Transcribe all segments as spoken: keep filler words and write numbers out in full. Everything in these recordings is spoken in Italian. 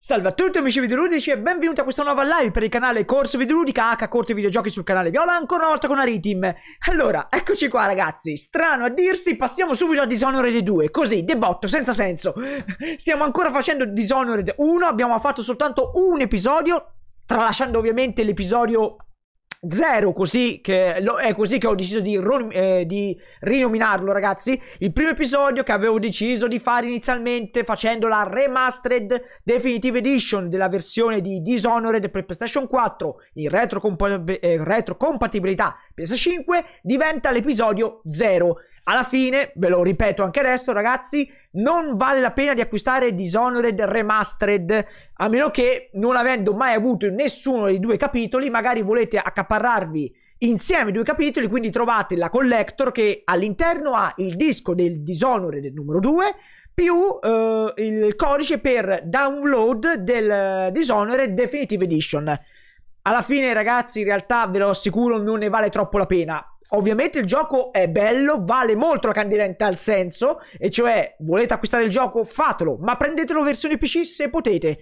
Salve a tutti amici videoludici e benvenuti a questa nuova live per il canale Corso Videoludica H Corti Videogiochi sul canale Viola, ancora una volta con Aritim. Allora, eccoci qua ragazzi, strano a dirsi, passiamo subito a Dishonored due, così, de botto, senza senso. Stiamo ancora facendo Dishonored uno, abbiamo fatto soltanto un episodio, tralasciando ovviamente l'episodio zero, così che è così che ho deciso di, eh, di rinominarlo ragazzi. Il primo episodio che avevo deciso di fare inizialmente facendo la Remastered Definitive Edition della versione di Dishonored per PlayStation quattro in retrocompat eh, retrocompatibilità P S cinque diventa l'episodio zero. Alla fine, ve lo ripeto anche adesso ragazzi, non vale la pena di acquistare Dishonored Remastered, a meno che, non avendo mai avuto nessuno dei due capitoli, magari volete accaparrarvi insieme i due capitoli, quindi trovate la Collector che all'interno ha il disco del Dishonored numero due più uh, il codice per download del Dishonored Definitive Edition. Alla fine ragazzi, in realtà ve lo assicuro, non ne vale troppo la pena. Ovviamente il gioco è bello, vale molto la candela in tal senso, e cioè volete acquistare il gioco, fatelo, ma prendetelo versione P C se potete.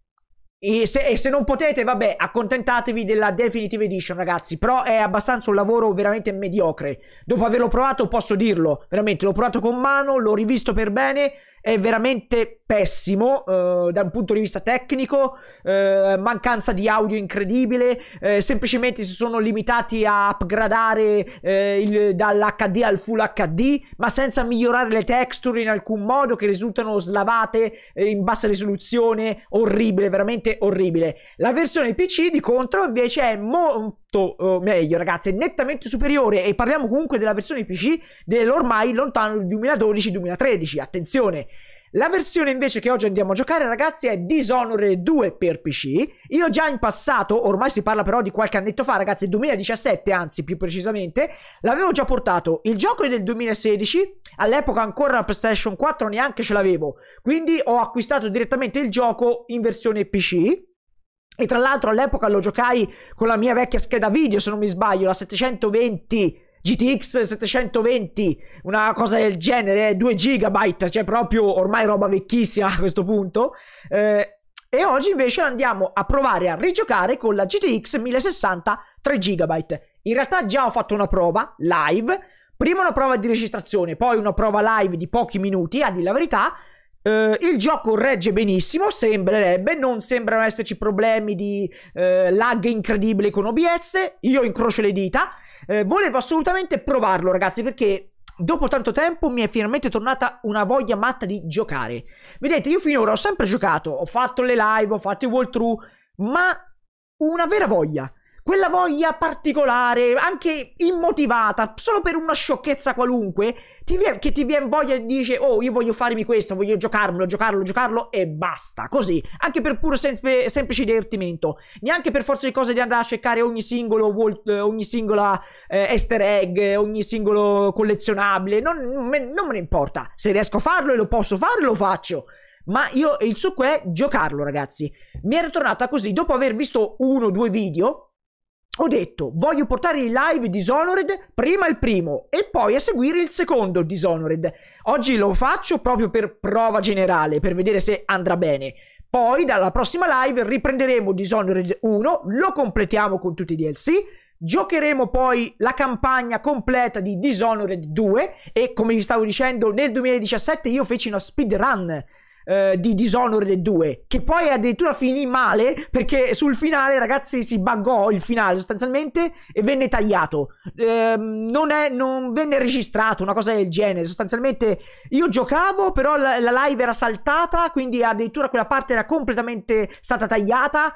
E se, e se non potete, vabbè, accontentatevi della Definitive Edition ragazzi, però è abbastanza un lavoro veramente mediocre. Dopo averlo provato posso dirlo, veramente l'ho provato con mano, l'ho rivisto per bene, è veramente pessimo uh, da un punto di vista tecnico, uh, mancanza di audio incredibile, uh, semplicemente si sono limitati a upgradare uh, dall'H D al Full H D, ma senza migliorare le texture in alcun modo, che risultano slavate uh, in bassa risoluzione, orribile, veramente orribile. La versione P C di contro invece è molto uh, meglio ragazzi, è nettamente superiore, e parliamo comunque della versione P C dell'ormai lontano duemiladodici duemilatredici, attenzione. La versione invece che oggi andiamo a giocare ragazzi è Dishonored due per P C. Io già in passato, ormai si parla però di qualche annetto fa ragazzi, duemiladiciassette anzi più precisamente, l'avevo già portato. Il gioco è del duemilasedici, all'epoca ancora la PlayStation quattro neanche ce l'avevo, quindi ho acquistato direttamente il gioco in versione P C. E tra l'altro all'epoca lo giocai con la mia vecchia scheda video, se non mi sbaglio, la settecentoventi G T X settecentoventi, una cosa del genere, due gigabyte, cioè proprio ormai roba vecchissima a questo punto. Eh, e oggi invece andiamo a provare a rigiocare con la G T X mille sessanta tre gigabyte. In realtà già ho fatto una prova live, prima una prova di registrazione, poi una prova live di pochi minuti, a dire la verità. Uh, il gioco regge benissimo, sembrerebbe, non sembrano esserci problemi di uh, lag incredibile con O B S, io incrocio le dita. Uh, volevo assolutamente provarlo ragazzi, perché dopo tanto tempo mi è finalmente tornata una voglia matta di giocare. Vedete, io finora ho sempre giocato, ho fatto le live, ho fatto i walkthrough, ma una vera voglia, quella voglia particolare, anche immotivata, solo per una sciocchezza qualunque, ti viene, che ti viene voglia e dice: oh, io voglio farmi questo, voglio giocarmelo, giocarlo, giocarlo e basta, così, anche per puro sem semplice divertimento, neanche per forza di cose di andare a cercare ogni singolo ogni singola eh, easter egg, ogni singolo collezionabile, non, non, me, non me ne importa, se riesco a farlo e lo posso fare lo faccio. Ma io, il succo è giocarlo ragazzi. Mi era tornata così, dopo aver visto uno o due video, ho detto, voglio portare in live Dishonored, prima il primo e poi a seguire il secondo Dishonored. Oggi lo faccio proprio per prova generale, per vedere se andrà bene. Poi dalla prossima live riprenderemo Dishonored uno, lo completiamo con tutti i D L C, giocheremo poi la campagna completa di Dishonored due e, come vi stavo dicendo, nel duemiladiciassette io feci una speedrun Uh, di Dishonored due, che poi addirittura finì male, perché sul finale ragazzi si buggò il finale sostanzialmente e venne tagliato, uh, non, è, non venne registrato, una cosa del genere. Sostanzialmente io giocavo, però la, la live era saltata, quindi addirittura quella parte era completamente stata tagliata,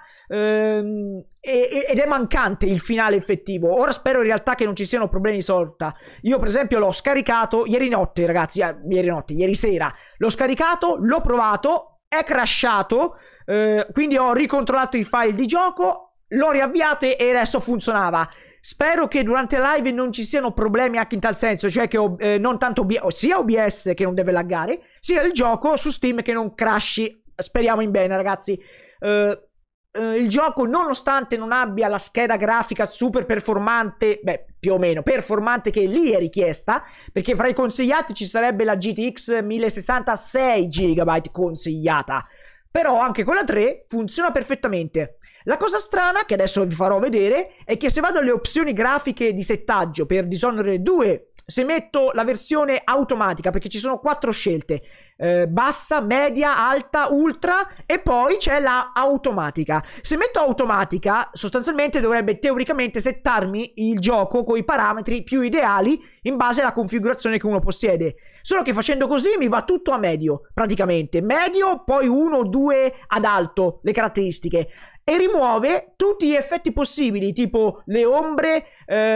uh, e, ed è mancante il finale effettivo. Ora spero in realtà che non ci siano problemi di sorta. Io per esempio l'ho scaricato ieri notte ragazzi, eh, ieri notte, ieri sera l'ho scaricato, l'ho provato, è crashato, eh, quindi ho ricontrollato i file di gioco, l'ho riavviato e adesso funzionava. Spero che durante la live non ci siano problemi anche in tal senso, cioè che eh, non tanto sia O B S che non deve laggare, sia il gioco su Steam che non crashi. Speriamo in bene ragazzi. eh, Uh, il gioco, nonostante non abbia la scheda grafica super performante, beh, più o meno performante, che lì è richiesta, perché fra i consigliati ci sarebbe la G T X mille sessanta sei gigabyte consigliata, però anche con la tre funziona perfettamente. La cosa strana, che adesso vi farò vedere, è che se vado alle opzioni grafiche di settaggio per Dishonored due, se metto la versione automatica, perché ci sono quattro scelte, eh, bassa, media, alta, ultra, e poi c'è la automatica. Se metto automatica, sostanzialmente dovrebbe teoricamente settarmi il gioco con i parametri più ideali in base alla configurazione che uno possiede. Solo che facendo così mi va tutto a medio, praticamente. Medio, poi uno o due ad alto, le caratteristiche. E rimuove tutti gli effetti possibili, tipo le ombre,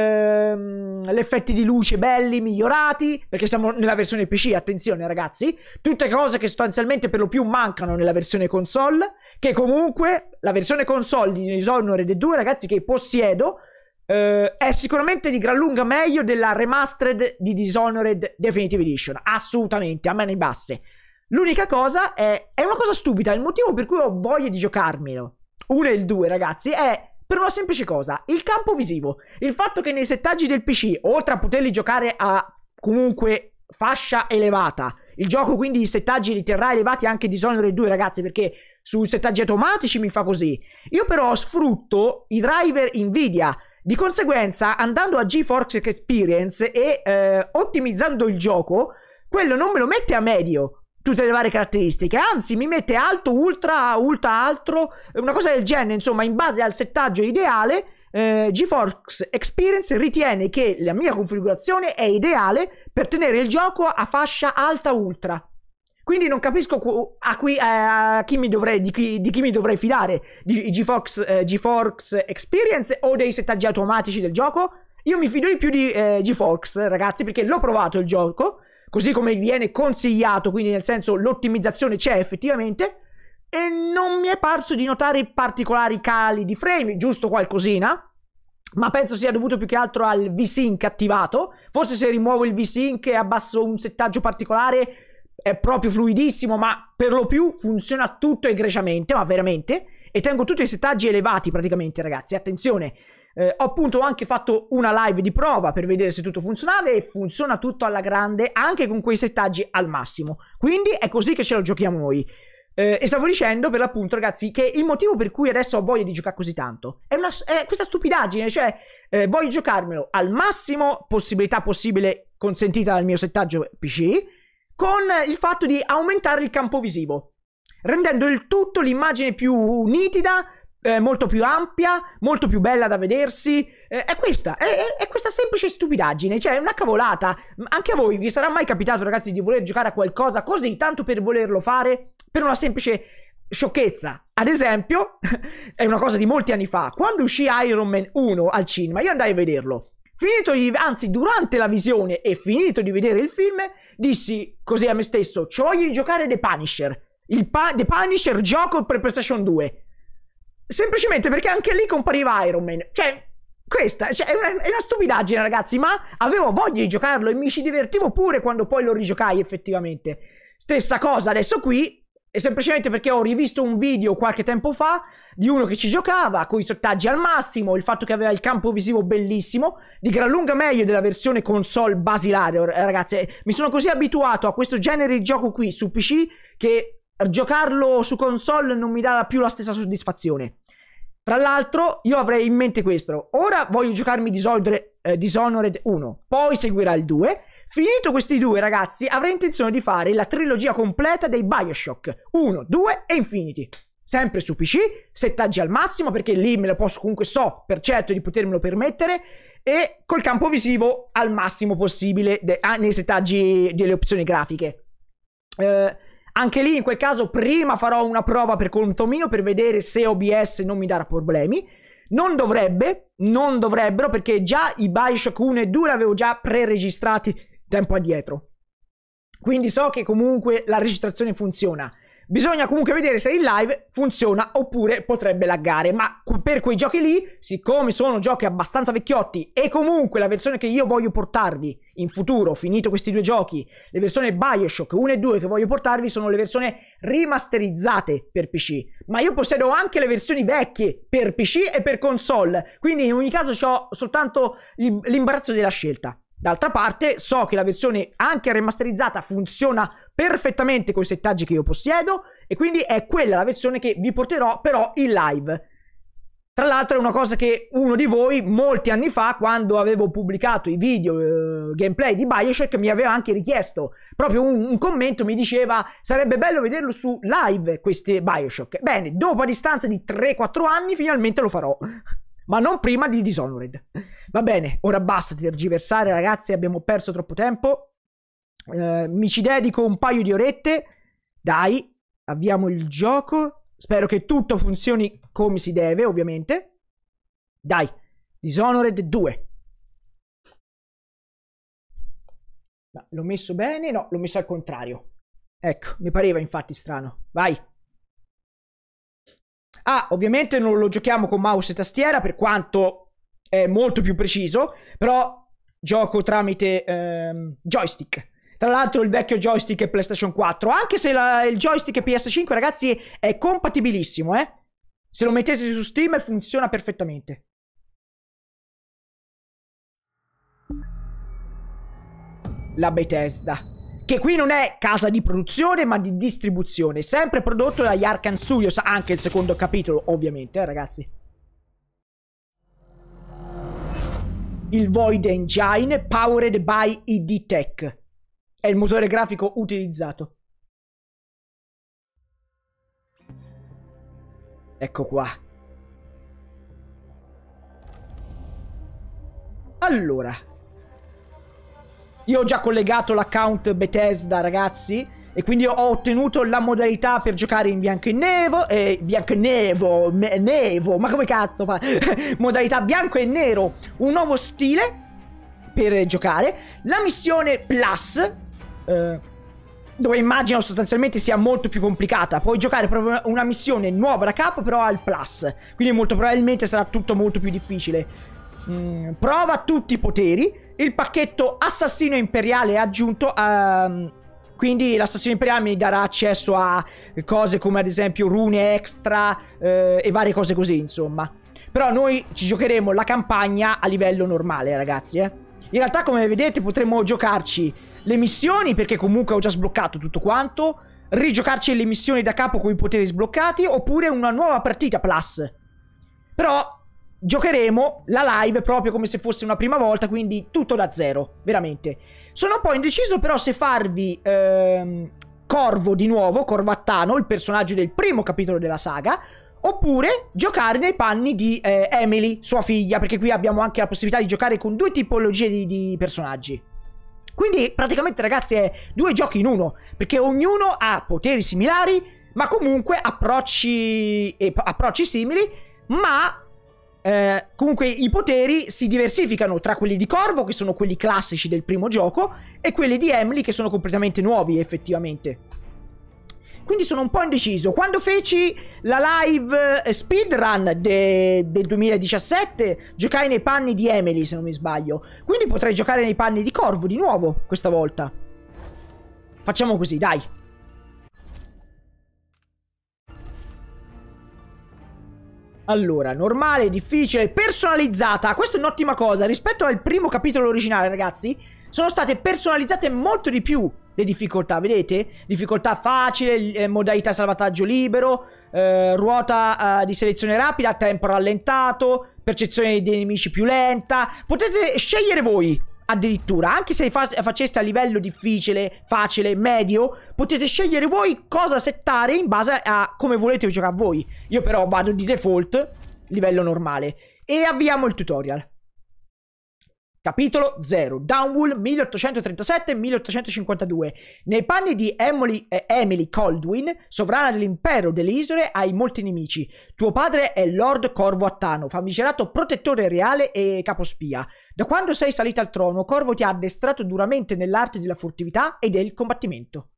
ehm, gli effetti di luce belli, migliorati, perché siamo nella versione P C, attenzione ragazzi, tutte cose che sostanzialmente per lo più mancano nella versione console, che comunque la versione console di Dishonored due, ragazzi, che possiedo, eh, è sicuramente di gran lunga meglio della remastered di Dishonored Definitive Edition, assolutamente, a mani basse. L'unica cosa è, è una cosa stupida, il motivo per cui ho voglia di giocarmelo, uno e il due, ragazzi, è per una semplice cosa: il campo visivo. Il fatto che nei settaggi del P C, oltre a poterli giocare a comunque fascia elevata, il gioco quindi i settaggi li terrà elevati anche Dishonored due, ragazzi, perché sui settaggi automatici mi fa così. Io però sfrutto i driver Nvidia, di conseguenza andando a GeForce Experience e eh, ottimizzando il gioco, quello non me lo mette a medio tutte le varie caratteristiche, anzi mi mette alto, ultra, ultra altro, una cosa del genere. Insomma, in base al settaggio ideale, eh, GeForce Experience ritiene che la mia configurazione è ideale per tenere il gioco a fascia alta ultra. Quindi non capisco a, qui, a chi mi dovrei, di, chi, di chi mi dovrei fidare, di GeForce, eh, GeForce Experience o dei settaggi automatici del gioco. Io mi fido di più di eh, GeForce, ragazzi, perché l'ho provato il gioco, così come viene consigliato, quindi nel senso l'ottimizzazione c'è effettivamente, e non mi è parso di notare particolari cali di frame, giusto qualcosina, ma penso sia dovuto più che altro al V-Sync attivato. Forse se rimuovo il V-Sync e abbasso un settaggio particolare è proprio fluidissimo, ma per lo più funziona tutto egregiamente, ma veramente, e tengo tutti i settaggi elevati praticamente, ragazzi, attenzione. Eh, ho appunto anche fatto una live di prova per vedere se tutto funzionava e funziona tutto alla grande, anche con quei settaggi al massimo. Quindi è così che ce lo giochiamo noi. Eh, e stavo dicendo per l'appunto, ragazzi, che il motivo per cui adesso ho voglia di giocare così tanto è, una, è questa stupidaggine, cioè eh, voglio giocarmelo al massimo possibilità possibile consentita dal mio settaggio P C, con il fatto di aumentare il campo visivo, rendendo il tutto l'immagine più nitida, Eh, molto più ampia, molto più bella da vedersi. Eh, è questa, è, è, è questa semplice stupidaggine, cioè è una cavolata. Anche a voi vi sarà mai capitato, ragazzi, di voler giocare a qualcosa così tanto per volerlo fare per una semplice sciocchezza? Ad esempio, è una cosa di molti anni fa, quando uscì Iron Man uno al cinema, io andai a vederlo. Finito di, anzi, durante la visione e finito di vedere il film, dissi così a me stesso: c'ho voglia di giocare The Punisher, il pa- The Punisher gioco per PlayStation due. Semplicemente perché anche lì compariva Iron Man. Cioè, questa cioè, è, una, è una stupidaggine, ragazzi, ma avevo voglia di giocarlo e mi ci divertivo pure quando poi lo rigiocai effettivamente. Stessa cosa adesso qui, è semplicemente perché ho rivisto un video qualche tempo fa di uno che ci giocava con i settaggi al massimo, il fatto che aveva il campo visivo bellissimo, di gran lunga meglio della versione console basilare, ragazzi. Mi sono così abituato a questo genere di gioco qui su P C che giocarlo su console non mi dà più la stessa soddisfazione. Tra l'altro io avrei in mente questo: ora voglio giocarmi Dishonored, eh, Dishonored uno, poi seguirà il due. Finito questi due, ragazzi, avrei intenzione di fare la trilogia completa dei Bioshock uno, due e Infinity, sempre su P C, settaggi al massimo, perché lì me lo posso, comunque so per certo di potermelo permettere, e col campo visivo al massimo possibile nei settaggi delle opzioni grafiche. eh Anche lì in quel caso prima farò una prova per conto mio per vedere se O B S non mi darà problemi. Non dovrebbe, non dovrebbero, perché già i Bioshock uno e due l'avevo già pre-registrati tempo addietro. Quindi so che comunque la registrazione funziona. Bisogna comunque vedere se in live funziona oppure potrebbe laggare, ma per quei giochi lì, siccome sono giochi abbastanza vecchiotti e comunque la versione che io voglio portarvi in futuro, finito questi due giochi, le versioni Bioshock uno e due che voglio portarvi sono le versioni rimasterizzate per P C, ma io possiedo anche le versioni vecchie per P C e per console, quindi in ogni caso ho soltanto l'imbarazzo della scelta. D'altra parte so che la versione anche remasterizzata funziona perfettamente con i settaggi che io possiedo e quindi è quella la versione che vi porterò però in live. Tra l'altro è una cosa che uno di voi molti anni fa, quando avevo pubblicato i video eh, gameplay di BioShock, mi aveva anche richiesto. Proprio un, un commento mi diceva sarebbe bello vederlo su live questi BioShock. Bene, dopo a distanza di tre quattro anni finalmente lo farò. Ma non prima di Dishonored. Va bene, ora basta tergiversare ragazzi, abbiamo perso troppo tempo. Eh, mi ci dedico un paio di orette. Dai, avviamo il gioco. Spero che tutto funzioni come si deve, ovviamente. Dai, Dishonored due. L'ho messo bene? No, l'ho messo al contrario. Ecco, mi pareva infatti strano. Vai. Ah, ovviamente non lo giochiamo con mouse e tastiera, per quanto è molto più preciso, però gioco tramite ehm, joystick. Tra l'altro il vecchio joystick è PlayStation quattro, anche se la, il joystick è P S cinque, ragazzi, è compatibilissimo, eh. Se lo mettete su Steam funziona perfettamente. La Bethesda, che qui non è casa di produzione ma di distribuzione, sempre prodotto dagli Arkane Studios, anche il secondo capitolo ovviamente, eh, ragazzi. Il Void Engine powered by I D Tech è il motore grafico utilizzato. Ecco qua. Allora, io ho già collegato l'account Bethesda, ragazzi, e quindi ho ottenuto la modalità per giocare in bianco e nero, eh, bianco e nevo, me, nevo, ma come cazzo fa? Modalità bianco e nero, un nuovo stile per giocare, la missione Plus, eh, dove immagino sostanzialmente sia molto più complicata. Puoi giocare proprio una missione nuova da capo, però al Plus, quindi molto probabilmente sarà tutto molto più difficile. Mm, prova tutti i poteri. Il pacchetto assassino imperiale è aggiunto a... Quindi l'assassino imperiale mi darà accesso a cose come ad esempio rune extra eh, e varie cose così, insomma. Però noi ci giocheremo la campagna a livello normale, ragazzi, eh. In realtà, come vedete, potremmo giocarci le missioni, perché comunque ho già sbloccato tutto quanto, rigiocarci le missioni da capo con i poteri sbloccati, oppure una nuova partita Plus. Però giocheremo la live proprio come se fosse una prima volta, quindi tutto da zero, veramente. Sono un po' indeciso però se farvi ehm, Corvo di nuovo, Corvo Attano, il personaggio del primo capitolo della saga, oppure giocare nei panni di eh, Emily, sua figlia, perché qui abbiamo anche la possibilità di giocare con due tipologie di, di personaggi. Quindi praticamente, ragazzi, è due giochi in uno, perché ognuno ha poteri similari, ma comunque approcci, eh, approcci simili, ma eh, comunque i poteri si diversificano tra quelli di Corvo, che sono quelli classici del primo gioco, e quelli di Emily, che sono completamente nuovi, effettivamente. Quindi sono un po' indeciso. Quando feci la live eh, speedrun de del duemiladiciassette, giocai nei panni di Emily, se non mi sbaglio. Quindi potrei giocare nei panni di Corvo di nuovo, questa volta. Facciamo così, dai. Allora, normale, difficile, personalizzata. Questa è un'ottima cosa. Rispetto al primo capitolo originale, ragazzi, sono state personalizzate molto di più le difficoltà, vedete? Difficoltà facile, eh, modalità salvataggio libero, eh, ruota eh, di selezione rapida, tempo rallentato, percezione dei nemici più lenta. Potete scegliere voi, addirittura, anche se fa faceste a livello difficile, facile, medio, potete scegliere voi cosa settare in base a come volete giocare a voi. Io però vado di default, livello normale. E avviamo il tutorial. Capitolo zero. Downwall milleottocentotrentasette milleottocentocinquantadue. Nei panni di Emily, eh, Emily Kaldwin, sovrana dell'impero delle isole, hai molti nemici. Tuo padre è Lord Corvo Attano, famigerato protettore reale e capospia. Da quando sei salita al trono, Corvo ti ha addestrato duramente nell'arte della furtività e del combattimento.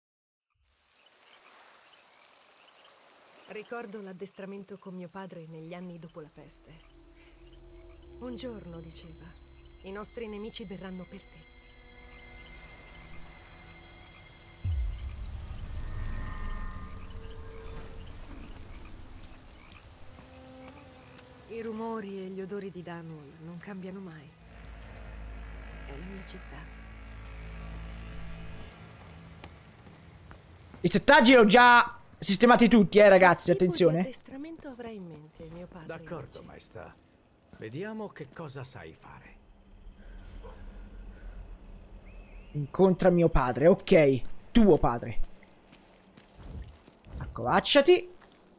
Ricordo l'addestramento con mio padre negli anni dopo la peste. Un giorno, diceva, i nostri nemici verranno per te. I rumori e gli odori di Dunwall non cambiano mai. È la mia la città. I settaggi li ho già sistemati tutti, eh ragazzi, Che tipo attenzione. di addestramento avrà in mente mio padre? D'accordo, oggi? maestà. Vediamo che cosa sai fare. Incontra mio padre, ok. Tuo padre. Accovacciati.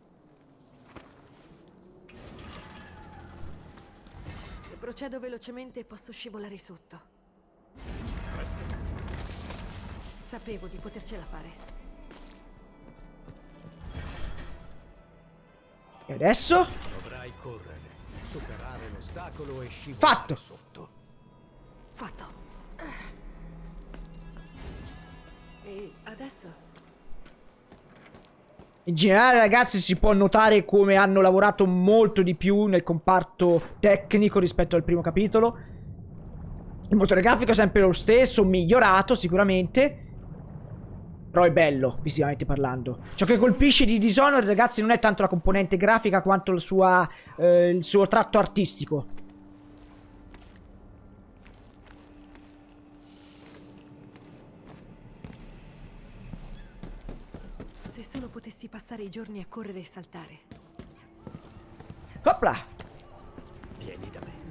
Se procedo velocemente posso scivolare sotto. Presto. Sapevo di potercela fare. E adesso? Dovrai correre, superare l'ostacolo e scivolare Fatto. sotto. Fatto. E adesso? In generale, ragazzi, si può notare come hanno lavorato molto di più nel comparto tecnico rispetto al primo capitolo. Il motore grafico è sempre lo stesso, migliorato sicuramente. Però è bello, visivamente parlando. Ciò che colpisce di Dishonored, ragazzi, non è tanto la componente grafica quanto il, sua, eh, il suo tratto artistico. Se solo potessi passare i giorni a correre e saltare. Opla! Vieni da me.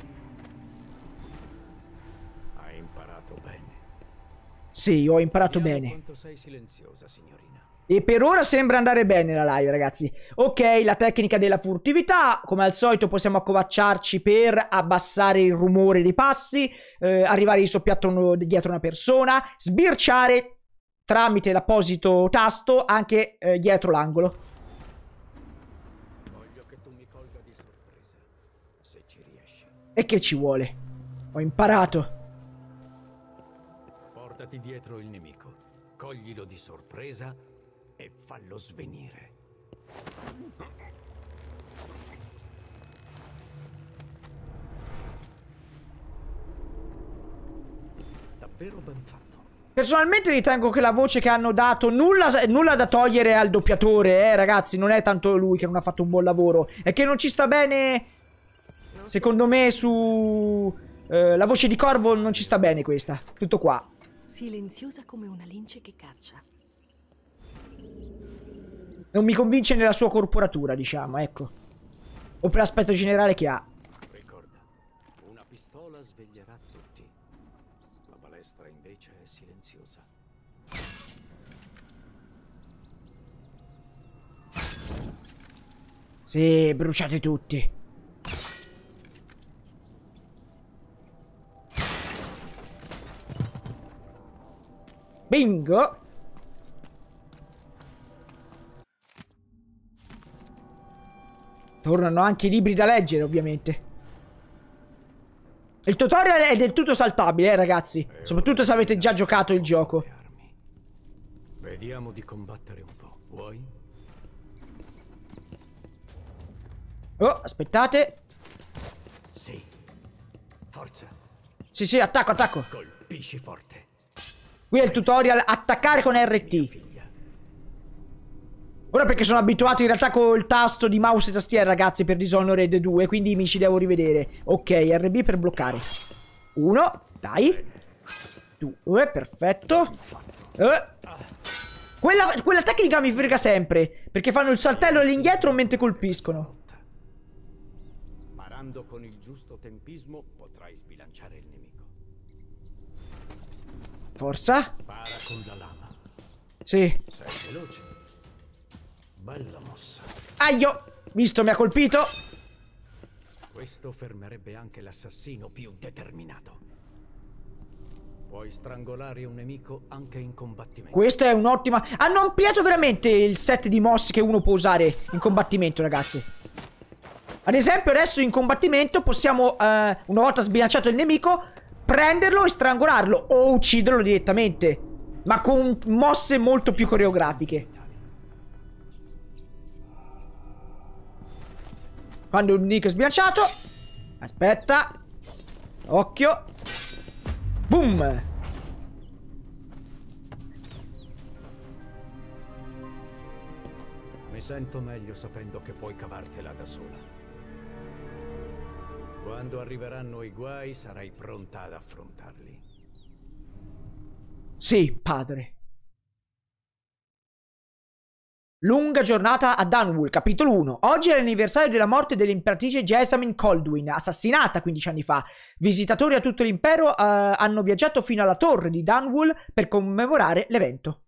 Hai imparato bene. Sì, ho imparato Vediamo bene. quanto sei silenziosa, signorina. E per ora sembra andare bene la live, ragazzi. Ok, la tecnica della furtività. Come al solito possiamo accovacciarci per abbassare il rumore dei passi, eh, arrivare di soppiatto dietro una persona, sbirciare tramite l'apposito tasto anche eh, dietro l'angolo. Voglio che tu mi colga di sorpresa, se ci riesci. E che ci vuole? Ho imparato. Portati dietro il nemico, coglilo di sorpresa e fallo svenire. Davvero ben fatto. Personalmente ritengo che la voce che hanno dato nulla, nulla da togliere al doppiatore, eh ragazzi, non è tanto lui che non ha fatto un buon lavoro, è che non ci sta bene, secondo me, su eh, la voce di Corvo non ci sta bene questa, tutto qua. Silenziosa come una lince che caccia. Non mi convince nella sua corporatura, diciamo, ecco, o per l'aspetto generale che ha. Ricorda, una pistola sveglierà tutti. La balestra invece è silenziosa. Sì, bruciate tutti. Bingo. Tornano anche i libri da leggere, ovviamente. Il tutorial è del tutto saltabile, eh, ragazzi. Soprattutto se avete già giocato il gioco. Vediamo di combattere un po', vuoi? Oh, aspettate. Sì. Forza. Sì, sì, attacco, attacco. Colpisci forte. Qui è il tutorial attaccare con R T. Figlia. Ora perché sono abituato in realtà col tasto di mouse e tastiera, ragazzi, per Dishonored due, quindi mi ci devo rivedere. Ok, R B per bloccare. Uno, dai. Due, perfetto. Eh. Quella, quella tecnica mi frega sempre, perché fanno il saltello all'indietro mentre colpiscono. Parando con il giusto tempismo potrai sbilanciare il nemico. Forza. Para con la lama. Sì. Sei veloce. Bella mossa. Aio. Visto, mi ha colpito. Questo fermerebbe anche l'assassino più determinato. Puoi strangolare un nemico anche in combattimento. Questa è un'ottima... Hanno ampliato veramente il set di mosse che uno può usare in combattimento, ragazzi. Ad esempio adesso in combattimento possiamo, eh, una volta sbilanciato il nemico, prenderlo e strangolarlo o ucciderlo direttamente, ma con mosse molto più coreografiche. Quando un nemico è sbilanciato, aspetta, occhio, boom. Mi sento meglio sapendo che puoi cavartela da sola. Quando arriveranno i guai, sarai pronta ad affrontarli. Sì, padre. Lunga giornata a Dunwall, capitolo uno. Oggi è l'anniversario della morte dell'imperatrice Jessamine Colduin, assassinata quindici anni fa. Visitatori a tutto l'impero uh, hanno viaggiato fino alla torre di Dunwall per commemorare l'evento.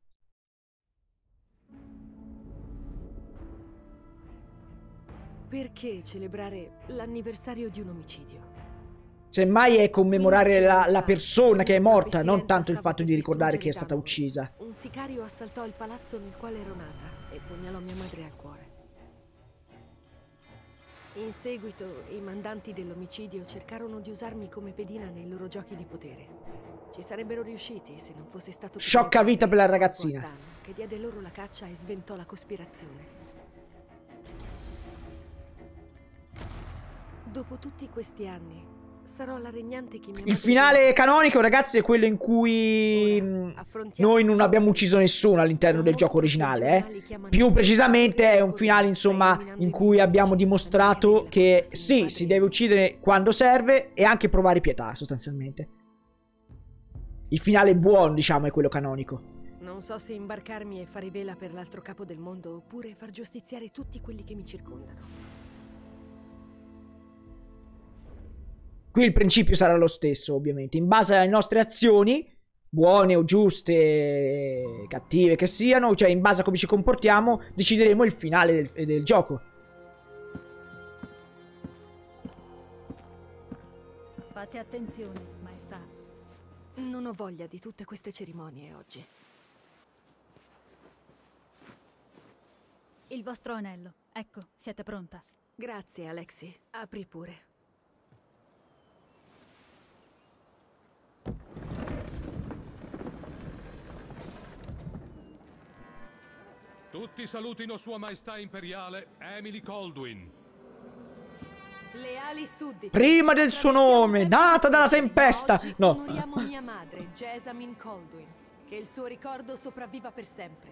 Perché celebrare l'anniversario di un omicidio? Semmai è commemorare la, la persona che è morta, non tanto il fatto di ricordare chi è stata uccisa. Un sicario assaltò il palazzo nel quale ero nata e pugnalò mia madre al cuore. In seguito, i mandanti dell'omicidio cercarono di usarmi come pedina nei loro giochi di potere. Ci sarebbero riusciti se non fosse stato... Sciocca vita per la ragazzina. ...che diede loro la caccia e sventò la cospirazione. Dopo tutti questi anni... sarò la regnante che mia Il finale canonico, ragazzi, è quello in cui noi non abbiamo ucciso nessuno all'interno del gioco originale, eh. Più precisamente è un finale, insomma, in cui abbiamo dimostrato che sì, si deve uccidere quando serve e anche provare pietà, sostanzialmente. Il finale buono, diciamo, è quello canonico. Non so se imbarcarmi e fare vela per l'altro capo del mondo oppure far giustiziare tutti quelli che mi circondano. Qui il principio sarà lo stesso, ovviamente. In base alle nostre azioni, buone o giuste, cattive che siano, cioè in base a come ci comportiamo, decideremo il finale del, del gioco. Fate attenzione, maestà. Non ho voglia di tutte queste cerimonie oggi. Il vostro anello. Ecco, siete pronta. Grazie, Alexi. Apri pure. Tutti salutino Sua Maestà Imperiale Emily Colduin. Leali sudditi. Prima del suo nome, nata dalla tempesta. Oggi no. onoriamo mia madre, Jessamine Colduin. Che il suo ricordo sopravviva per sempre.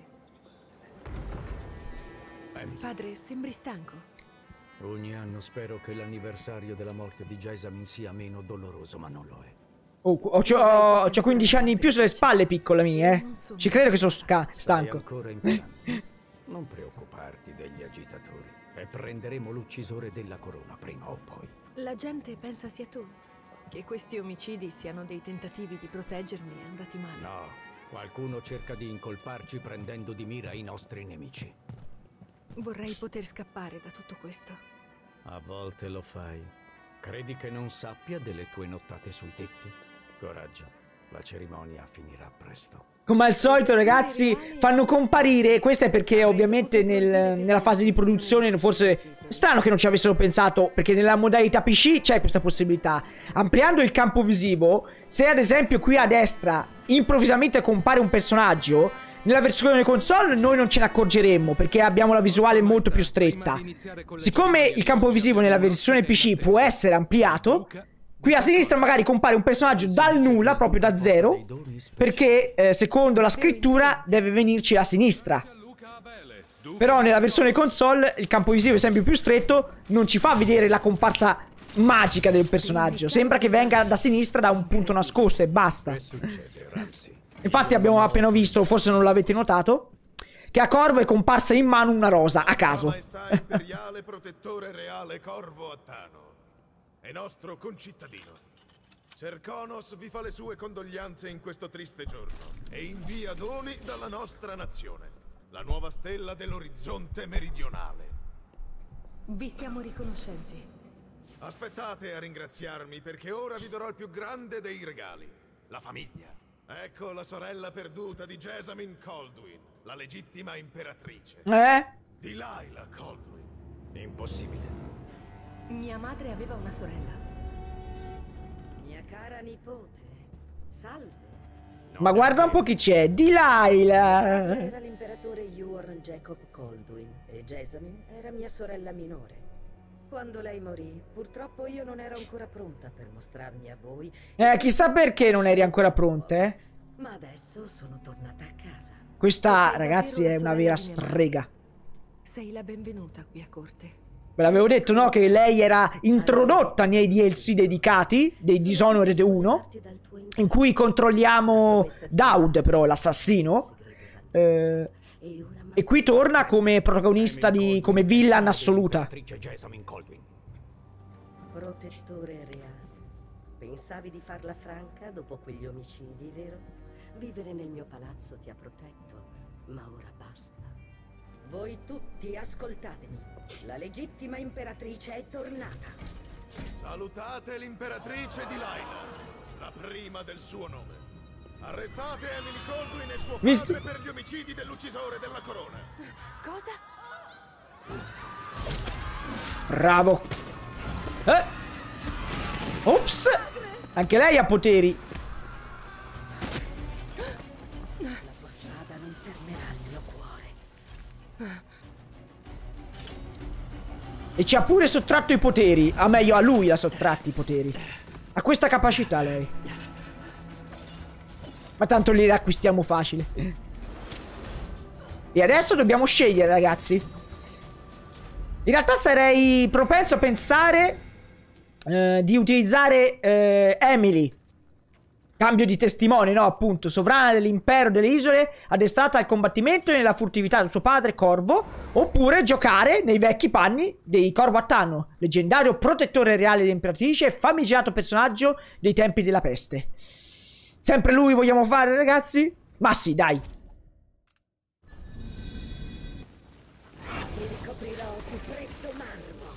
Emily. Padre, sembri stanco. Ogni anno spero che l'anniversario della morte di Jessamine sia meno doloroso, ma non lo è. Oh, ho, ho, ho quindici anni in più sulle spalle, piccola mia, eh. Ci credo che sono stanco. Stai ancora imparando. Non preoccuparti degli agitatori e prenderemo l'uccisore della corona prima o poi. La gente pensa sia tu. Che questi omicidi siano dei tentativi di proteggermi andati male. No, qualcuno cerca di incolparci prendendo di mira i nostri nemici. Vorrei poter scappare da tutto questo. A volte lo fai. Credi che non sappia delle tue nottate sui tetti? Coraggio, la cerimonia finirà presto. Come al solito, ragazzi, fanno comparire. Questo è perché ovviamente nel, nella fase di produzione forse strano che non ci avessero pensato, perché nella modalità P C c'è questa possibilità. Ampliando il campo visivo, se ad esempio qui a destra improvvisamente compare un personaggio, nella versione console noi non ce ne accorgeremmo perché abbiamo la visuale molto più stretta. Siccome il campo visivo nella versione P C può essere ampliato, qui a sinistra magari compare un personaggio dal nulla, proprio da zero, perché eh, secondo la scrittura deve venirci a sinistra. Però nella versione console il campo visivo è sempre più stretto, non ci fa vedere la comparsa magica del personaggio. Sembra che venga da sinistra da un punto nascosto e basta. Infatti abbiamo appena visto, forse non l'avete notato, che a Corvo è comparsa in mano una rosa, a caso. Maestà imperiale protettore reale Corvo Attano. È nostro concittadino. Ser Konos vi fa le sue condoglianze in questo triste giorno e invia doni dalla nostra nazione, la nuova stella dell'orizzonte meridionale. Vi siamo riconoscenti. Aspettate a ringraziarmi perché ora vi darò il più grande dei regali, la famiglia. Ecco la sorella perduta di Jessamine Colduin, la legittima imperatrice. Eh? Delilah Colduin. Impossibile. Mia madre aveva una sorella. Mia cara nipote, salve. Ma guarda un po' chi c'è, Delilah. Era l'imperatore Euron Jacob Colduin e Jessamine era mia sorella minore. Quando lei morì, purtroppo io non ero ancora pronta per mostrarmi a voi. Eh, chissà perché non eri ancora pronta, eh? Ma adesso sono tornata a casa. Questa, ragazzi, è una vera strega. Sei la benvenuta qui a corte. Ve l'avevo detto, no? Che lei era introdotta nei D L C dedicati dei Dishonored uno, in cui controlliamo Daud, però l'assassino. Eh, e qui torna come protagonista di... come villain assoluta. Protettore reale. Pensavi di farla franca dopo quegli omicidi, vero? Vivere nel mio palazzo ti ha protetto, ma ora basta. Voi tutti ascoltatemi. La legittima imperatrice è tornata. Salutate l'imperatrice di Laila, la prima del suo nome. Arrestate Emily Colduin e suo Visto? padre per gli omicidi dell'uccisore della corona. Cosa? Bravo. Eh. Ops. Anche lei ha poteri. La tua strada non fermerà il mio cuore. E ci ha pure sottratto i poteri. A meglio, a lui ha sottratti i poteri. Ha questa capacità lei. Ma tanto li riacquistiamo facile. E adesso dobbiamo scegliere, ragazzi. In realtà sarei propenso a pensare eh, di utilizzare eh, Emily. Cambio di testimone, no? Appunto, sovrana dell'impero delle isole, addestrata al combattimento e nella furtività del suo padre Corvo. Oppure giocare nei vecchi panni dei Corvo Attanno, leggendario protettore reale dell'imperatrice e famigerato personaggio dei tempi della peste. Sempre lui vogliamo fare, ragazzi? Ma sì, dai. Ti ricoprirò di freddo marmo.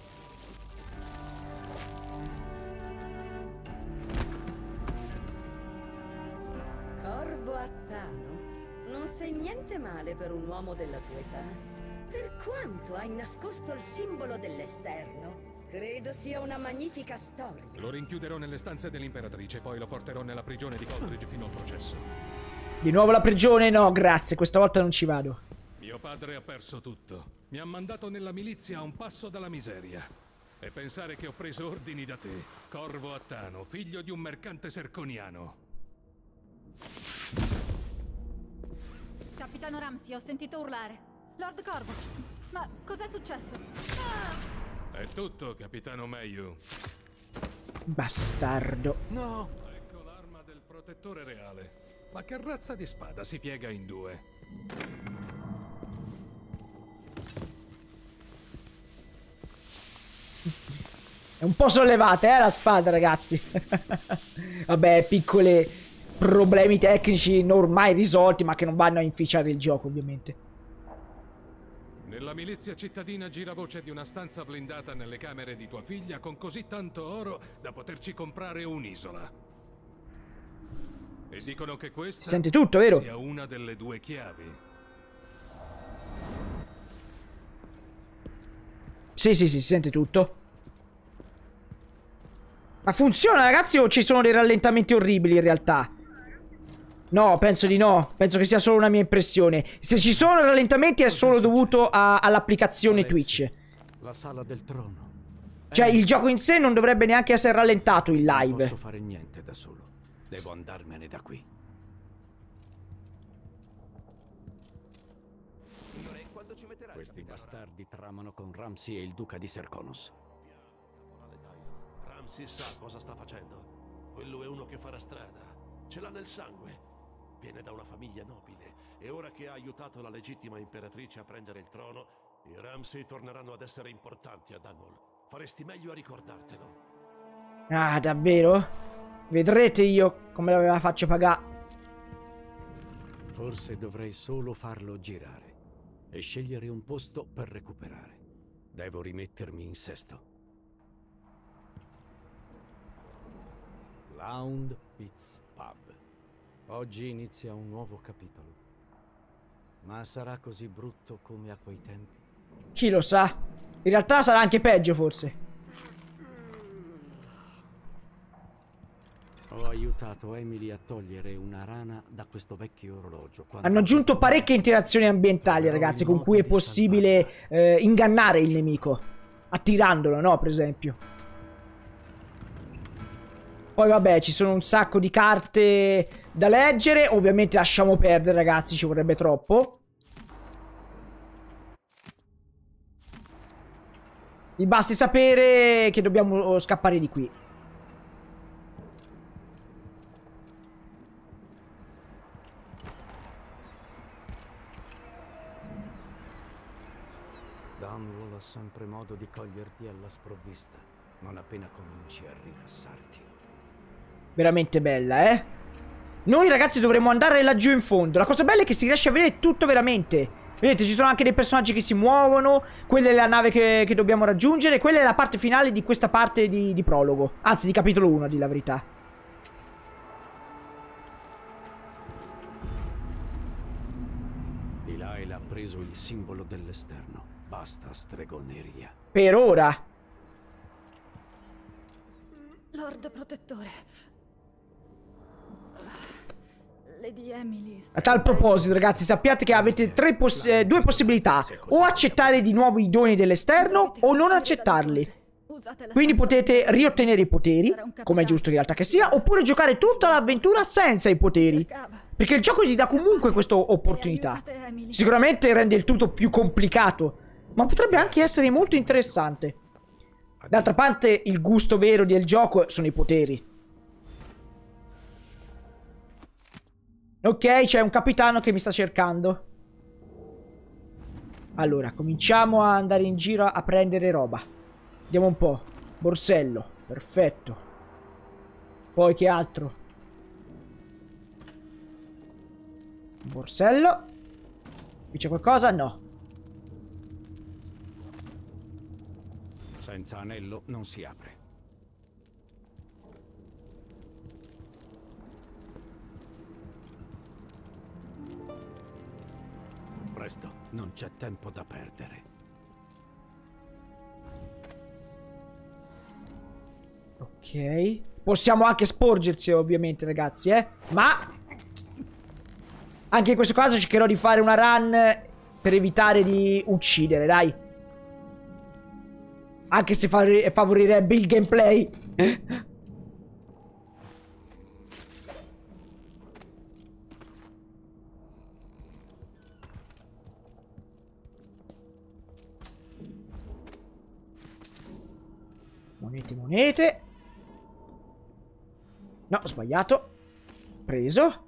Corvo Attano, non sei niente male per un uomo della tua età. Per quanto hai nascosto il simbolo dell'esterno, credo sia una magnifica storia. Lo rinchiuderò nelle stanze dell'imperatrice, poi lo porterò nella prigione di Coldridge fino al processo. Di nuovo la prigione? No, grazie, questa volta non ci vado. Mio padre ha perso tutto. Mi ha mandato nella milizia a un passo dalla miseria. E pensare che ho preso ordini da te, Corvo Attano, figlio di un mercante serconiano. Capitano Ramsey, ho sentito urlare. Lord Corvo, ma cos'è successo? Ah! È tutto, capitano Mayu. Bastardo. No! Ecco l'arma del protettore reale. Ma che razza di spada si piega in due? È un po' sollevata, eh, la spada, ragazzi. Vabbè, piccoli problemi tecnici ormai risolti, ma che non vanno a inficiare il gioco, ovviamente. Nella milizia cittadina gira voce di una stanza blindata nelle camere di tua figlia con così tanto oro da poterci comprare un'isola. E dicono che questa Si sente tutto, vero? sia una delle due chiavi. Sì, sì, sì, si sente tutto. Ma funziona, ragazzi, o ci sono dei rallentamenti orribili in realtà? No, penso di no. Penso che sia solo una mia impressione. Se ci sono rallentamenti è solo dovuto all'applicazione Twitch. La sala del trono. Cioè, il gioco in sé non dovrebbe neanche essere rallentato in Non live. posso fare niente da solo. Devo andarmene da qui. Questi bastardi tramano con Ramsey e il duca di Serkonos. Ramsey sa cosa sta facendo. Quello è uno che farà strada. Ce l'ha nel sangue. Viene da una famiglia nobile e ora che ha aiutato la legittima imperatrice a prendere il trono, i Ramsey torneranno ad essere importanti a Dunwall. Faresti meglio a ricordartelo. Ah, davvero? Vedrete io come la faccio pagare. Forse dovrei solo farlo girare e scegliere un posto per recuperare. Devo rimettermi in sesto. Lounge Pits Pub. Oggi inizia un nuovo capitolo. Ma sarà così brutto come a quei tempi? Chi lo sa? In realtà sarà anche peggio, forse. Ho aiutato Emily a togliere una rana da questo vecchio orologio. Hanno aggiunto parecchie interazioni ambientali, ragazzi, con cui è possibile eh, ingannare il nemico. Attirandolo, no? Per esempio. Poi vabbè, ci sono un sacco di carte da leggere. Ovviamente lasciamo perdere, ragazzi, ci vorrebbe troppo. Vi basti sapere che dobbiamo scappare di qui. Dunwall ha sempre modo di coglierti alla sprovvista, non appena cominci a rilassarti. Veramente bella, eh? Noi ragazzi dovremmo andare laggiù in fondo. La cosa bella è che si riesce a vedere tutto veramente. Vedete, ci sono anche dei personaggi che si muovono. Quella è la nave che, che dobbiamo raggiungere. Quella è la parte finale di questa parte di, di prologo. Anzi, di capitolo uno, a dire la verità. Delilah ha preso il simbolo dell'esterno. Basta stregoneria. Per ora. Lord Protettore. Lady Emily. A tal proposito, ragazzi, sappiate che avete tre poss eh, due possibilità. O accettare di nuovo i doni dell'esterno o non accettarli. Quindi potete riottenere i poteri, come è giusto in realtà che sia, oppure giocare tutta l'avventura senza i poteri. Perché il gioco ti dà comunque questa opportunità. Sicuramente rende il tutto più complicato, ma potrebbe anche essere molto interessante. D'altra parte, il gusto vero del gioco sono i poteri. Ok, c'è un capitano che mi sta cercando. Allora, cominciamo a andare in giro a prendere roba. Vediamo un po'. Borsello, perfetto. Poi che altro? Borsello. Qui c'è qualcosa? No. Senza anello non si apre. Presto, non c'è tempo da perdere. Ok. Possiamo anche sporgerci, ovviamente, ragazzi, eh. Ma anche in questo caso cercherò di fare una run per evitare di uccidere, dai. Anche se favorirebbe il gameplay. Monete, monete. No, ho sbagliato. Preso.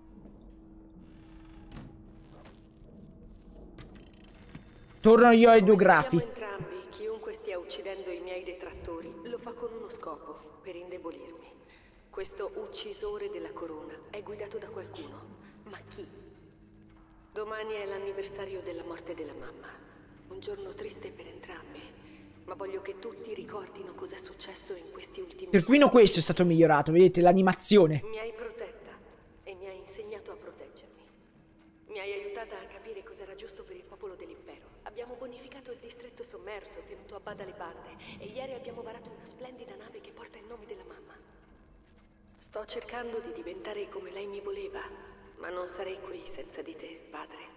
Torno io ai due grafi. Entrambi, chiunque stia uccidendo i miei detrattori lo fa con uno scopo, per indebolirmi. Questo uccisore della corona è guidato da qualcuno. Ma chi? Domani è l'anniversario della morte della mamma. Un giorno triste per entrambi. Ma voglio che tutti ricordino cosa è successo in questi ultimi giorni. Perfino questo è stato migliorato, vedete, l'animazione. Mi hai protetta e mi hai insegnato a proteggermi. Mi hai aiutata a capire cos'era giusto per il popolo dell'impero. Abbiamo bonificato il distretto sommerso, tenuto a bada le bande, e ieri abbiamo varato una splendida nave che porta il nome della mamma. Sto cercando di diventare come lei mi voleva, ma non sarei qui senza di te, padre.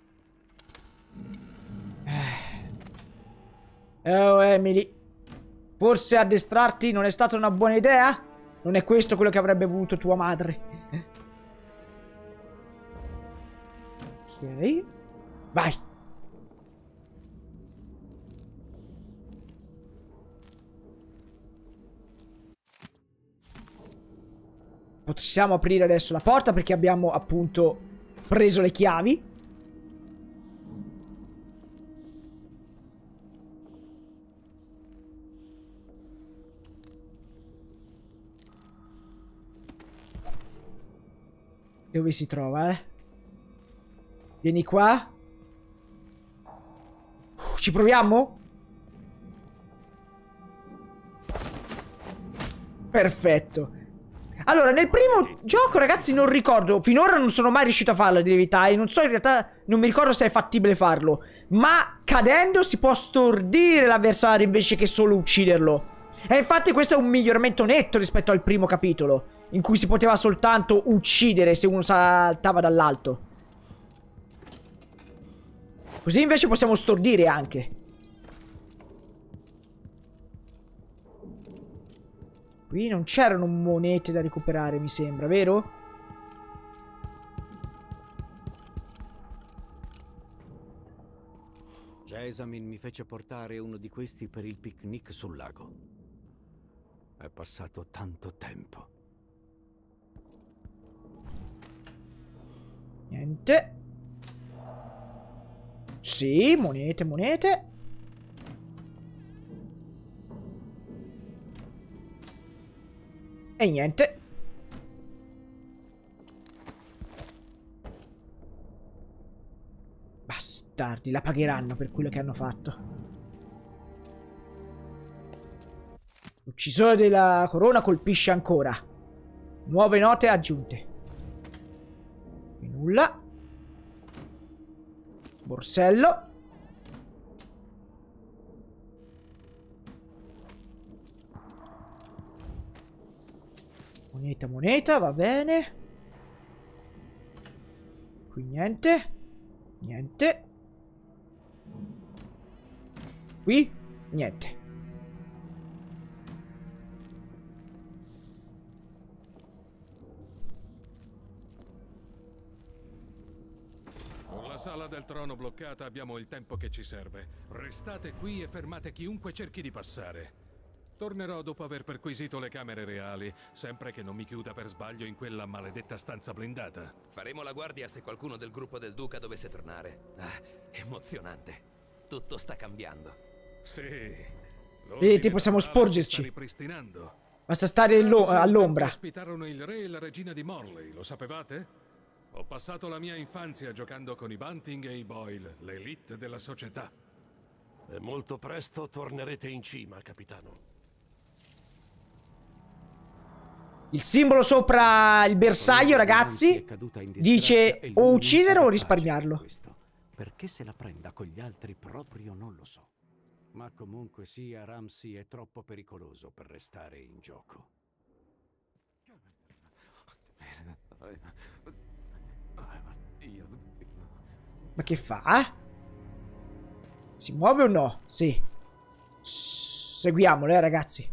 Oh, Emily. Forse addestrarti non è stata una buona idea? Non è questo quello che avrebbe voluto tua madre. Ok. Vai. Possiamo aprire adesso la porta perché abbiamo appunto preso le chiavi. Dove si trova, eh? Vieni qua. Uh, ci proviamo? Perfetto. Allora, nel primo gioco, ragazzi, non ricordo. Finora non sono mai riuscito a farlo di verità. E non so, in realtà, non mi ricordo se è fattibile farlo. Ma cadendo si può stordire l'avversario invece che solo ucciderlo. E infatti questo è un miglioramento netto rispetto al primo capitolo, in cui si poteva soltanto uccidere se uno saltava dall'alto. Così invece possiamo stordire anche. Qui non c'erano monete da recuperare, mi sembra, vero? Jessamine mi fece portare uno di questi per il picnic sul lago. È passato tanto tempo. Niente. Sì, monete, monete. E niente. Bastardi, la pagheranno per quello che hanno fatto. L'uccisore della corona colpisce ancora. Nuove note aggiunte. Qui nulla. Borsello. Moneta, moneta, va bene. Qui niente. Niente. Qui niente. Con la sala del trono bloccata abbiamo il tempo che ci serve. Restate qui e fermate chiunque cerchi di passare. Tornerò dopo aver perquisito le camere reali, sempre che non mi chiuda per sbaglio in quella maledetta stanza blindata. Faremo la guardia se qualcuno del gruppo del Duca dovesse tornare. Ah, emozionante. Tutto sta cambiando. Sì. Vedete, possiamo sporgerci. Ripristinando. Basta stare all'ombra. Ospitarono il re e la regina di Morley, lo sapevate? Ho passato la mia infanzia giocando con i Bunting e i Boyle, l'elite della società. E molto presto tornerete in cima, capitano. Il simbolo sopra il bersaglio, ragazzi, dice o uccidere o risparmiarlo. Perché se la prenda con gli altri proprio non lo so. Ma comunque sia, Ramsay è troppo pericoloso per restare in gioco. Ma che fa? Si muove o no? Sì. Seguiamolo, eh, ragazzi.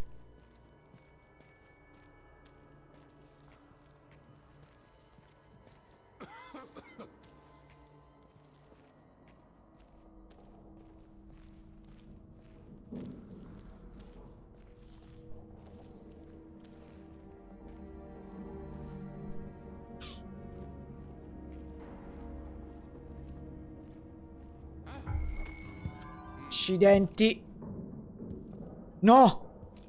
Accidenti. No.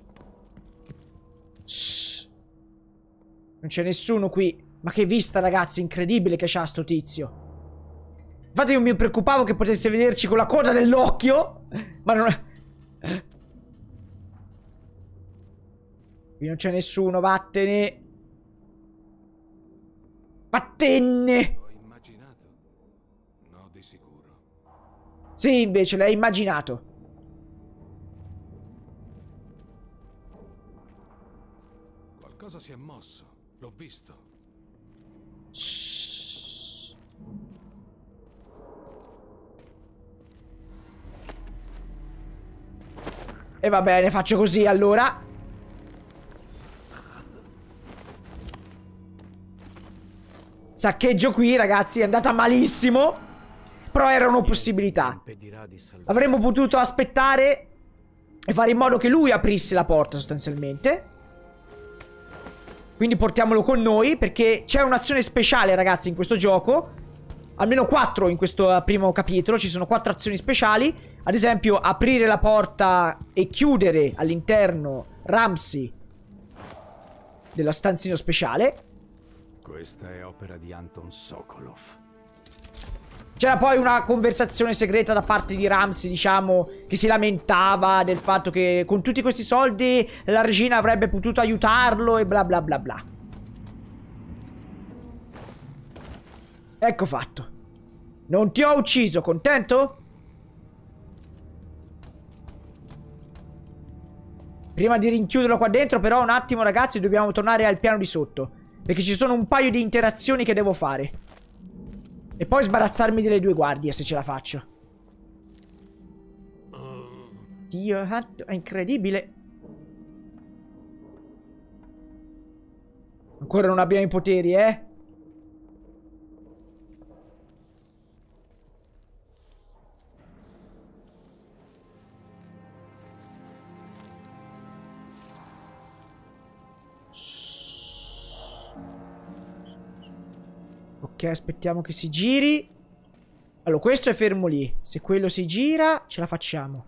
Shh. Non c'è nessuno qui. Ma che vista, ragazzi, incredibile che c'ha sto tizio. Infatti io mi preoccupavo che potesse vederci con la coda nell'occhio. Ma non è... Qui non c'è nessuno, vattene. Vattene. Ho immaginato? No, di sicuro. Sì, invece, l'hai immaginato. Qualcosa si è mosso. L'ho visto. Shhh. E va bene, faccio così allora. Saccheggio qui, ragazzi, è andata malissimo. Però era una possibilità. Avremmo potuto aspettare e fare in modo che lui aprisse la porta, sostanzialmente. Quindi portiamolo con noi, perché c'è un'azione speciale, ragazzi, in questo gioco. Almeno quattro in questo primo capitolo. Ci sono quattro azioni speciali. Ad esempio, aprire la porta e chiudere all'interno Ramsay della stanzino speciale. Questa è opera di Anton Sokolov. C'era poi una conversazione segreta da parte di Ramsay, diciamo, che si lamentava del fatto che con tutti questi soldi la regina avrebbe potuto aiutarlo e bla bla bla bla. Ecco fatto. Non ti ho ucciso, contento? Prima di rinchiuderlo qua dentro, però, un attimo, ragazzi, dobbiamo tornare al piano di sotto, perché ci sono un paio di interazioni che devo fare. E poi sbarazzarmi delle due guardie, se ce la faccio. Dio, è incredibile. Ancora non abbiamo i poteri, eh? Ok, aspettiamo che si giri. Allora, questo è fermo lì. Se quello si gira, ce la facciamo.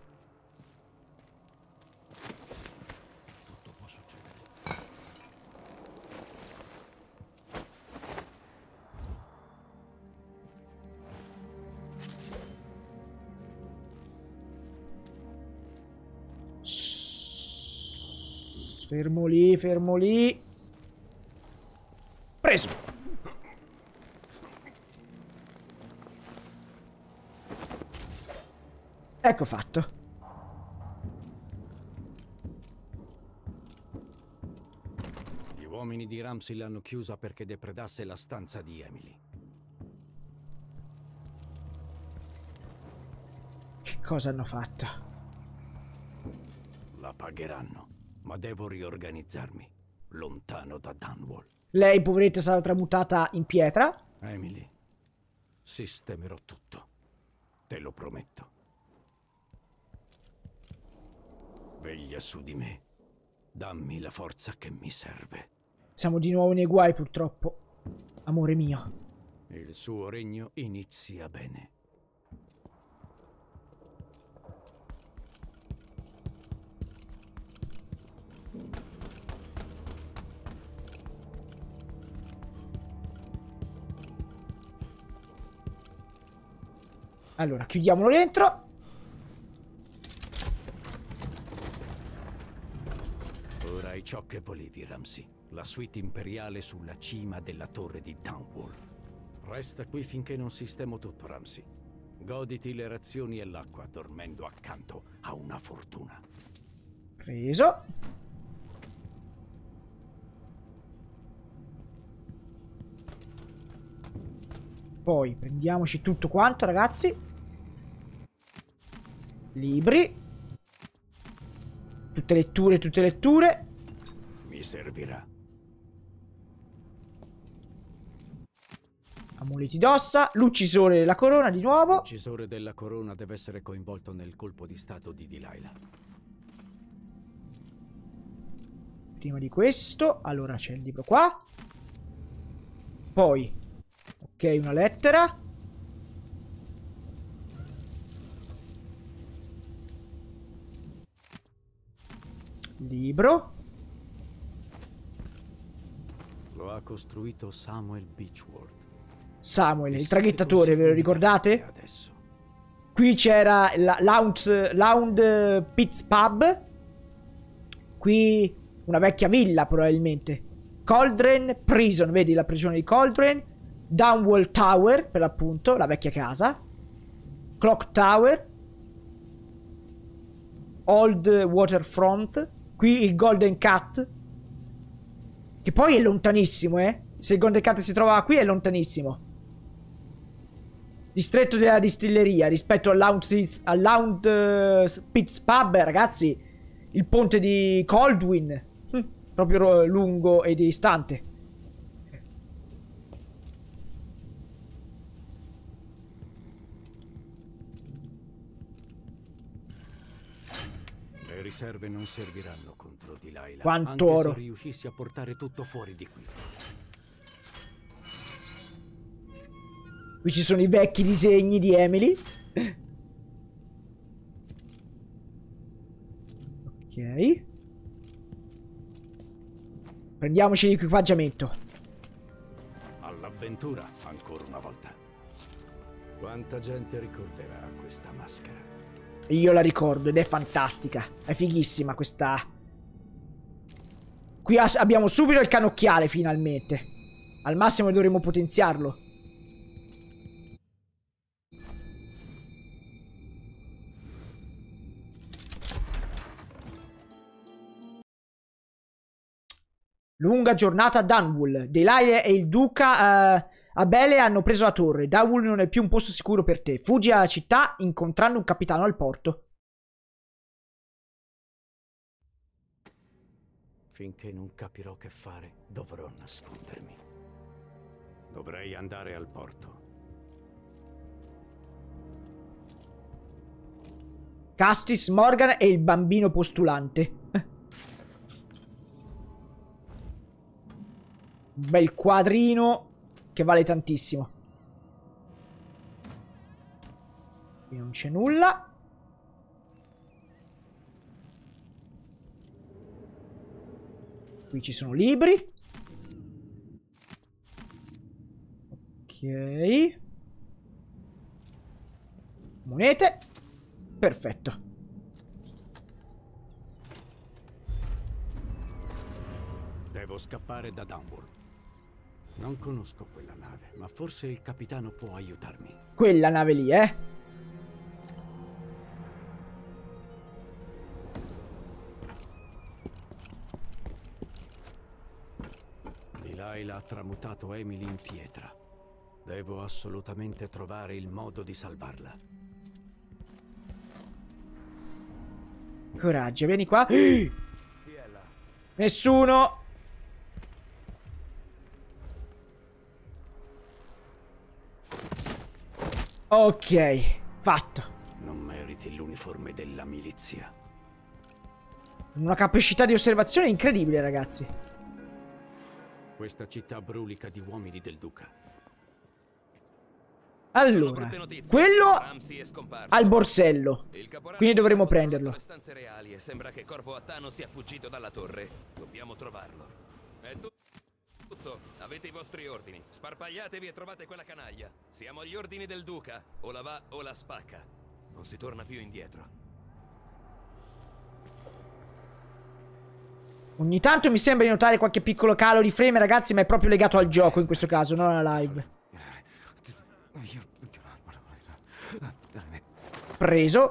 Tutto può succedere. Fermo lì, fermo lì. Preso. Ecco fatto. Gli uomini di Ramsay l'hanno chiusa perché depredasse la stanza di Emily. Che cosa hanno fatto? La pagheranno, ma devo riorganizzarmi, lontano da Dunwall. Lei, poveretta, sarà tramutata in pietra. Emily, sistemerò tutto. Te lo prometto. Veglia su di me. Dammi la forza che mi serve. Siamo di nuovo nei guai, purtroppo. Amore mio. Il suo regno inizia bene. Allora, chiudiamolo dentro. Ora hai ciò che volevi, Ramsay. La suite imperiale sulla cima della torre di Dunwall. Resta qui finché non sistemo tutto, Ramsay. Goditi le razioni e l'acqua, dormendo accanto a una fortuna. Preso. Poi prendiamoci tutto quanto, ragazzi. Libri. Tutte letture, tutte letture. Mi servirà. Amuleti d'ossa. L'uccisore della corona di nuovo. L'uccisore della corona deve essere coinvolto nel colpo di stato di Delilah. Prima di questo, allora c'è il libro qua. Poi, ok, una lettera. Libro. Lo ha costruito Samuel Beechworth. Samuel, il traghettatore, ve lo ricordate? Adesso. Qui c'era la Lounge, Lounge Pits Pub. Qui una vecchia villa, probabilmente. Cauldron Prison, vedi la prigione di Cauldron. Dunwall Tower, per l'appunto, la vecchia casa. Clock Tower. Old Waterfront. Qui il Golden Cat. Che poi è lontanissimo, eh. Se il Golden Cat si trova qui è lontanissimo. Distretto della distilleria rispetto al Lounge, al Lounge uh, Pits Pub, ragazzi. Il ponte di Caldwin. Hm, proprio lungo e distante. Le riserve non serviranno contro Delilah. Quanto anche oro. se riuscissi a portare tutto fuori di qui. Qui ci sono i vecchi disegni di Emily. Ok. Prendiamoci l'equipaggiamento. All'avventura, ancora una volta. Quanta gente ricorderà questa maschera? Io la ricordo ed è fantastica. È fighissima questa. Qui abbiamo subito il canocchiale finalmente. Al massimo dovremmo potenziarlo. Lunga giornata a Dunwall. Delilah e il duca uh, Abele hanno preso la torre. Dunwall non è più un posto sicuro per te. Fuggi dalla città incontrando un capitano al porto. Finché non capirò che fare, dovrò nascondermi. Dovrei andare al porto. Castis Morgan e il bambino postulante. Bel quadrino. che vale tantissimo. Qui non c'è nulla. Qui ci sono libri. Ok. Monete. Perfetto. Devo scappare da Downwall. Non conosco quella nave, ma forse il capitano può aiutarmi. Quella nave lì, eh? Delilah ha tramutato Emily in pietra. Devo assolutamente trovare il modo di salvarla. Coraggio, vieni qua. Nessuno. Ok, fatto. Non meriti l'uniforme della milizia. Una capacità di osservazione incredibile, ragazzi. Questa città brulica di uomini del duca. Allora, quello al borsello. Quindi dovremo prenderlo. Le stanze reali e sembra che Corvo Attano sia fuggito dalla torre. Dobbiamo trovarlo. È tu- tutto. Avete i vostri ordini. Sparpagliatevi e trovate quella canaglia. Siamo agli ordini del duca. O la va o la spacca. Non si torna più indietro. Ogni tanto mi sembra di notare qualche piccolo calo di frame, ragazzi, ma è proprio legato al gioco in questo caso, non alla live. Preso.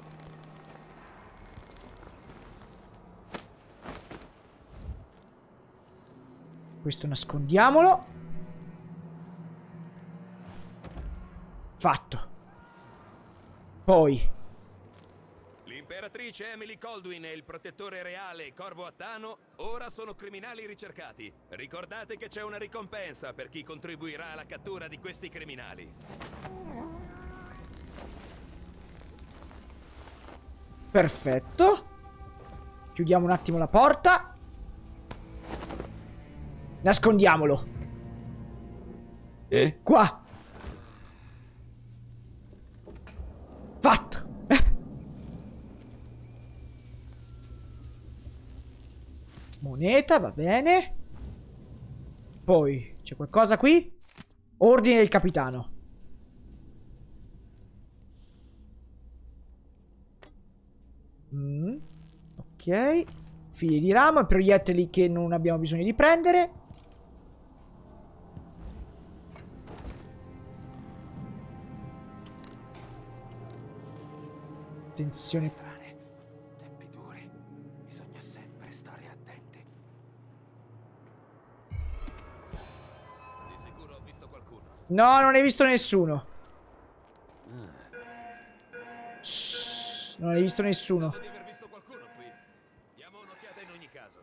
Questo nascondiamolo. Fatto. Poi L'imperatrice Emily Colduin e il protettore reale Corvo Attano ora sono criminali ricercati. Ricordate che c'è una ricompensa per chi contribuirà alla cattura di questi criminali. perfetto. Chiudiamo un attimo la porta. Nascondiamolo. Eh, qua. Fatto. Moneta, va bene. Poi c'è qualcosa qui. Ordine del capitano. Mm, ok. Fili di ramo e proiettili che non abbiamo bisogno di prendere. Attenzione. Strane. Tempi duri. Bisogna sempre stare attenti. Di sicuro ho visto qualcuno. No, non hai visto nessuno. Shh, non hai visto nessuno. Pensavo di aver visto qualcuno qui. Diamo un'occhiata in ogni caso.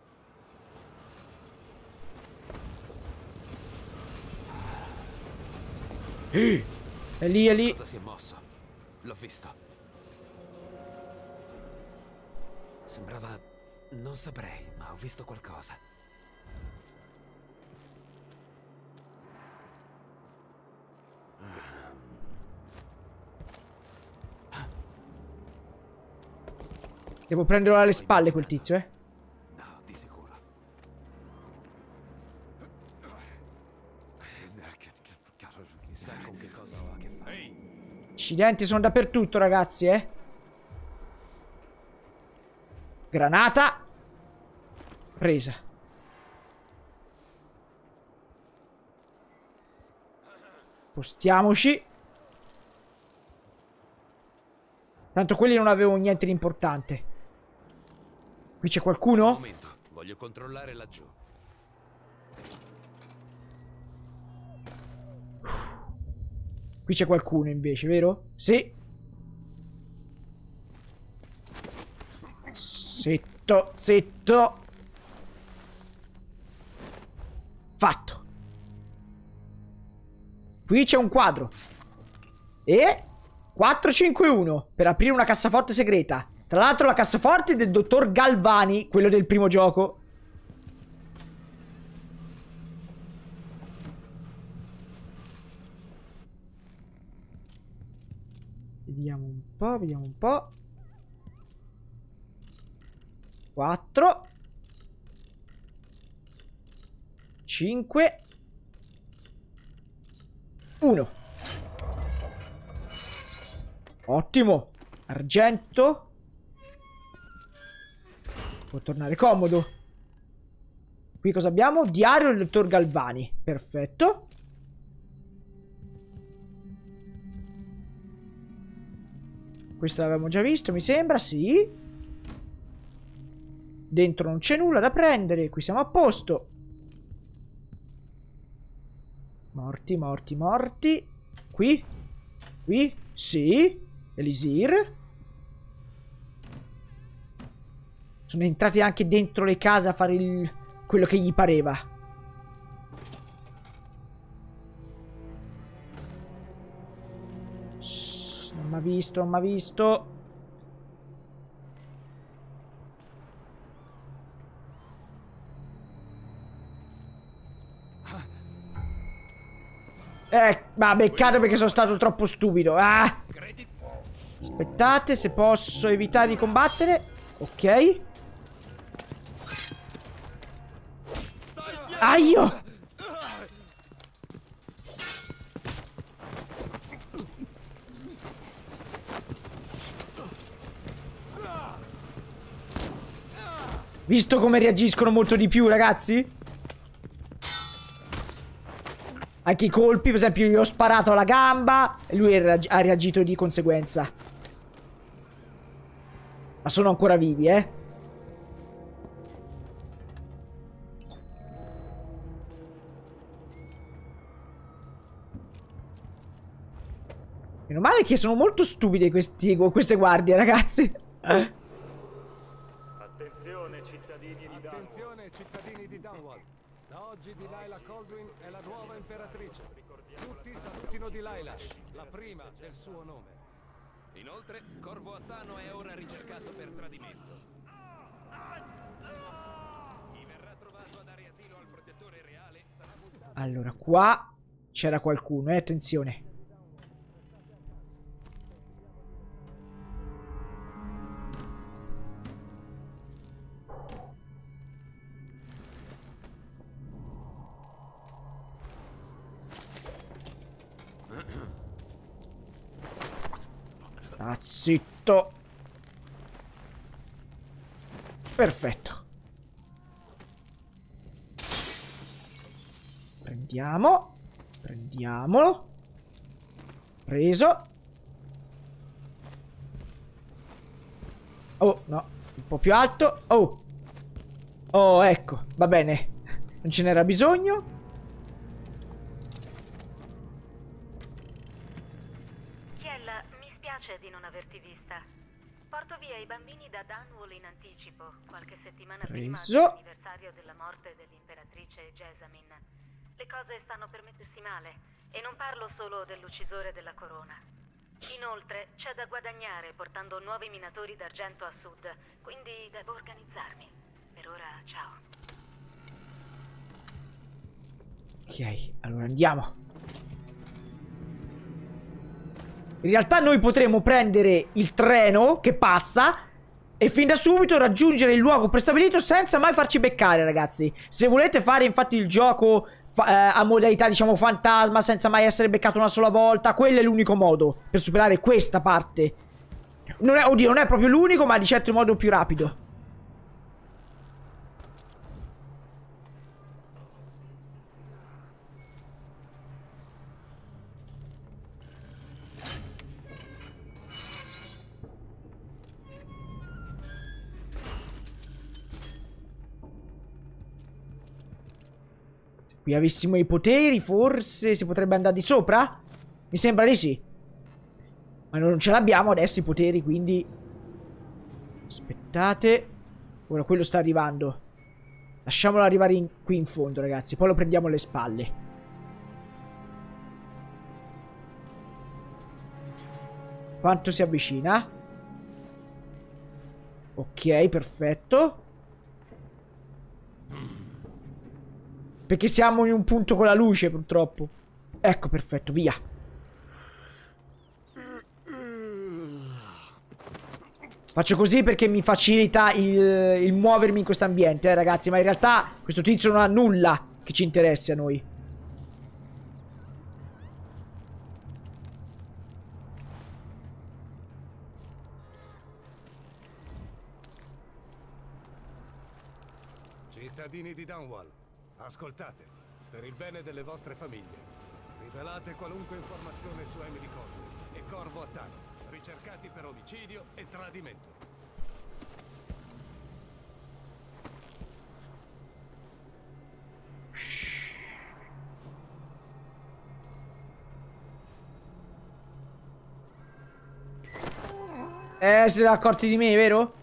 È lì, è lì. Cosa si è mosso? L'ho visto. Sembrava... non saprei, ma ho visto qualcosa. Devo prenderlo alle spalle quel tizio, eh. No, di sicuro. Chissà con che cosa ho a che fare. Accidenti sono dappertutto, ragazzi, eh. Granata. Presa. Spostiamoci. Tanto quelli non avevano niente di importante. Qui c'è qualcuno? Un momento, voglio controllare laggiù. Qui c'è qualcuno invece, vero? Sì. Zitto, zitto. Fatto. Qui c'è un quadro. E quattro cinque uno per aprire una cassaforte segreta. Tra l'altro la cassaforte è del dottor Galvani, quello del primo gioco. Vediamo un po', vediamo un po'. quattro. cinque. uno. Ottimo. Argento. Può tornare comodo. Qui cosa abbiamo? Diario del dottor Galvani. Perfetto. Questo l'avevamo già visto, mi sembra, sì. Dentro non c'è nulla da prendere. Qui siamo a posto. Morti, morti, morti. Qui? Qui? Sì. Elisir. Sono entrati anche dentro le case a fare il... quello che gli pareva. Shhh, non mi ha visto, non mi ha visto. Eh, ma beccato perché sono stato troppo stupido. Ah! Aspettate se posso evitare di combattere. Ok. Aio! Visto come reagiscono molto di più, ragazzi? Anche i colpi, per esempio, gli ho sparato alla gamba e lui ha reagito di conseguenza. Ma sono ancora vivi, eh? Meno male che sono molto stupide questi, queste guardie, ragazzi. Attenzione, cittadini di Dunwall. Attenzione, cittadini di Dunwall. Da oggi Delilah Kaldwin è la nuova imperatrice. Tutti salutino Delilah, la prima del suo nome. Inoltre, Corvo Attano è ora ricercato per tradimento. Chi verrà trovato a dare asilo al protettore reale sarà multato. Allora, qua c'era qualcuno, eh, attenzione. Ah, zitto. Perfetto. Prendiamo. Prendiamolo. Preso. Oh, no. Un po' più alto. Oh. Oh, ecco. Va bene. Non ce n'era bisogno. Di non averti vista. Porto via i bambini da Dunwall in anticipo, qualche settimana prima dell'anniversario della morte dell'imperatrice Jessamine. Le cose stanno per mettersi male, e non parlo solo dell'uccisore della corona. Inoltre c'è da guadagnare portando nuovi minatori d'argento a sud, quindi devo organizzarmi. Per ora, ciao. Ok, allora andiamo. In realtà noi potremmo prendere il treno che passa e fin da subito raggiungere il luogo prestabilito senza mai farci beccare, ragazzi. Se volete fare infatti il gioco eh, a modalità, diciamo, fantasma, senza mai essere beccato una sola volta, quello è l'unico modo per superare questa parte. Non è, oddio, non è proprio l'unico, ma di certo il modo più rapido. Qui avessimo i poteri, forse si potrebbe andare di sopra? Mi sembra di sì. Ma non ce l'abbiamo adesso i poteri, quindi... Aspettate. Ora quello sta arrivando. Lasciamolo arrivare in... qui in fondo, ragazzi. Poi lo prendiamo alle spalle. Quanto si avvicina? Ok, perfetto. Perché siamo in un punto con la luce, purtroppo. Ecco, perfetto, via. Faccio così perché mi facilita il, il muovermi in questo ambiente, eh, ragazzi. Ma in realtà questo tizio non ha nulla che ci interessi a noi. Cittadini di Dunwall, ascoltate, per il bene delle vostre famiglie, rivelate qualunque informazione su Emily Cole e Corvo Attano, ricercati per omicidio e tradimento. Eh, si sono accorti di me, vero?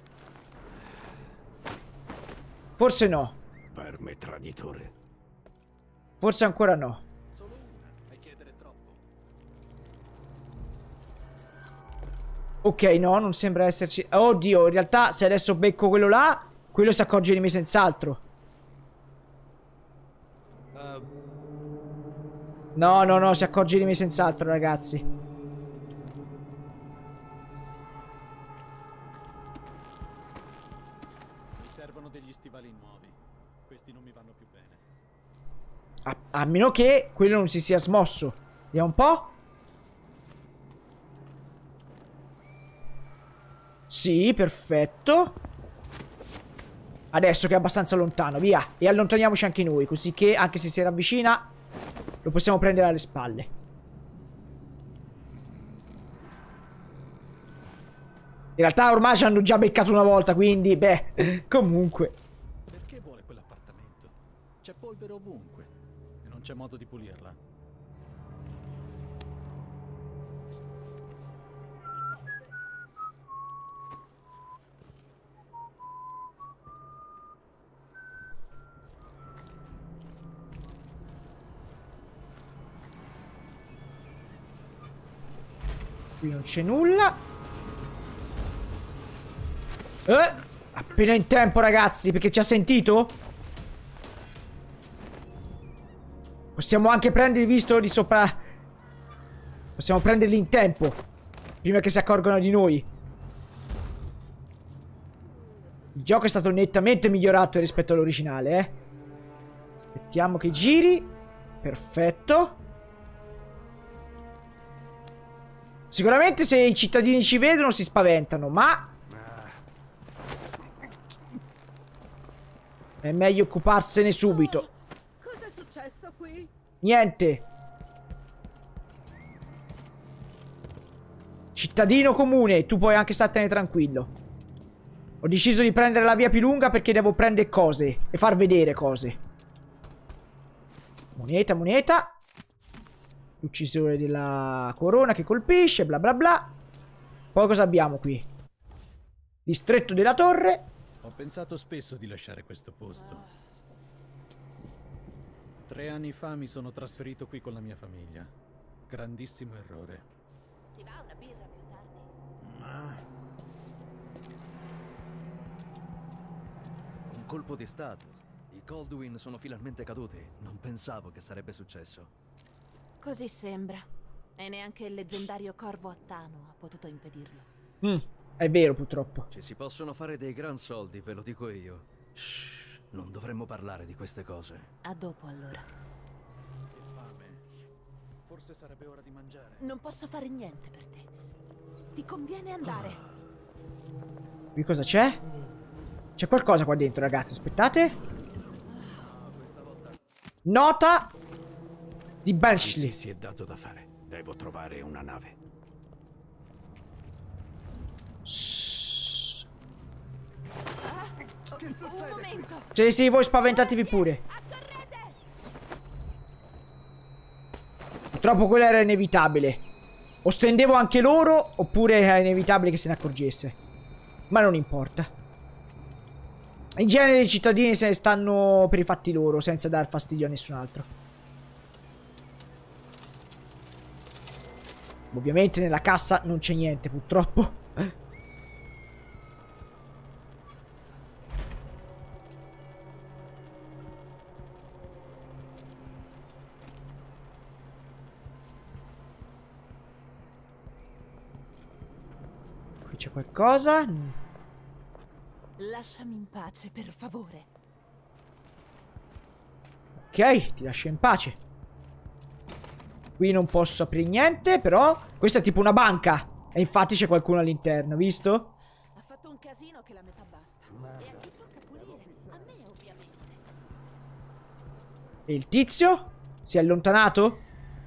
Forse no. Verme traditore. Forse ancora no. Solo una, è chiedere troppo. Ok, no, non sembra esserci. Oddio, in realtà se adesso becco quello là, quello si accorge di me senz'altro. Uh... No, no, no, si accorge di me senz'altro, ragazzi. Degli stivali nuovi. Questi non mi vanno più bene. A, a meno che quello non si sia smosso. Vediamo un po'. Sì, perfetto. Adesso che è abbastanza lontano, via. E allontaniamoci anche noi, così che anche se si ravvicina lo possiamo prendere alle spalle. In realtà ormai ci hanno già beccato una volta, quindi, beh, comunque. Perché vuole quell'appartamento? C'è polvere ovunque e non c'è modo di pulirla. Qui non c'è nulla. Eh, appena in tempo, ragazzi, perché ci ha sentito? Possiamo anche prenderli, visto di sopra. Possiamo prenderli in tempo, prima che si accorgano di noi. Il gioco è stato nettamente migliorato rispetto all'originale, eh. Aspettiamo che giri. Perfetto. Sicuramente se i cittadini ci vedono si spaventano, ma è meglio occuparsene subito. Cos'è successo qui? Niente. Cittadino comune, tu puoi anche startene tranquillo. Ho deciso di prendere la via più lunga perché devo prendere cose e far vedere cose. Moneta, moneta. L'uccisore della corona che colpisce, bla bla bla. Poi cosa abbiamo qui? Distretto della torre. Ho pensato spesso di lasciare questo posto. Tre anni fa mi sono trasferito qui con la mia famiglia. Grandissimo errore. Ti va una birra più tardi? Ma... Un colpo di stato. I Colduin sono finalmente caduti. Non pensavo che sarebbe successo. Così sembra. E neanche il leggendario Corvo Attano ha potuto impedirlo. Mm. È vero, purtroppo. Ci si possono fare dei gran soldi, ve lo dico io. Shh, non dovremmo parlare di queste cose. A dopo, allora. Che fame. Forse sarebbe ora di mangiare. Non posso fare niente per te. Ti conviene andare. Qui cosa c'è? C'è qualcosa qua dentro, ragazzi. Aspettate. Nota di Benchley. Sì, si è dato da fare. Devo trovare una nave. Che succede? Un momento. Sì, sì, voi spaventatevi pure. Purtroppo quello era inevitabile. O stendevo anche loro, oppure era inevitabile che se ne accorgesse. Ma non importa. In genere i cittadini se ne stanno per i fatti loro, senza dar fastidio a nessun altro. Ovviamente nella cassa non c'è niente, purtroppo. C'è qualcosa? Lasciami in pace, per favore. Ok, ti lascio in pace. Qui non posso aprire niente, però questa è tipo una banca. E infatti c'è qualcuno all'interno, visto? Ha fatto un casino che la metà basta. E a chi tocca pulire? A me, ovviamente. E il tizio? Si è allontanato?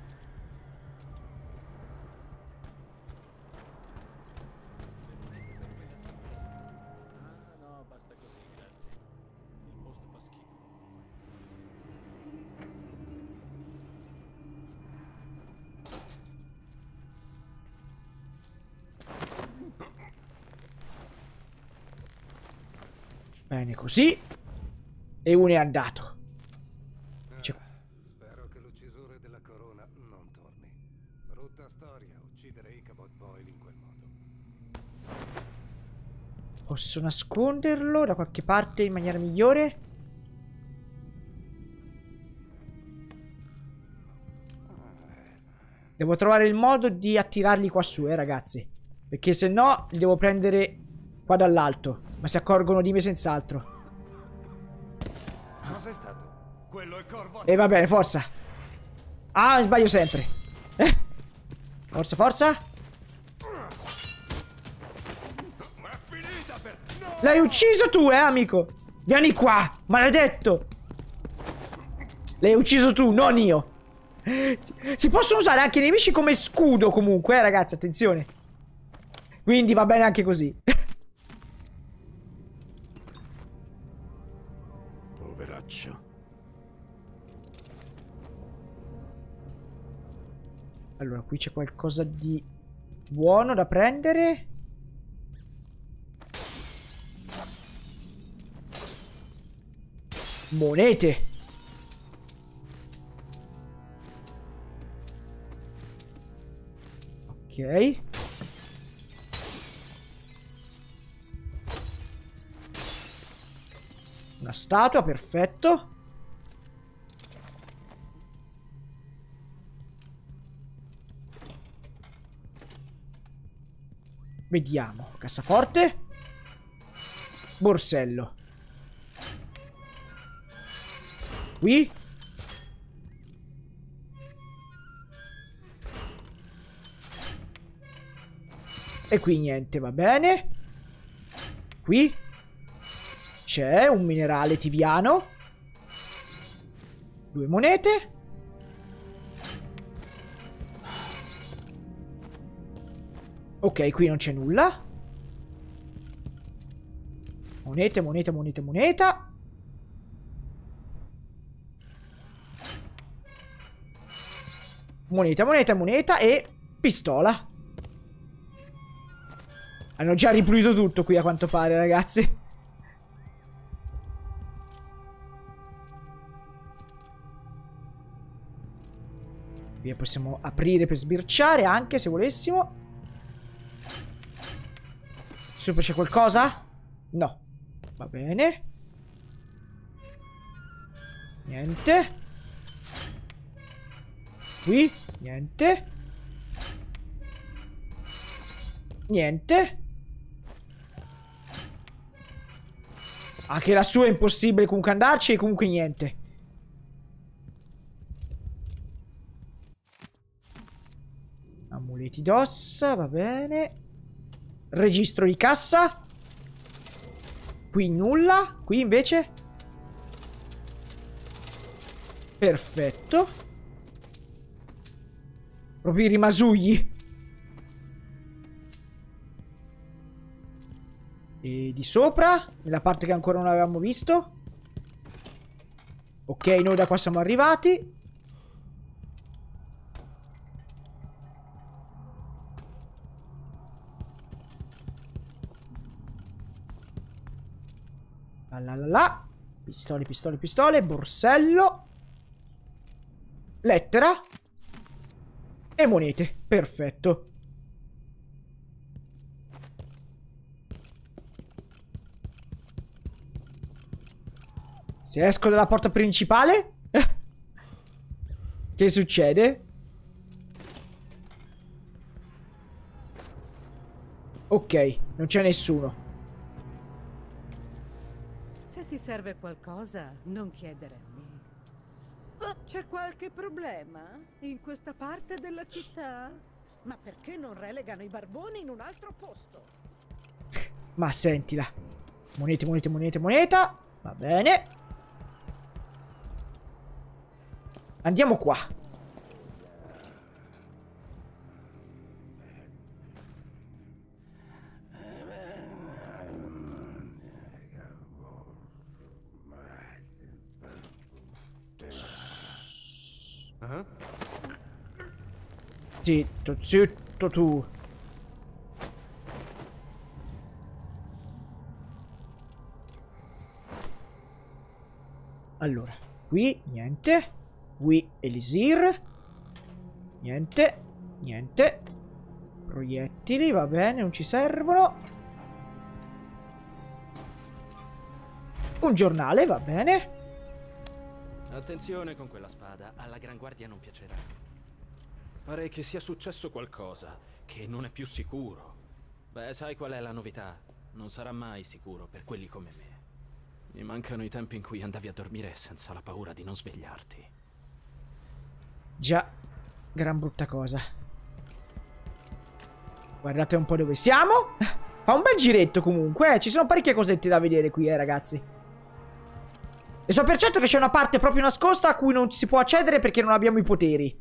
Bene così. E uno è andato. C'è... Spero che l'uccisore della corona non torni. Brutta storia, uccidere Ichabod Boyle in quel modo. Posso nasconderlo da qualche parte in maniera migliore? Devo trovare il modo di attirarli qua su, eh ragazzi. Perché se no li devo prendere qua dall'alto. Ma si accorgono di me senz'altro. Cos'è stato? Quello è Corvo. E va bene, forza. Ah, sbaglio sempre. Eh. Forza, forza. L'hai ucciso tu, eh, amico. Vieni qua, maledetto. L'hai ucciso tu, non io. Si possono usare anche i nemici come scudo comunque, eh, ragazzi, attenzione. Quindi va bene anche così. Poveraccio. Allora, qui c'è qualcosa di buono da prendere. Monete. Ok. Una statua, perfetto. Vediamo. Cassaforte. Borsello. Qui. E qui niente, va bene. Qui c'è un minerale tiviano. Due monete. Ok, qui non c'è nulla. Monete, monete, monete, moneta. Moneta, moneta, moneta e pistola. Hanno già ripulito tutto qui a quanto pare, ragazzi. Via, possiamo aprire per sbirciare anche se volessimo. Sopra c'è qualcosa? No. Va bene. Niente. Qui? Niente. Niente. Anche lassù è impossibile comunque andarci e comunque niente. Amuleti d'ossa, va bene. Registro di cassa. Qui nulla. Qui invece. Perfetto. Proprio i rimasugli. E di sopra, nella parte che ancora non avevamo visto. Ok, noi da qua siamo arrivati. La la la la. Pistole, pistole, pistole. Borsello. Lettera. E monete. Perfetto. Se esco dalla porta principale? Che succede? Ok, non c'è nessuno. Se ti serve qualcosa, non chiedere a me. C'è qualche problema in questa parte della città? Ma perché non relegano i barboni in un altro posto? Ma sentila. Monete, monete, monete, moneta. Va bene. Andiamo qua. Uh-huh. Zitto, zitto tu. Allora, qui niente. Qui Elisir. Niente. Niente. Proiettili, va bene, non ci servono. Un giornale, va bene. Attenzione con quella spada, alla Gran Guardia non piacerà. Pare che sia successo qualcosa, che non è più sicuro. Beh, sai qual è la novità? Non sarà mai sicuro per quelli come me. Mi mancano i tempi in cui andavi a dormire senza la paura di non svegliarti. Già, gran brutta cosa. Guardate un po' dove siamo. Fa un bel giretto comunque, eh. Ci sono parecchie cosette da vedere qui, eh, ragazzi. E so per certo che c'è una parte proprio nascosta a cui non si può accedere perché non abbiamo i poteri.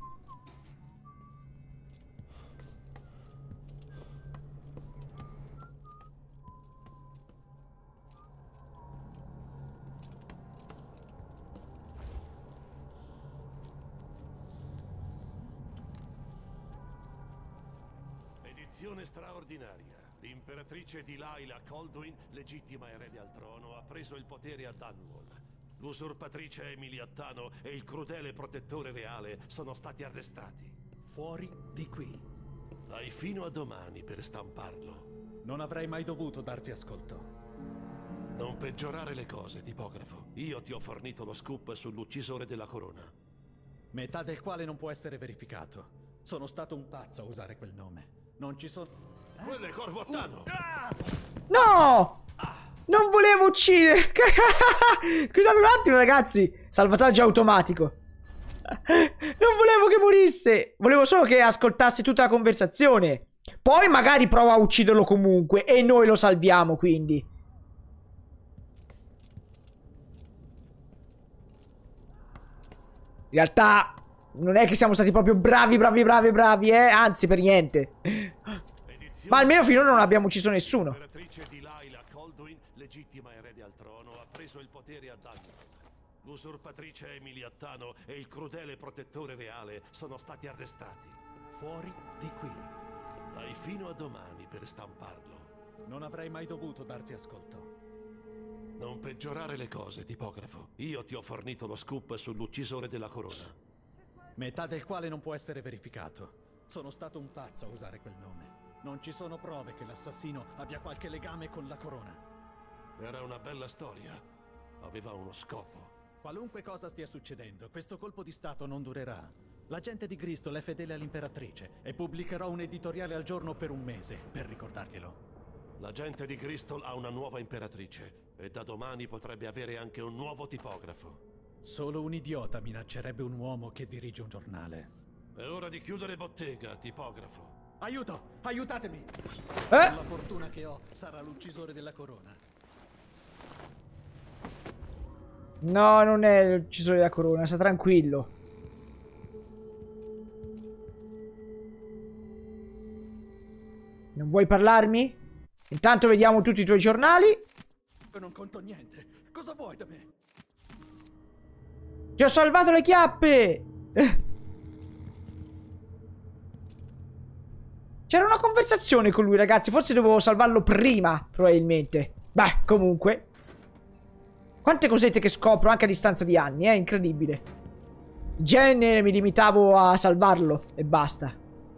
Edizione straordinaria. L'imperatrice Delilah Colduin, legittima erede al trono, ha preso il potere a Dunwall. L'usurpatrice Emily Attano e il crudele protettore reale sono stati arrestati. Fuori di qui. Hai fino a domani per stamparlo. Non avrei mai dovuto darti ascolto. Non peggiorare le cose, tipografo. Io ti ho fornito lo scoop sull'uccisore della corona. Metà del quale non può essere verificato. Sono stato un pazzo a usare quel nome. Non ci sono... Eh? Quello è Corvo Attano! Uh, ah! No! Non volevo uccidere! Scusate un attimo, ragazzi. Salvataggio automatico. Non volevo che morisse. Volevo solo che ascoltasse tutta la conversazione. Poi magari prova a ucciderlo comunque. E noi lo salviamo, quindi. In realtà non è che siamo stati proprio bravi, bravi, bravi, bravi, eh. Anzi, per niente. Ma almeno finora non abbiamo ucciso nessuno. Legittima erede al trono, ha preso il potere a Dunwall. L'usurpatrice Emily Attano e il crudele protettore reale sono stati arrestati. Fuori di qui. Hai fino a domani per stamparlo. Non avrei mai dovuto darti ascolto. Non peggiorare le cose, tipografo. Io ti ho fornito lo scoop sull'uccisore della corona. Metà del quale non può essere verificato. Sono stato un pazzo a usare quel nome. Non ci sono prove che l'assassino abbia qualche legame con la corona. Era una bella storia. Aveva uno scopo. Qualunque cosa stia succedendo, questo colpo di stato non durerà. L'agente di Gristol è fedele all'imperatrice e pubblicherò un editoriale al giorno per un mese, per ricordarglielo. L'agente di Gristol ha una nuova imperatrice e da domani potrebbe avere anche un nuovo tipografo. Solo un idiota minaccerebbe un uomo che dirige un giornale. È ora di chiudere bottega, tipografo. Aiuto! Aiutatemi! Eh? La fortuna che ho sarà l'uccisore della corona. No, non è l'uccisore della corona, sta tranquillo. Non vuoi parlarmi? Intanto vediamo tutti i tuoi giornali. Io non conto niente. Cosa vuoi da me? Ti ho salvato le chiappe! C'era una conversazione con lui, ragazzi. Forse dovevo salvarlo prima, probabilmente. Beh, comunque. Quante cosette che scopro anche a distanza di anni, è eh? Incredibile. In genere mi limitavo a salvarlo e basta.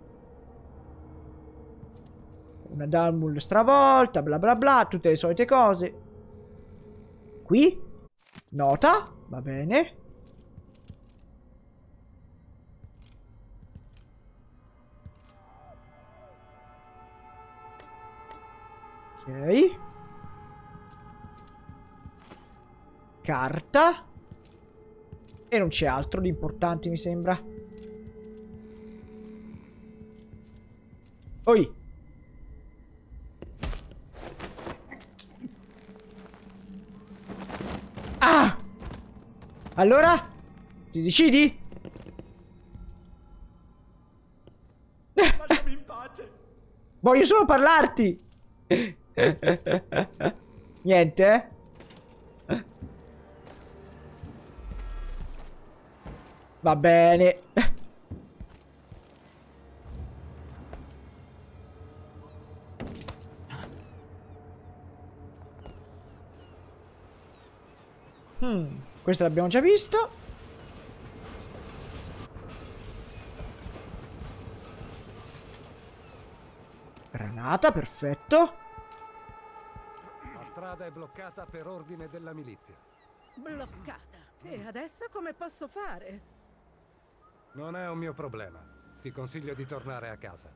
Una Dunwall stravolta, bla bla bla, tutte le solite cose. Qui? Nota, va bene. Ok. Carta. E non c'è altro di importante, mi sembra. Oi. Ah! Allora? Ti decidi? Lasciami in pace. Voglio solo parlarti. Niente, eh? Va bene. Hmm, questo l'abbiamo già visto. Granata, perfetto. La strada è bloccata per ordine della milizia. Bloccata. E adesso come posso fare? Non è un mio problema. Ti consiglio di tornare a casa.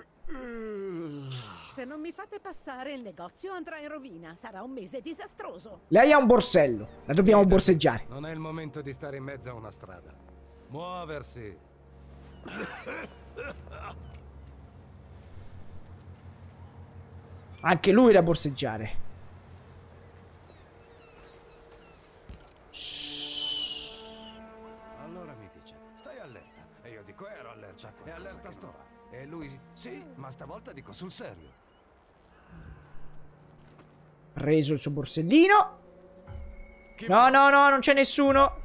Se non mi fate passare, il negozio andrà in rovina. Sarà un mese disastroso. Lei ha un borsello. La dobbiamo borseggiare. Non è il momento di stare in mezzo a una strada. Muoversi. Anche lui da borseggiare. Allora mi dice, stai allerta. E io dico, ero allerta. E allerta sto. E lui, sì, ma stavolta dico sul serio. Preso il suo borsellino. No, no, no, non c'è nessuno.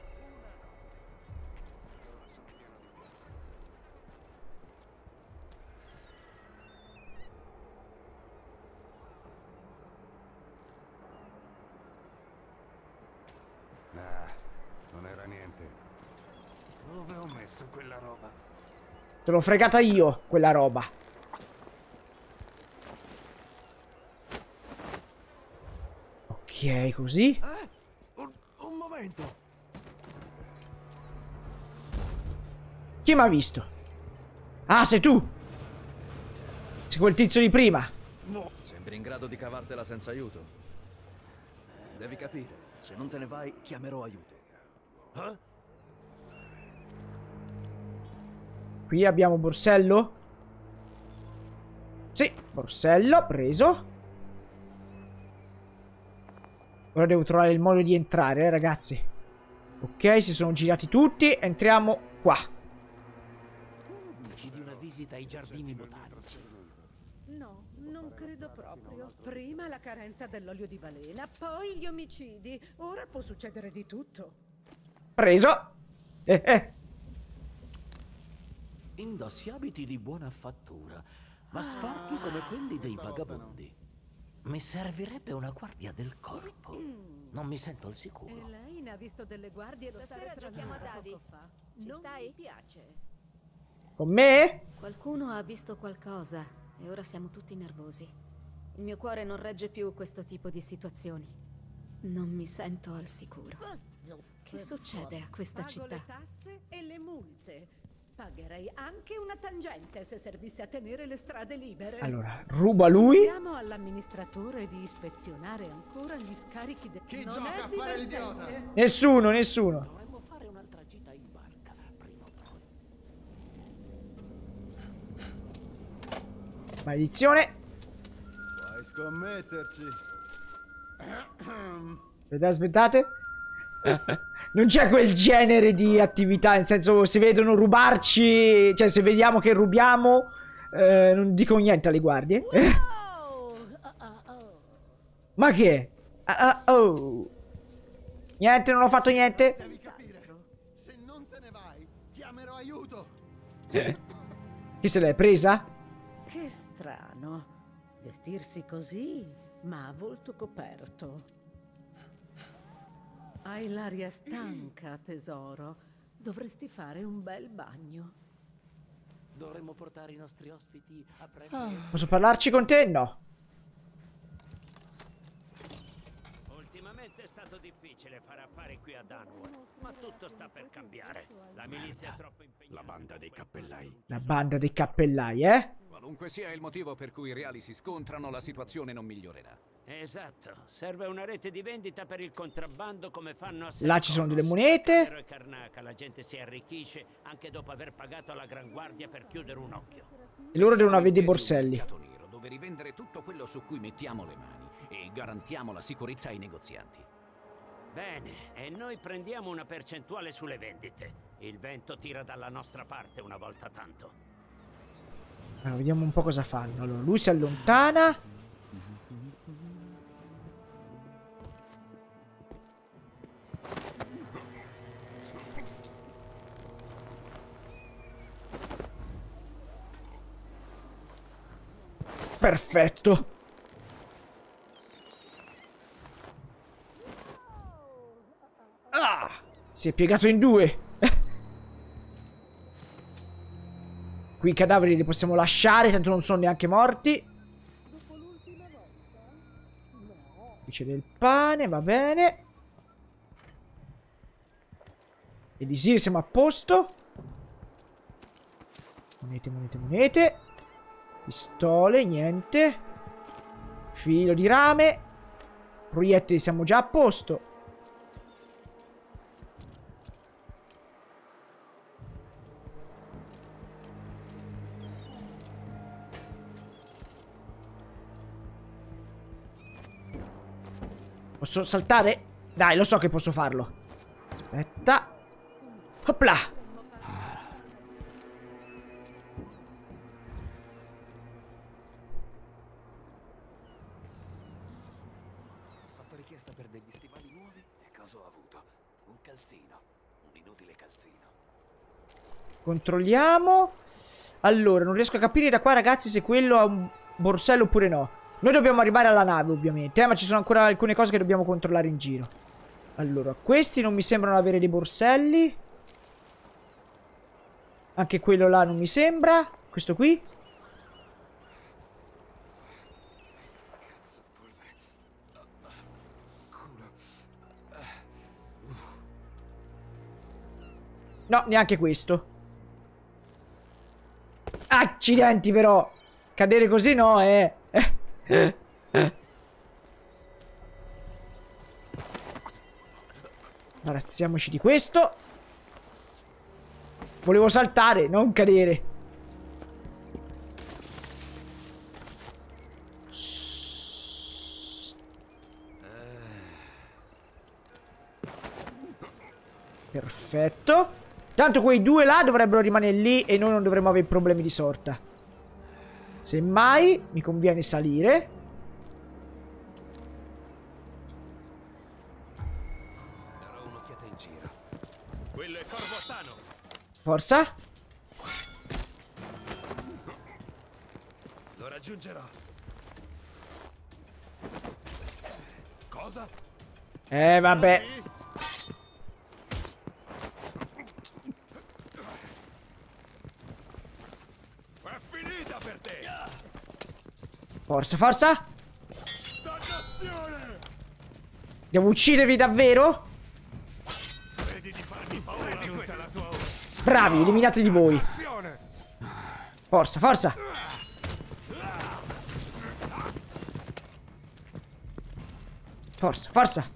Nah, non era niente. Dove ho messo quella roba? Te l'ho fregata io, quella roba. Ok, così. Eh? Un, un momento. Chi mi ha visto? Ah, sei tu. Sei quel tizio di prima. No. Sembri in grado di cavartela senza aiuto. Devi capire, se non te ne vai, chiamerò aiuto. Eh? Qui abbiamo borsello. Sì, borsello, preso. Ora devo trovare il modo di entrare, eh, ragazzi. Ok, si sono girati tutti. Entriamo qua. Dici di una visita ai giardini botanici? No, non credo proprio. Prima la carenza dell'olio di balena, poi gli omicidi. Ora può succedere di tutto. Preso. Eh, eh. Indossi abiti di buona fattura, ma sporchi come quelli dei vagabondi. Mi servirebbe una guardia del corpo. Non mi sento al E sicuro. lei ne ha visto delle guardie Stasera lottare tra giochiamo a loro dadi. poco fa. Ci Non stai? mi piace. Con me? Qualcuno ha visto qualcosa e ora siamo tutti nervosi. Il mio cuore non regge più questo tipo di situazioni. Non mi sento al sicuro. Che succede a questa Pago città? le tasse e le multe. Pagherei anche una tangente se servisse a tenere le strade libere. Allora, rubo a lui. Chiediamo all'amministratore di ispezionare ancora gli scarichi del... Chi non gioca è a fare divertente. l'idiota? Nessuno, nessuno. Dovremmo fare un'altra gita in barca, prima o poi. Maledizione. Puoi scommetterci. Aspettate, aspettate. Non c'è quel genere di attività, nel senso, se vedono rubarci, cioè se vediamo che rubiamo, eh, non dico niente alle guardie. Ma che? Ah, ah, oh. Niente, non ho fatto niente. Devi capire. Se non te ne vai, chiamerò aiuto. Chi se l'è presa? Che strano. Vestirsi così, ma a volto coperto. Hai l'aria stanca, tesoro. Dovresti fare un bel bagno. Dovremmo portare i nostri ospiti a prendere... Posso parlarci con te? No. Ultimamente è stato difficile fare affari qui a Dunwall, ma tutto sta per cambiare. La milizia è troppo impegnata. La banda dei cappellai. La banda dei cappellai, eh? Qualunque sia il motivo per cui i reali si scontrano, la situazione non migliorerà. Esatto, serve una rete di vendita per il contrabbando come fanno a Là ci sono delle monete. Cairo e Karnaca, la gente si arricchisce anche dopo aver pagato alla Gran Guardia per chiudere un occhio. E loro devono avere dei borselli. Nero dove rivendere tutto quello su cui mettiamo le mani e garantiamo la sicurezza ai negozianti. Bene, e noi prendiamo una percentuale sulle vendite. Il vento tira dalla nostra parte una volta tanto. Allora, vediamo un po' cosa fanno. Allora, lui si allontana. Perfetto. Ah, si è piegato in due. Qui i cadaveri li possiamo lasciare, tanto non sono neanche morti. Qui c'è del pane, va bene. Elisir, siamo a posto. Monete, monete, monete. Pistole, niente. Filo di rame. Proiettili, siamo già a posto. Posso saltare? Dai, lo so che posso farlo. Aspetta. Hopla. Per degli stivali nuovi e cosa ho avuto? Un calzino, un inutile calzino. Controlliamo. Allora, non riesco a capire da qua, ragazzi, se quello ha un borsello oppure no. Noi dobbiamo arrivare alla nave, ovviamente, eh, ma ci sono ancora alcune cose che dobbiamo controllare in giro. Allora, questi non mi sembrano avere dei borselli. Anche quello là non mi sembra. Questo qui. No, neanche questo. Accidenti però. Cadere così no, eh. eh. Imbarazziamoci di questo. Volevo saltare, non cadere. Perfetto. Tanto quei due là dovrebbero rimanere lì e noi non dovremmo avere problemi di sorta. Semmai mi conviene salire. Darò un'occhiata in giro. Quello è Corvo Attano. Forza. Lo raggiungerò. Cosa? Eh vabbè. Forza, forza. Devo uccidervi davvero? Bravi, eliminate di voi. Forza, forza. Forza, forza.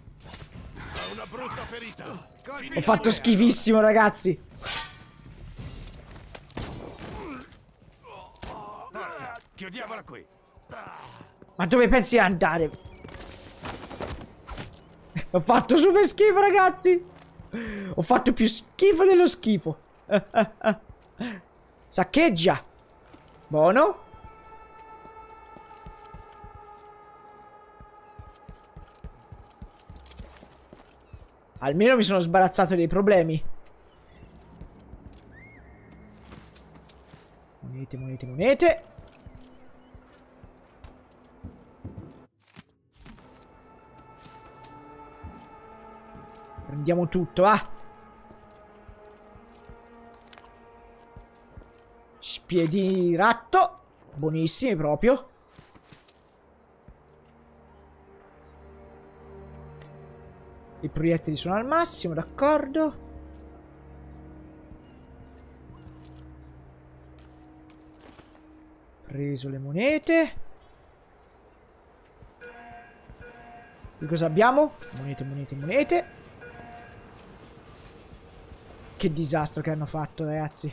Ho fatto schifissimo, ragazzi. Chiudiamola qui. Ma dove pensi di andare? Ho fatto super schifo, ragazzi. Ho fatto più schifo dello schifo. Saccheggia. Buono. Almeno mi sono sbarazzato dei problemi. Monete, monete, monete. Prendiamo tutto, ah. Spiedini di ratto. Buonissimi proprio. I proiettili sono al massimo, d'accordo. Preso le monete. Qui cosa abbiamo? Monete, monete, monete. Che disastro che hanno fatto, ragazzi.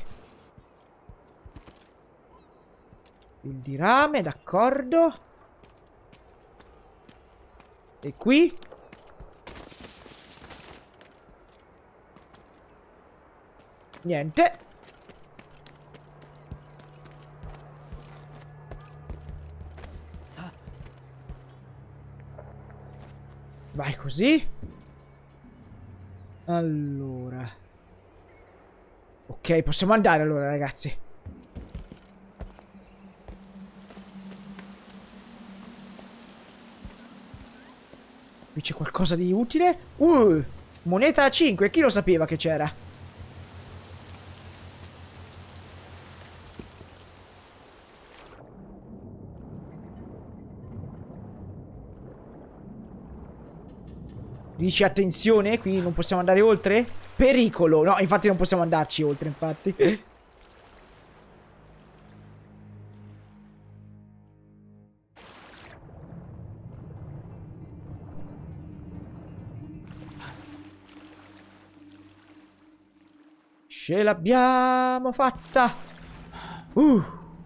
Il dirame, d'accordo. E qui? Niente. Vai così. Allora. Ok, possiamo andare allora, ragazzi. Qui c'è qualcosa di utile. Uh, moneta a cinque. Chi lo sapeva che c'era? Dici attenzione, qui non possiamo andare oltre? Pericolo. No, infatti non possiamo andarci oltre, infatti. Ce l'abbiamo fatta. Uh.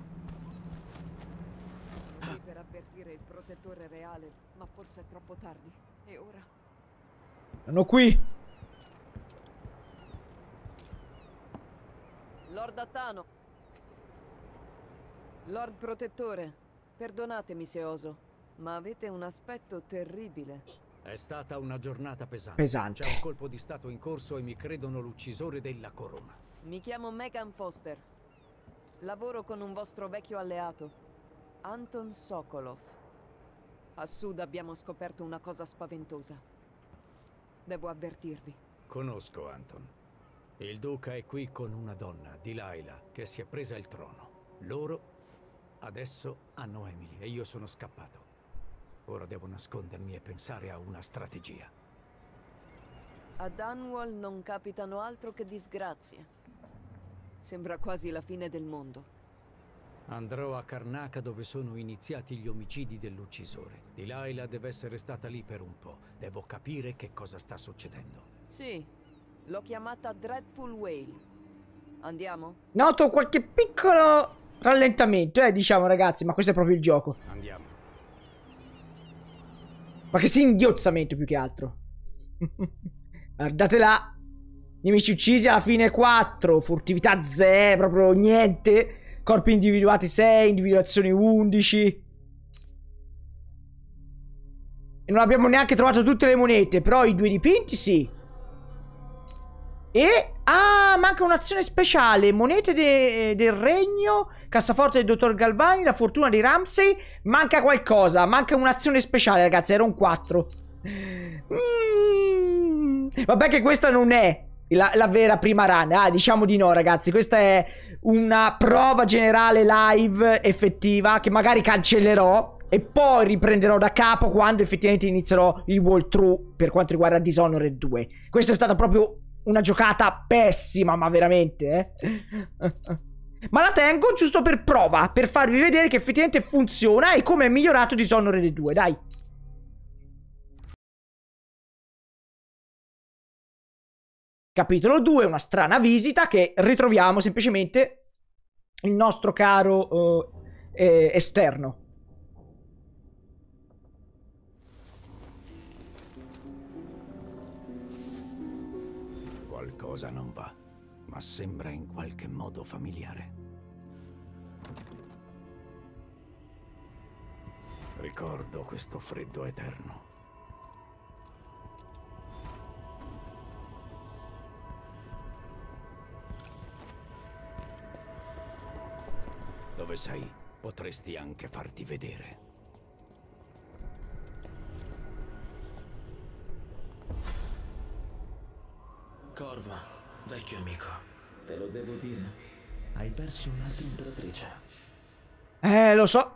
Per avvertire il protettore reale, ma forse è troppo tardi. E ora? Sono qui. Lord Attano. Lord Protettore, perdonatemi se oso, ma avete un aspetto terribile. È stata una giornata pesante. Pesante. C'è un colpo di stato in corso e mi credono l'uccisore della corona. Mi chiamo Megan Foster. Lavoro con un vostro vecchio alleato, Anton Sokolov. A sud abbiamo scoperto una cosa spaventosa. Devo avvertirvi. Conosco Anton. Il duca è qui con una donna, Delilah, che si è presa il trono. Loro adesso hanno Emily e io sono scappato. Ora devo nascondermi e pensare a una strategia. A Dunwall non capitano altro che disgrazie. Sembra quasi la fine del mondo. Andrò a Karnaca dove sono iniziati gli omicidi dell'uccisore. Delilah deve essere stata lì per un po'. Devo capire che cosa sta succedendo. Sì, l'ho chiamata Dreadful Whale. Andiamo? Noto qualche piccolo rallentamento, eh, diciamo, ragazzi, ma questo è proprio il gioco. Andiamo. Ma che singhiozzamento più che altro. Guardate là. Nemici uccisi alla fine quattro. Furtività zero, proprio niente. Corpi individuati sei, individuazioni undici. E non abbiamo neanche trovato tutte le monete, però i due dipinti sì. E... ah, manca un'azione speciale. Monete de del regno, cassaforte del dottor Galvani, la fortuna di Ramsey. Manca qualcosa, manca un'azione speciale, ragazzi, era un quattro. mm. Vabbè che questa non è la, la vera prima run. Ah, diciamo di no, ragazzi. Questa è una prova generale live effettiva che magari cancellerò e poi riprenderò da capo quando effettivamente inizierò il walkthrough per quanto riguarda Dishonored due. Questa è stata proprio una giocata pessima, ma veramente, eh. Ma la tengo giusto per prova, per farvi vedere che effettivamente funziona e come è migliorato Dishonored due, dai. Capitolo due, una strana visita che ritroviamo semplicemente il nostro caro uh, eh, esterno. Qualcosa non va, ma sembra in qualche modo familiare. Ricordo questo freddo eterno. Dove sei? Potresti anche farti vedere. Corvo, vecchio amico, te lo devo dire. Hai perso un'altra imperatrice. Eh, lo so.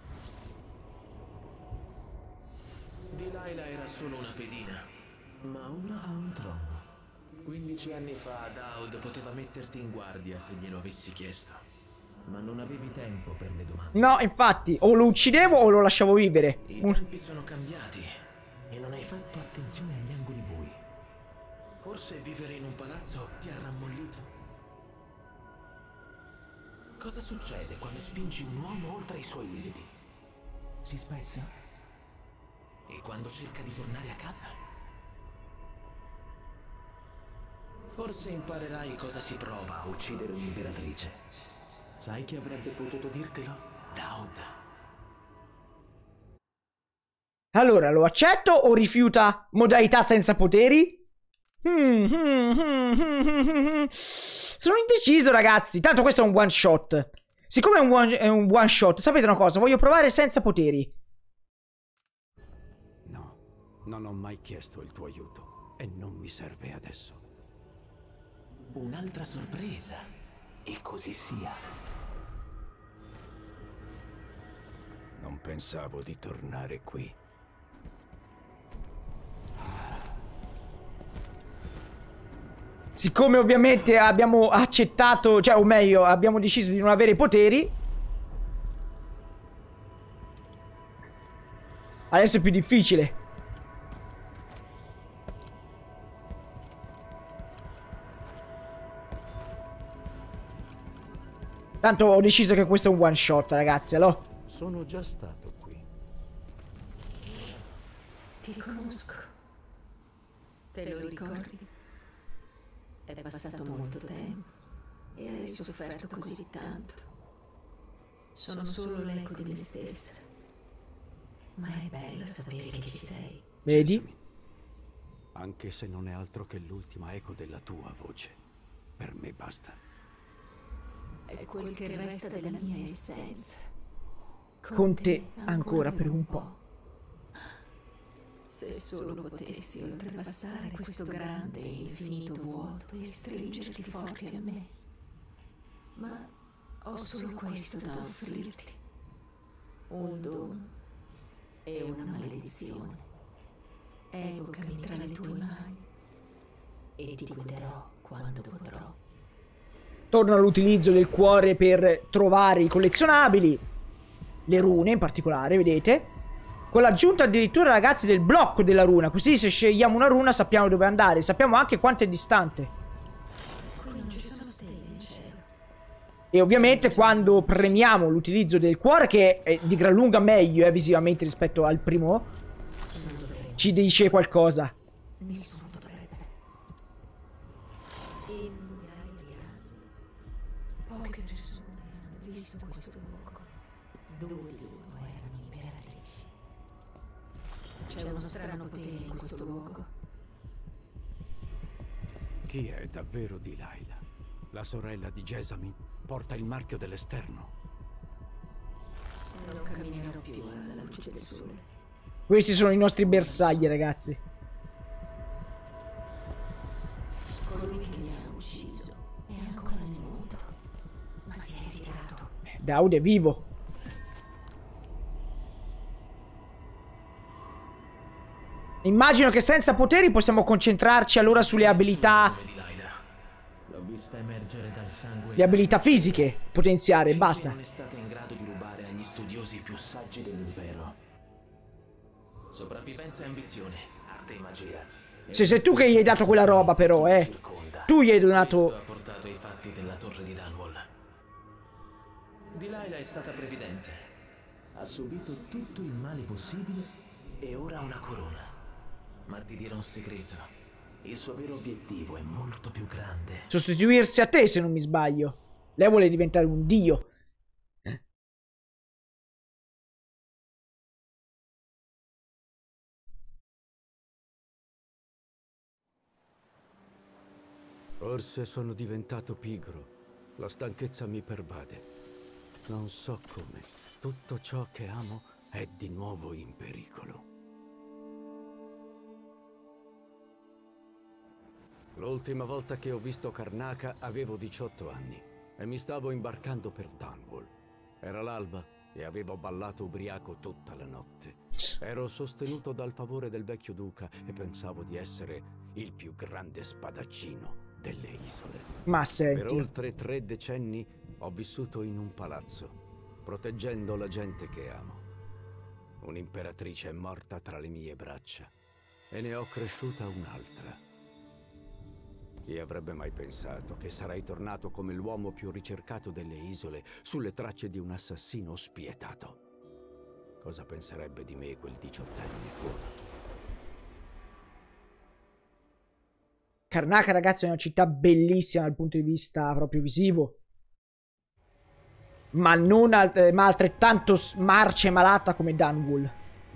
Delilah era solo una pedina, ma ora ha un trono. quindici anni fa Daud poteva metterti in guardia se glielo avessi chiesto. ma non avevi tempo per le domande. No, infatti, o lo uccidevo o lo lasciavo vivere. I Un... tempi sono cambiati e non hai fatto attenzione agli angoli bui. Forse vivere in un palazzo ti ha rammollito. Cosa succede quando spingi un uomo oltre i suoi limiti? Si spezza? E quando cerca di tornare a casa? Forse imparerai cosa si prova a uccidere un'imperatrice. Sai chi avrebbe potuto dirtelo? Daud. Allora, lo accetto o rifiuta modalità senza poteri? Hmm, hmm, hmm, hmm, hmm. Sono indeciso, ragazzi. Tanto questo è un one shot. Siccome è un one, è un one shot, sapete una cosa? Voglio provare senza poteri. No, non ho mai chiesto il tuo aiuto e non mi serve adesso. Un'altra sorpresa. E così sia. Non pensavo di tornare qui. Siccome ovviamente abbiamo accettato, cioè o meglio, abbiamo deciso di non avere poteri, adesso è più difficile. Tanto ho deciso che questo è un one shot, ragazzi, allora. Sono già stato qui. Ti conosco. Te lo ricordi? È passato molto tempo e hai sofferto così tanto. Sono solo l'eco di me stessa. Ma è bello sapere che ci sei. Vedi? Anche se non è altro che l'ultima eco della tua voce, per me basta. È quel che resta della mia essenza. Con te ancora per un po'. Se solo potessi oltrepassare questo grande e infinito vuoto e stringerti forte a me. Ma ho solo questo da offrirti. Un dono e una maledizione. Evocami tra le tue mani e ti guiderò quando potrò. Torno all'utilizzo del cuore per trovare i collezionabili. Le rune in particolare, vedete? Con l'aggiunta addirittura, ragazzi, del blocco della runa. Così se scegliamo una runa sappiamo dove andare. Sappiamo anche quanto è distante. E ovviamente quando premiamo l'utilizzo del cuore, che è di gran lunga meglio eh, visivamente rispetto al primo, ci dice qualcosa. Nessuno dovrebbe. In migliaia di anni, poche persone hanno visto questo luogo. Due di loro erano imperatrici. C'è uno strano potere in questo luogo. Chi è davvero Delilah? La sorella di Jessamine porta il marchio dell'esterno. Non camminerò più alla luce del sole. Questi sono i nostri bersagli, ragazzi. Colui che mi ha ucciso è ancora nel mondo, ma si è ritirato. Daud è vivo. Immagino che senza poteri possiamo concentrarci allora sulle abilità. L'ho vista emergere dal sangue. Le abilità fisiche, potenziare, Finché basta. non è stata in grado di rubare agli studiosi più saggi dell'impero. Sopravvivenza e ambizione, arte e magia. Se sei tu che gli hai dato quella roba però, eh. Tu gli hai Questo donato. ha portato ai fatti della torre di Dunwall. Delilah è stata previdente. Ha subito tutto il male possibile e ora ha una corona. Ma ti dirò un segreto. Il suo vero obiettivo è molto più grande. Sostituirsi a te, se non mi sbaglio. Lei vuole diventare un dio. Forse sono diventato pigro. La stanchezza mi pervade. Non so come. Tutto ciò che amo è di nuovo in pericolo. L'ultima volta che ho visto Karnaca avevo diciotto anni e mi stavo imbarcando per Dunwall. Era l'alba e avevo ballato ubriaco tutta la notte. Ero sostenuto dal favore del vecchio duca e pensavo di essere il più grande spadaccino delle isole. Ma senti. Per oltre tre decenni Ho vissuto in un palazzo, proteggendo la gente che amo. Un'imperatrice è morta tra le mie braccia e ne ho cresciuta un'altra. Chi avrebbe mai pensato che sarei tornato come l'uomo più ricercato delle isole sulle tracce di un assassino spietato? Cosa penserebbe di me quel diciottenne ora? Karnaca, ragazzi, è una città bellissima dal punto di vista proprio visivo. Ma non alt- ma altrettanto marcia e malata come Dunwall.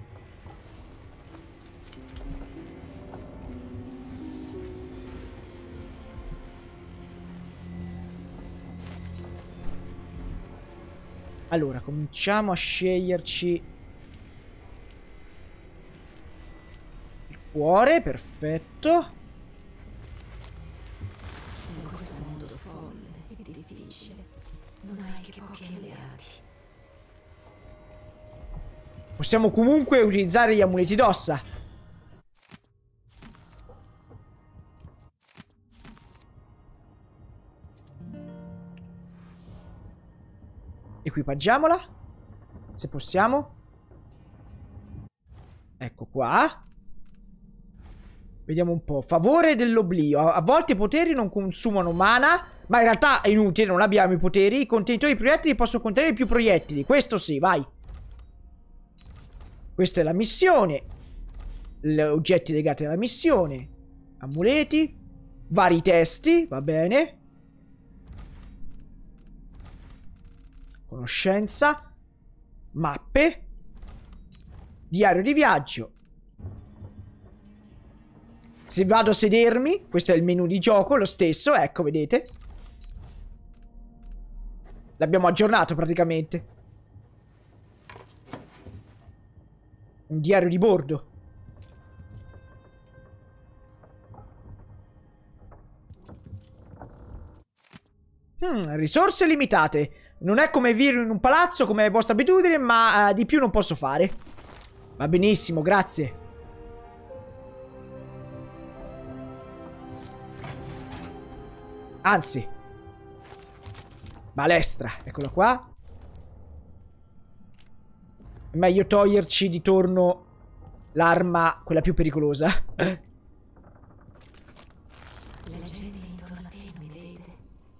Allora, cominciamo a sceglierci il cuore, perfetto. In questo mondo folle e difficile, non hai che pochi alleati. Possiamo comunque utilizzare gli amuleti d'ossa. Equipaggiamola, se possiamo. Ecco qua. Vediamo un po'. Favore dell'oblio. A volte i poteri non consumano mana, ma in realtà è inutile, non abbiamo i poteri. I contenitori di proiettili possono contenere più proiettili. Questo sì, vai. Questa è la missione. Gli oggetti legati alla missione. Amuleti. Vari testi, va bene. Conoscenza. Mappe. Diario di viaggio. Se vado a sedermi, questo è il menu di gioco, lo stesso, ecco, vedete? L'abbiamo aggiornato praticamente. Un diario di bordo. Hmm, risorse limitate. Non è come vivere in un palazzo, come è vostra abitudine, ma uh, di più non posso fare. Va benissimo, grazie. Anzi. Balestra, eccola qua. È meglio toglierci di torno l'arma, quella più pericolosa. La gente intorno a te non vede.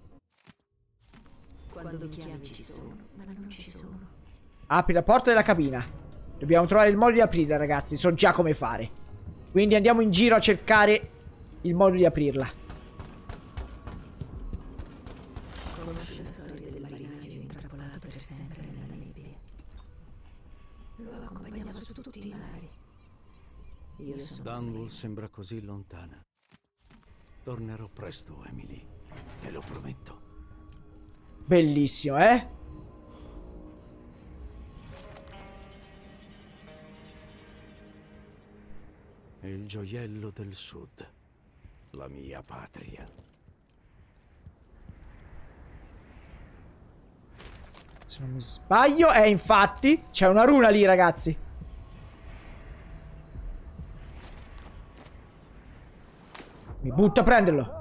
Quando mi chiami ci sono, ma non ci sono. Apri la porta della cabina. Dobbiamo trovare il modo di aprirla, ragazzi. So già come fare. Quindi andiamo in giro a cercare il modo di aprirla. Conosci la storia del marinaio intrappolato per sempre nella nebbia. Lo accompagnava su tutti i mari. Io sono Dunwall sembra così lontana. Tornerò presto, Emily. Te lo prometto. Bellissimo, eh? Il gioiello del sud. La mia patria. Se non mi sbaglio, eh, infatti, c'è una runa lì, ragazzi. Mi butto a prenderlo.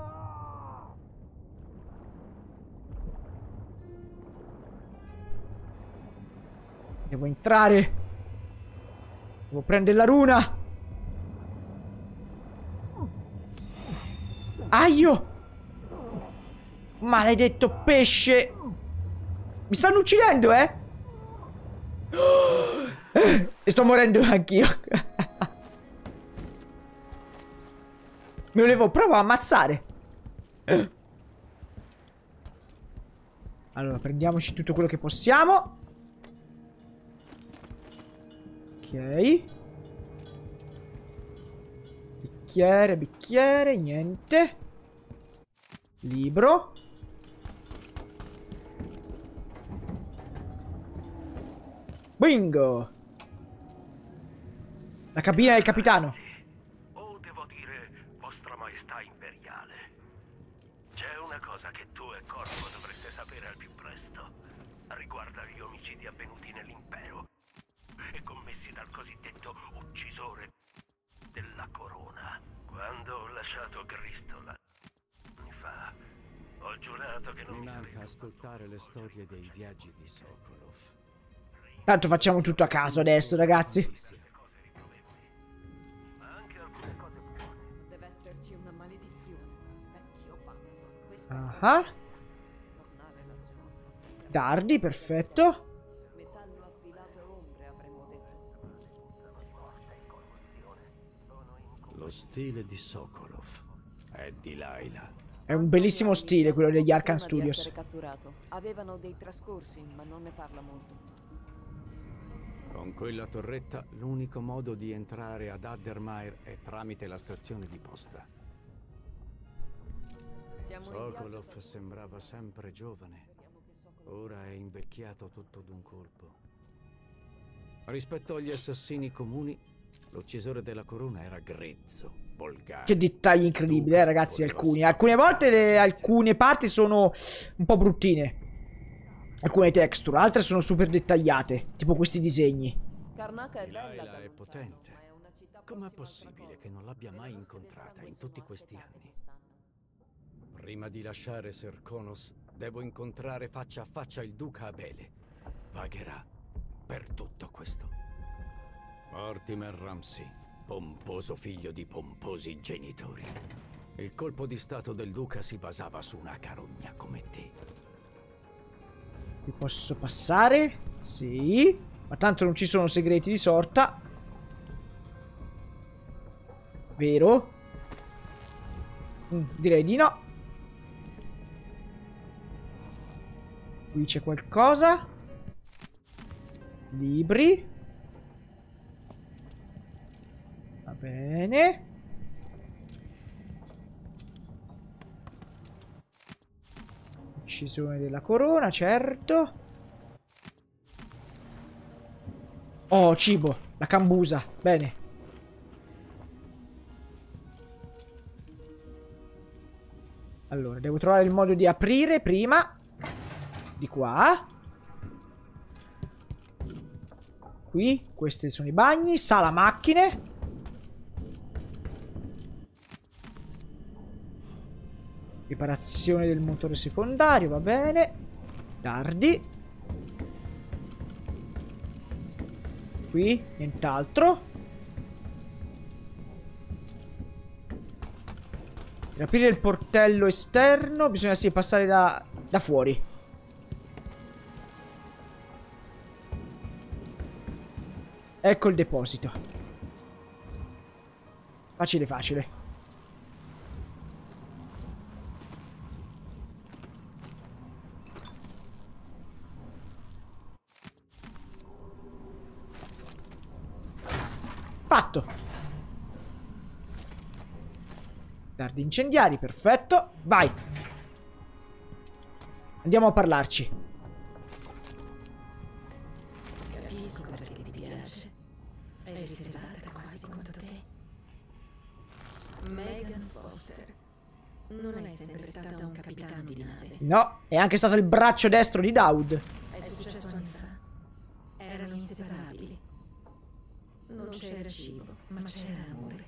Devo entrare. Devo prendere la runa. Aio! Maledetto pesce! Mi stanno uccidendo, eh? E sto morendo anch'io. Mi volevo proprio ammazzare. Allora, prendiamoci tutto quello che possiamo. Ok. Bicchiere, bicchiere, niente. Libro. Bingo. La cabina del capitano. O devo dire, vostra maestà imperiale. C'è una cosa che tu e Corvo dovreste sapere al più presto. Riguarda gli omicidi avvenuti nell'impero e commessi dal cosiddetto uccisore della corona. Quando ho lasciato Gristol anni fa, ho giurato che non mi manca ascoltare le storie dei viaggi di Sokolov. Tanto facciamo tutto a caso adesso, ragazzi. Deve esserci una maledizione. Vecchio pazzo. Questa Ah. Dardi, perfetto. metallo affilato e ombre, avremmo detto. Lo stile di Sokolov è di Layla. È un bellissimo stile quello degli Arkham Prima di Studios. essere catturato. Avevano dei trascorsi, ma non ne parla molto. Con quella torretta l'unico modo di entrare ad Addermire è tramite la stazione di posta. Siamo in Sokolov viaggio- sembrava sempre giovane. Ora è invecchiato tutto d'un colpo. Rispetto agli assassini comuni, l'uccisore della corona era grezzo, volgare. Che dettagli incredibili, eh, ragazzi, alcuni. Alcune volte le, alcune parti sono un po' bruttine. Alcune texture, altre sono super dettagliate, tipo questi disegni. Karnaca è bella Layla da è lontano, potente. ma è una città Com'è prossima al possibile che non l'abbia mai incontrata in tutti questi anni? stanno. Prima di lasciare Serkonos, devo incontrare faccia a faccia il duca Abele. Pagherà per tutto questo. Mortimer Ramsey, pomposo figlio di pomposi genitori. Il colpo di stato del duca si basava su una carogna come te. Qui posso passare? Sì. Ma tanto non ci sono segreti di sorta. Vero? Mm, direi di no. Qui c'è qualcosa. Libri. Va bene. Uccisione della corona, certo. Oh, cibo. La cambusa. Bene. Allora, devo trovare il modo di aprire prima. Di qua. Qui, questi sono i bagni. Sala macchine. Riparazione del motore secondario, va bene. Dardi. Qui, nient'altro. Per aprire il portello esterno bisogna sì passare da, da fuori. Ecco il deposito. Facile facile. Fatto. Dardi incendiari, perfetto. Vai. Andiamo a parlarci. Capisco perché ti piace. È riservata quasi quanto te. Megan Foster non è sempre stata un capitano di nave. No, è anche stato il braccio destro di Daud. È successo anni fa. Erano inseparabili. Non c'era cibo, ma c'era amore.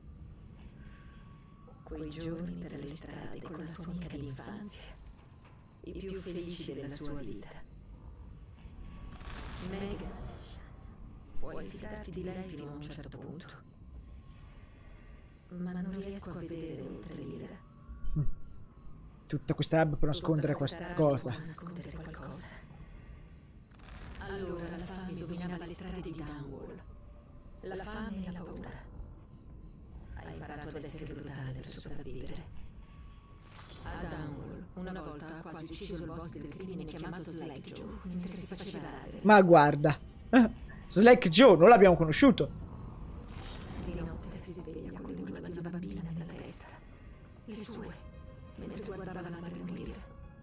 Quei giorni per le strade con la sua amica d'infanzia, i più felici della sua vita. Megan, puoi fidarti di lei fino a un certo punto, ma non riesco a vedere oltre l'ira. Tutta questa roba per nascondere questa cosa. Per nascondere qualcosa. Allora la fame dominava le strade di Dunwall. La fame e la paura. Ha imparato ad essere brutale per sopravvivere. A Dunwall, una volta ha quasi ucciso il boss del crimine chiamato Slack Joe mentre si faceva radere. Ma guarda. Slack Joe, non l'abbiamo conosciuto. Di notte si sveglia con le urla di una bambina nella testa. Le sue, mentre guardava la madre morire.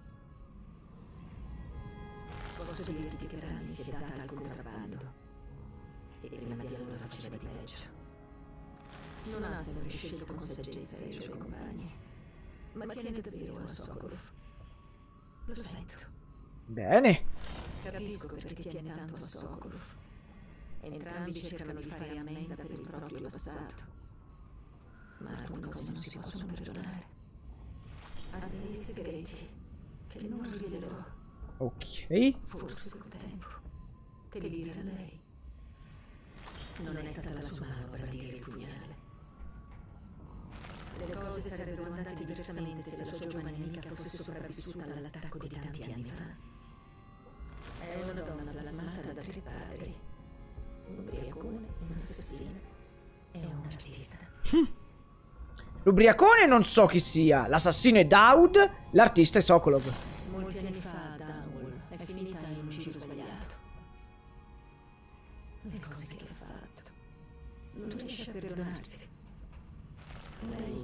Posso dirti che per anni si è data al contrabbando. E prima di allora faceva di peggio. Non ha sempre scelto con saggezza i suoi compagni, ma tiene davvero a Sokolov. Lo sento. Bene. Capisco perché tiene tanto a Sokolov. Entrambi cercano di fare ammenda per il proprio passato, ma alcune cose non si possono perdonare. Ha dei segreti che non rivelerò. Ok. Forse col tempo te li dirà lei. Non è stata la sua mano a brandire il pugnale. Le cose sarebbero andate diversamente se la sua giovane amica fosse sopravvissuta all'attacco di tanti anni fa. È una donna plasmata da tre padri. Un ubriacone, un assassino e un artista. L'ubriacone non so chi sia. L'assassino è Daud, l'artista è Sokolov. Molti anni fa Downwall è finita in un ucciso sbagliato. Le cose che ha fatto. Non riesce a perdonarsi. Lei...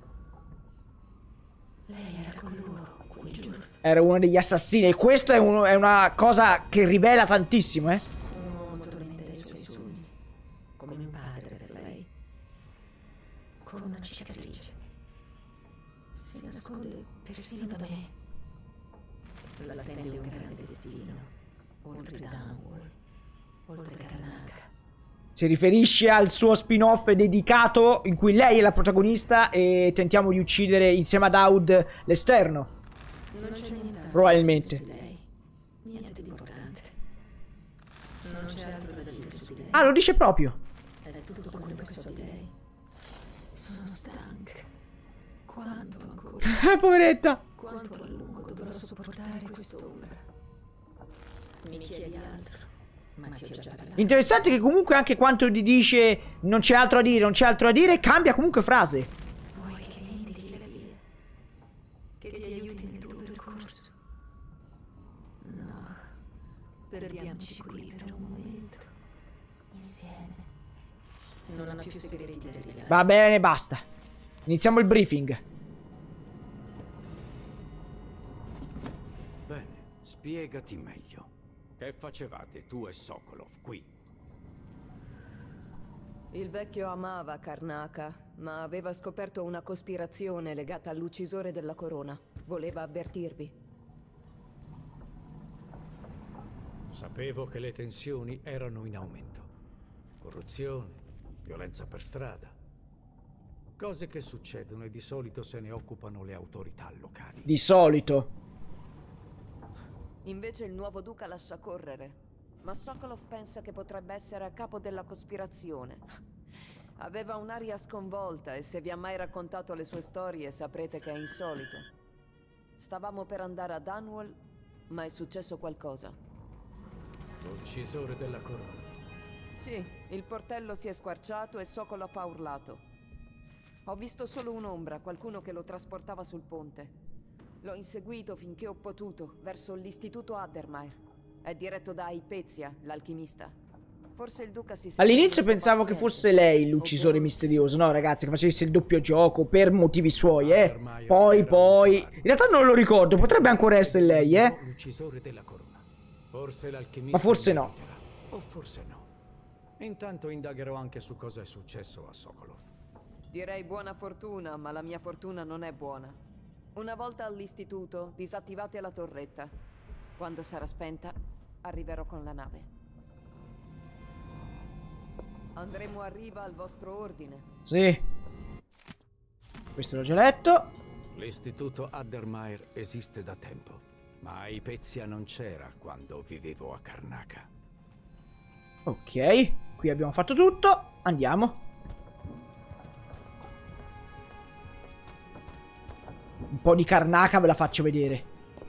Lei era con loro quel giorno. Era uno degli assassini. E questo è, uno, è una cosa che rivela tantissimo, eh. Un uomo tormenta i suoi sogni. Come un padre per lei. Con una cicatrice. Si nasconde persino da me. L'attende un grande destino. Oltre Downwall. Oltre Karnaca. Si riferisce al suo spin-off dedicato in cui lei è la protagonista e tentiamo di uccidere insieme a Daud l'esterno. Non c'è niente. Probabilmente. Su lei. Niente di importante. Non c'è altro da dire su di lei. Ah, lo dice proprio. È tutto quello che so di lei. Sono stanca. Quanto ancora? Poveretta. Quanto a lungo dovrò sopportare quest'ombra? Mi chiedi altro, ma ti ho già parlato. Interessante che comunque anche quando ti dice non c'è altro a dire, non c'è altro a dire, cambia comunque frase. Vuoi che ti indichi la via? Che ti aiuti nel tuo percorso? No, perdiamoci qui per un momento, insieme. Non hanno più segreti da rivelare. Va bene, basta. Iniziamo il briefing. Bene, spiegati meglio. Che facevate tu e Sokolov qui? Il vecchio amava Karnaca, ma aveva scoperto una cospirazione legata all'uccisore della corona. Voleva avvertirvi. Sapevo che le tensioni erano in aumento. Corruzione, violenza per strada. Cose che succedono e di solito se ne occupano le autorità locali. Di solito. Invece il nuovo duca lascia correre. Ma Sokolov pensa che potrebbe essere a capo della cospirazione. Aveva un'aria sconvolta e se vi ha mai raccontato le sue storie saprete che è insolito. Stavamo per andare a Dunwall, ma è successo qualcosa. L'uccisore della corona. Sì, il portello si è squarciato e Sokolov ha urlato. Ho visto solo un'ombra, qualcuno che lo trasportava sul ponte. L'ho inseguito finché ho potuto, verso l'istituto Addermire. È diretto da Hypatia, l'alchimista. Forse il duca si... All'inizio pensavo che fosse lei l'uccisore misterioso, no ragazzi, che facesse il doppio gioco per motivi suoi, eh. Poi, poi... In realtà non lo ricordo, potrebbe ancora essere lei, eh. L'uccisore della corona. Forse l'alchimista... Ma forse no. O forse no. Intanto indagherò anche su cosa è successo a Sokolov. Direi buona fortuna, ma la mia fortuna non è buona. Una volta all'istituto, disattivate la torretta. Quando sarà spenta, arriverò con la nave. Andremo a riva al vostro ordine. Sì. Questo l'ho già letto. L'istituto Addermire esiste da tempo, ma a Hypatia non c'era quando vivevo a Karnaca. Ok, qui abbiamo fatto tutto. Andiamo. Un po' di Karnaca ve la faccio vedere.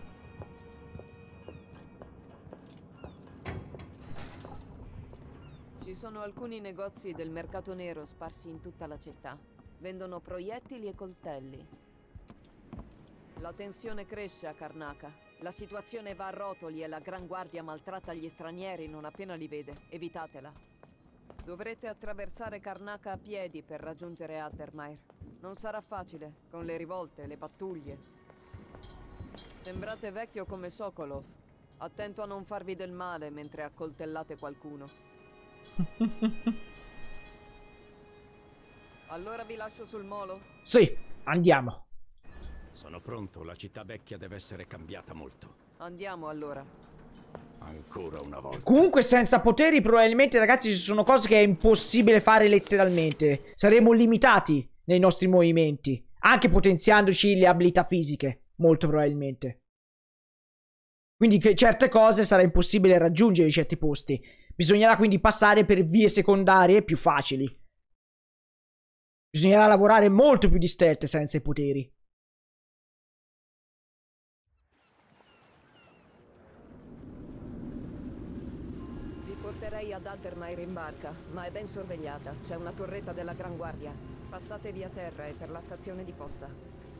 Ci sono alcuni negozi del mercato nero sparsi in tutta la città. Vendono proiettili e coltelli. La tensione cresce a Karnaca. La situazione va a rotoli e la Gran Guardia maltratta gli stranieri non appena li vede. Evitatela. Dovrete attraversare Karnaca a piedi per raggiungere Addermire. Non sarà facile, con le rivolte e le pattuglie. Sembrate vecchio come Sokolov. Attento a non farvi del male mentre accoltellate qualcuno. Allora vi lascio sul molo? Sì, andiamo. Sono pronto, la città vecchia deve essere cambiata molto. Andiamo allora. Ancora una volta. Comunque senza poteri probabilmente ragazzi ci sono cose che è impossibile fare letteralmente. Saremo limitati nei nostri movimenti, anche potenziandoci le abilità fisiche, molto probabilmente. Quindi che certe cose sarà impossibile raggiungere in certi posti. Bisognerà quindi passare per vie secondarie più facili. Bisognerà lavorare molto più di stealth senza i poteri. Vi porterei ad Addermire in barca, ma è ben sorvegliata. C'è una torretta della Gran Guardia. Passate via terra e per la stazione di posta.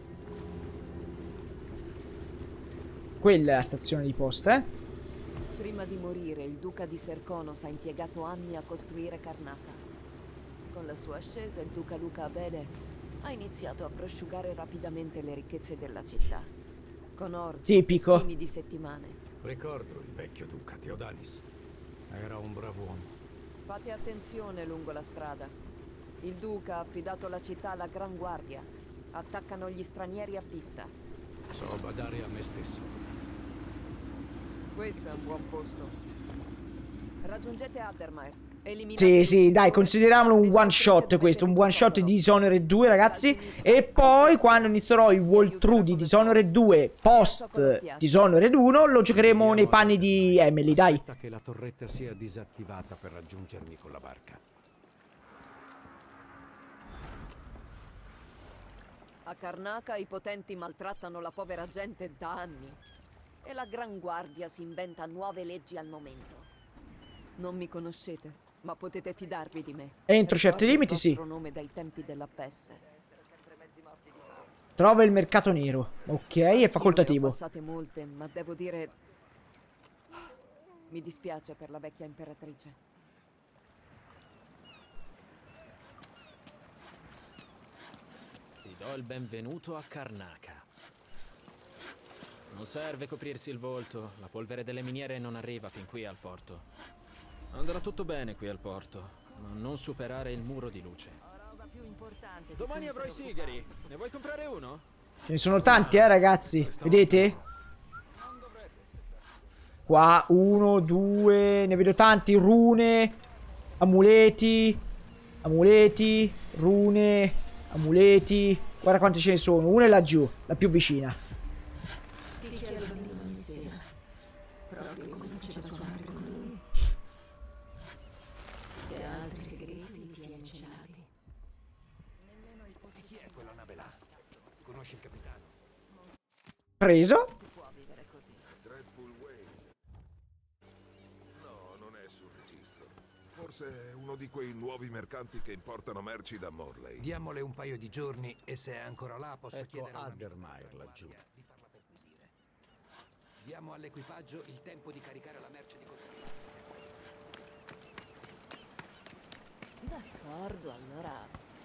Quella è la stazione di posta, eh? Prima di morire, il duca di Serkonos ha impiegato anni a costruire Karnaca. Con la sua ascesa, il duca Luca Abele ha iniziato a prosciugare rapidamente le ricchezze della città. Con orgi, tipico, festini di settimane. Ricordo il vecchio duca Teodanis. Era un bravo uomo. Fate attenzione lungo la strada. Il duca ha affidato la città alla Gran Guardia. Attaccano gli stranieri a vista. So badare a me stesso. Questo è un buon posto. Raggiungete Addermire. Sì, sì, dai, consideriamolo un one shot questo, un one shot di Dishonored due, ragazzi. E poi quando inizierò il walkthrough di Dishonored due post Dishonored uno, lo giocheremo nei panni di Emily, dai. Aspetta che la torretta sia disattivata per raggiungermi con la barca. A Karnaca i potenti maltrattano la povera gente da anni. E la Gran Guardia si inventa nuove leggi al momento. Non mi conoscete, ma potete fidarvi di me. Entro certi limiti, sì. Nome dai tempi della peste. Trova il mercato nero. Ok, è facoltativo. Ne ho passate molte, ma devo dire... Mi dispiace per la vecchia imperatrice. Ti do il benvenuto a Karnaca. Non serve coprirsi il volto, la polvere delle miniere non arriva fin qui al porto. Andrà tutto bene qui al porto, ma non superare il muro di luce. Domani avrò i sigari, ne vuoi comprare uno? Ce ne sono tanti, eh, ragazzi. Vedete? Qua, uno, due, ne vedo tanti. Rune, amuleti, amuleti, rune, amuleti. Guarda quanti ce ne sono. Una è laggiù, la più vicina. Preso. No, non è sul registro. Forse è uno di quei nuovi mercanti che importano merci da Morley. Diamole un paio di giorni e se è ancora là posso Ecco chiedere a Addermire laggiù. di farla perquisire. Diamo all'equipaggio il tempo di caricare la merce di contenimento. D'accordo, allora...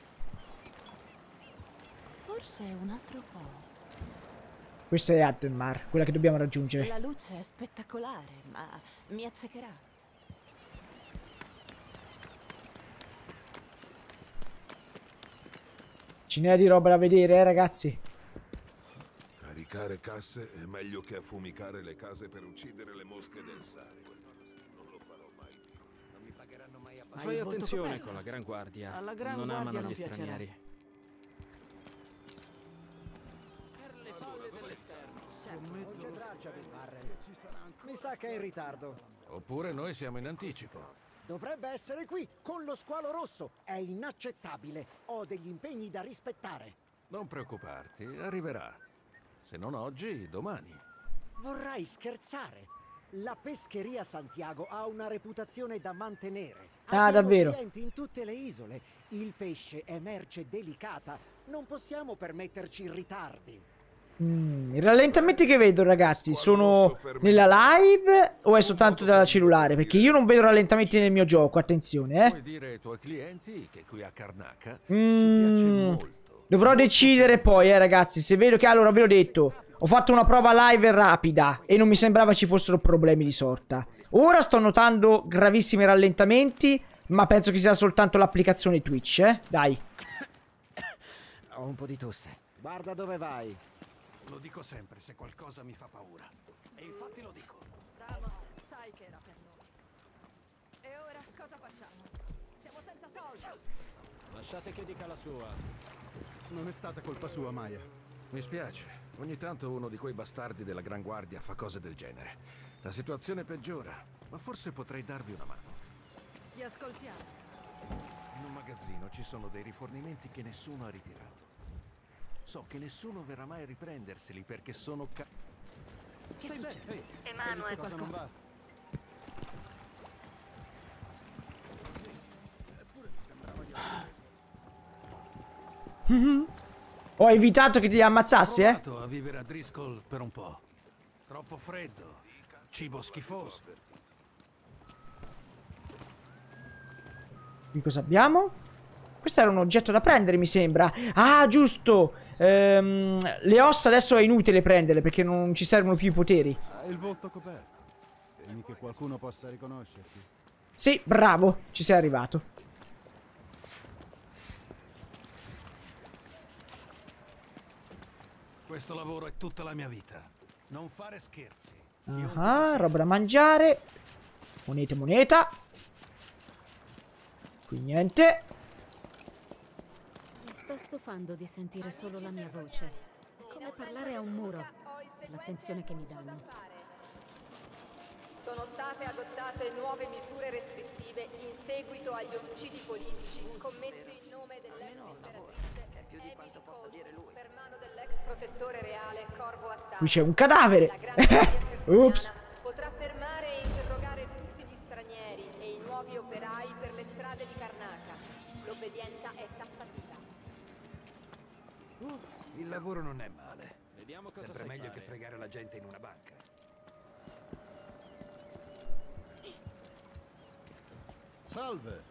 Forse un altro po'. Questa è Addermire, quella che dobbiamo raggiungere. La luce è spettacolare, ma mi accecherà. Ce n'è di roba da vedere, eh, ragazzi. Caricare casse è meglio che affumicare le case per uccidere le mosche del sangue. Non lo farò mai più. Non mi pagheranno mai a Fai attenzione con la Gran Guardia. Alla Gran non Guardia amano non gli piacerà. stranieri. Non c'è traccia di Barren. Mi sa che è in ritardo. Oppure noi siamo in anticipo. Dovrebbe essere qui, con lo squalo rosso. È inaccettabile. Ho degli impegni da rispettare. Non preoccuparti, arriverà. Se non oggi, domani. Vorrai scherzare. La pescheria Santiago ha una reputazione da mantenere. Ah, Abbiamo davvero? clienti in tutte le isole. Il pesce è merce delicata. Non possiamo permetterci ritardi. Mm, I rallentamenti che vedo, ragazzi, sono nella live o è soltanto dalla cellulare? Perché io non vedo rallentamenti nel mio gioco, attenzione, eh. Puoi dire ai tuoi clienti che qui a Karnaca Mm, dovrò decidere poi, eh, ragazzi. Se vedo che, allora, ve l'ho detto, ho fatto una prova live rapida e non mi sembrava ci fossero problemi di sorta. Ora sto notando gravissimi rallentamenti, ma penso che sia soltanto l'applicazione Twitch, eh. Dai. Ho un po' di tosse. Guarda dove vai. Lo dico sempre se qualcosa mi fa paura. E infatti lo dico. Ramos, sai che era per noi. E ora cosa facciamo? Siamo senza soldi. Lasciate che dica la sua. Non è stata colpa sua, Maya. Mi spiace. Ogni tanto uno di quei bastardi della Gran Guardia fa cose del genere. La situazione peggiora, ma forse potrei darvi una mano. Ti ascoltiamo. In un magazzino ci sono dei rifornimenti che nessuno ha ritirato. So che nessuno verrà mai a riprenderseli perché sono ca... Che Stai succede? bene? Emanuele, qualcosa. Ho evitato che ti ammazzassi, Ho eh? provato a vivere a Driscoll per un po'. Troppo freddo, cibo schifoso. Qui cosa abbiamo? Questo era un oggetto da prendere, mi sembra. Ah, giusto. Ehm, le ossa adesso è inutile prenderle perché non ci servono più i poteri. Hai il volto coperto. Temi che qualcuno possa riconoscerti. Sì, bravo. Ci sei arrivato. Questo lavoro è tutta la mia vita. Non fare scherzi. Ah, roba da mangiare. Monete, moneta. Qui niente. Mi sto stufando di sentire solo la mia voce. È come parlare a un muro. Per l'attenzione che mi danno. Sono state adottate nuove misure restrittive in seguito agli omicidi politici commessi in nome dell'ex imperatrice Emily Cold per mano dell'ex protettore reale Corvo Attano. Qui c'è un cadavere. Ups. Potrà fermare e interrogare tutti gli stranieri e i nuovi operai per le strade di Karnaca. L'obbedienza è tassativa. Uh, il lavoro non è male. Vediamo cosa Sempre sai meglio fare. che fregare la gente in una banca. Salve!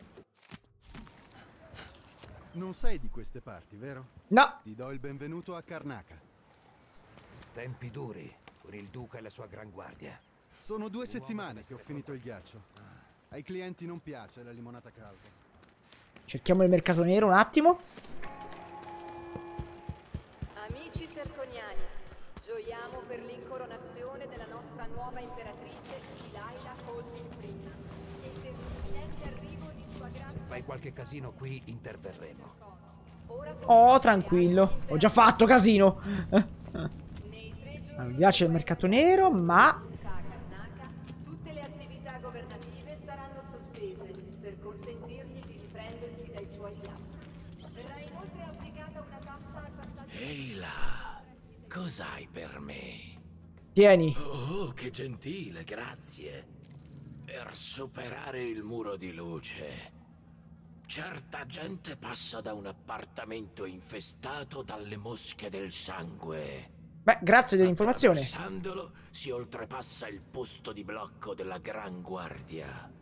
Non sei di queste parti, vero? No! Ti do il benvenuto a Karnaca. Tempi duri, con il duca e la sua Gran Guardia. Sono due settimane che ho finito il ghiaccio. Ai clienti non piace la limonata calda. Cerchiamo il mercato nero un attimo. Amici serconiani, gioiamo per l'incoronazione della nostra nuova imperatrice Delilah Colvin Prima e per l'imminente arrivo di sua grazia. Se fai qualche casino qui, interverremo. Oh, tranquillo. Ho già fatto casino. Non mi piace il mercato nero, ma... Tutte le attività governative saranno sospese per consentirgli di riprendersi dai suoi lasci. Verrà inoltre applicata una tassa al passaggio. Ehi là, cos'hai per me? Tieni. Oh, che gentile, grazie. Per superare il muro di luce. Certa gente passa da un appartamento infestato dalle mosche del sangue. Beh, grazie dell'informazione. Attraversandolo si oltrepassa il posto di blocco della Gran Guardia.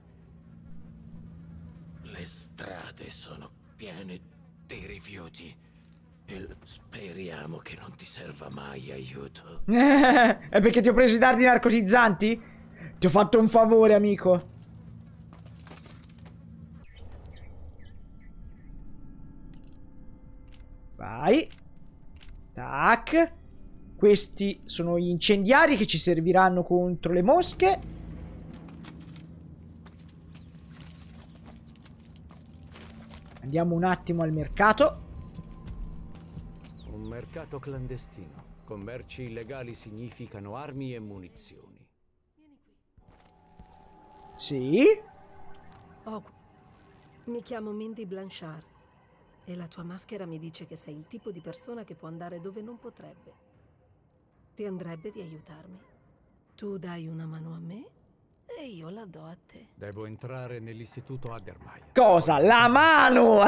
Le strade sono piene di rifiuti e speriamo che non ti serva mai aiuto. È perché ti ho preso i dardi narcotizzanti? Ti ho fatto un favore, amico. Vai. Tac. Questi sono gli incendiari che ci serviranno contro le mosche. Andiamo un attimo al mercato. Un mercato clandestino. Commerci illegali significano armi e munizioni. Sì. Oh, mi chiamo Mindy Blanchard e la tua maschera mi dice che sei il tipo di persona che può andare dove non potrebbe. Ti andrebbe di aiutarmi. Tu dai una mano a me e io la do a te. Devo entrare nell'istituto Addermeyer. Cosa? La mano!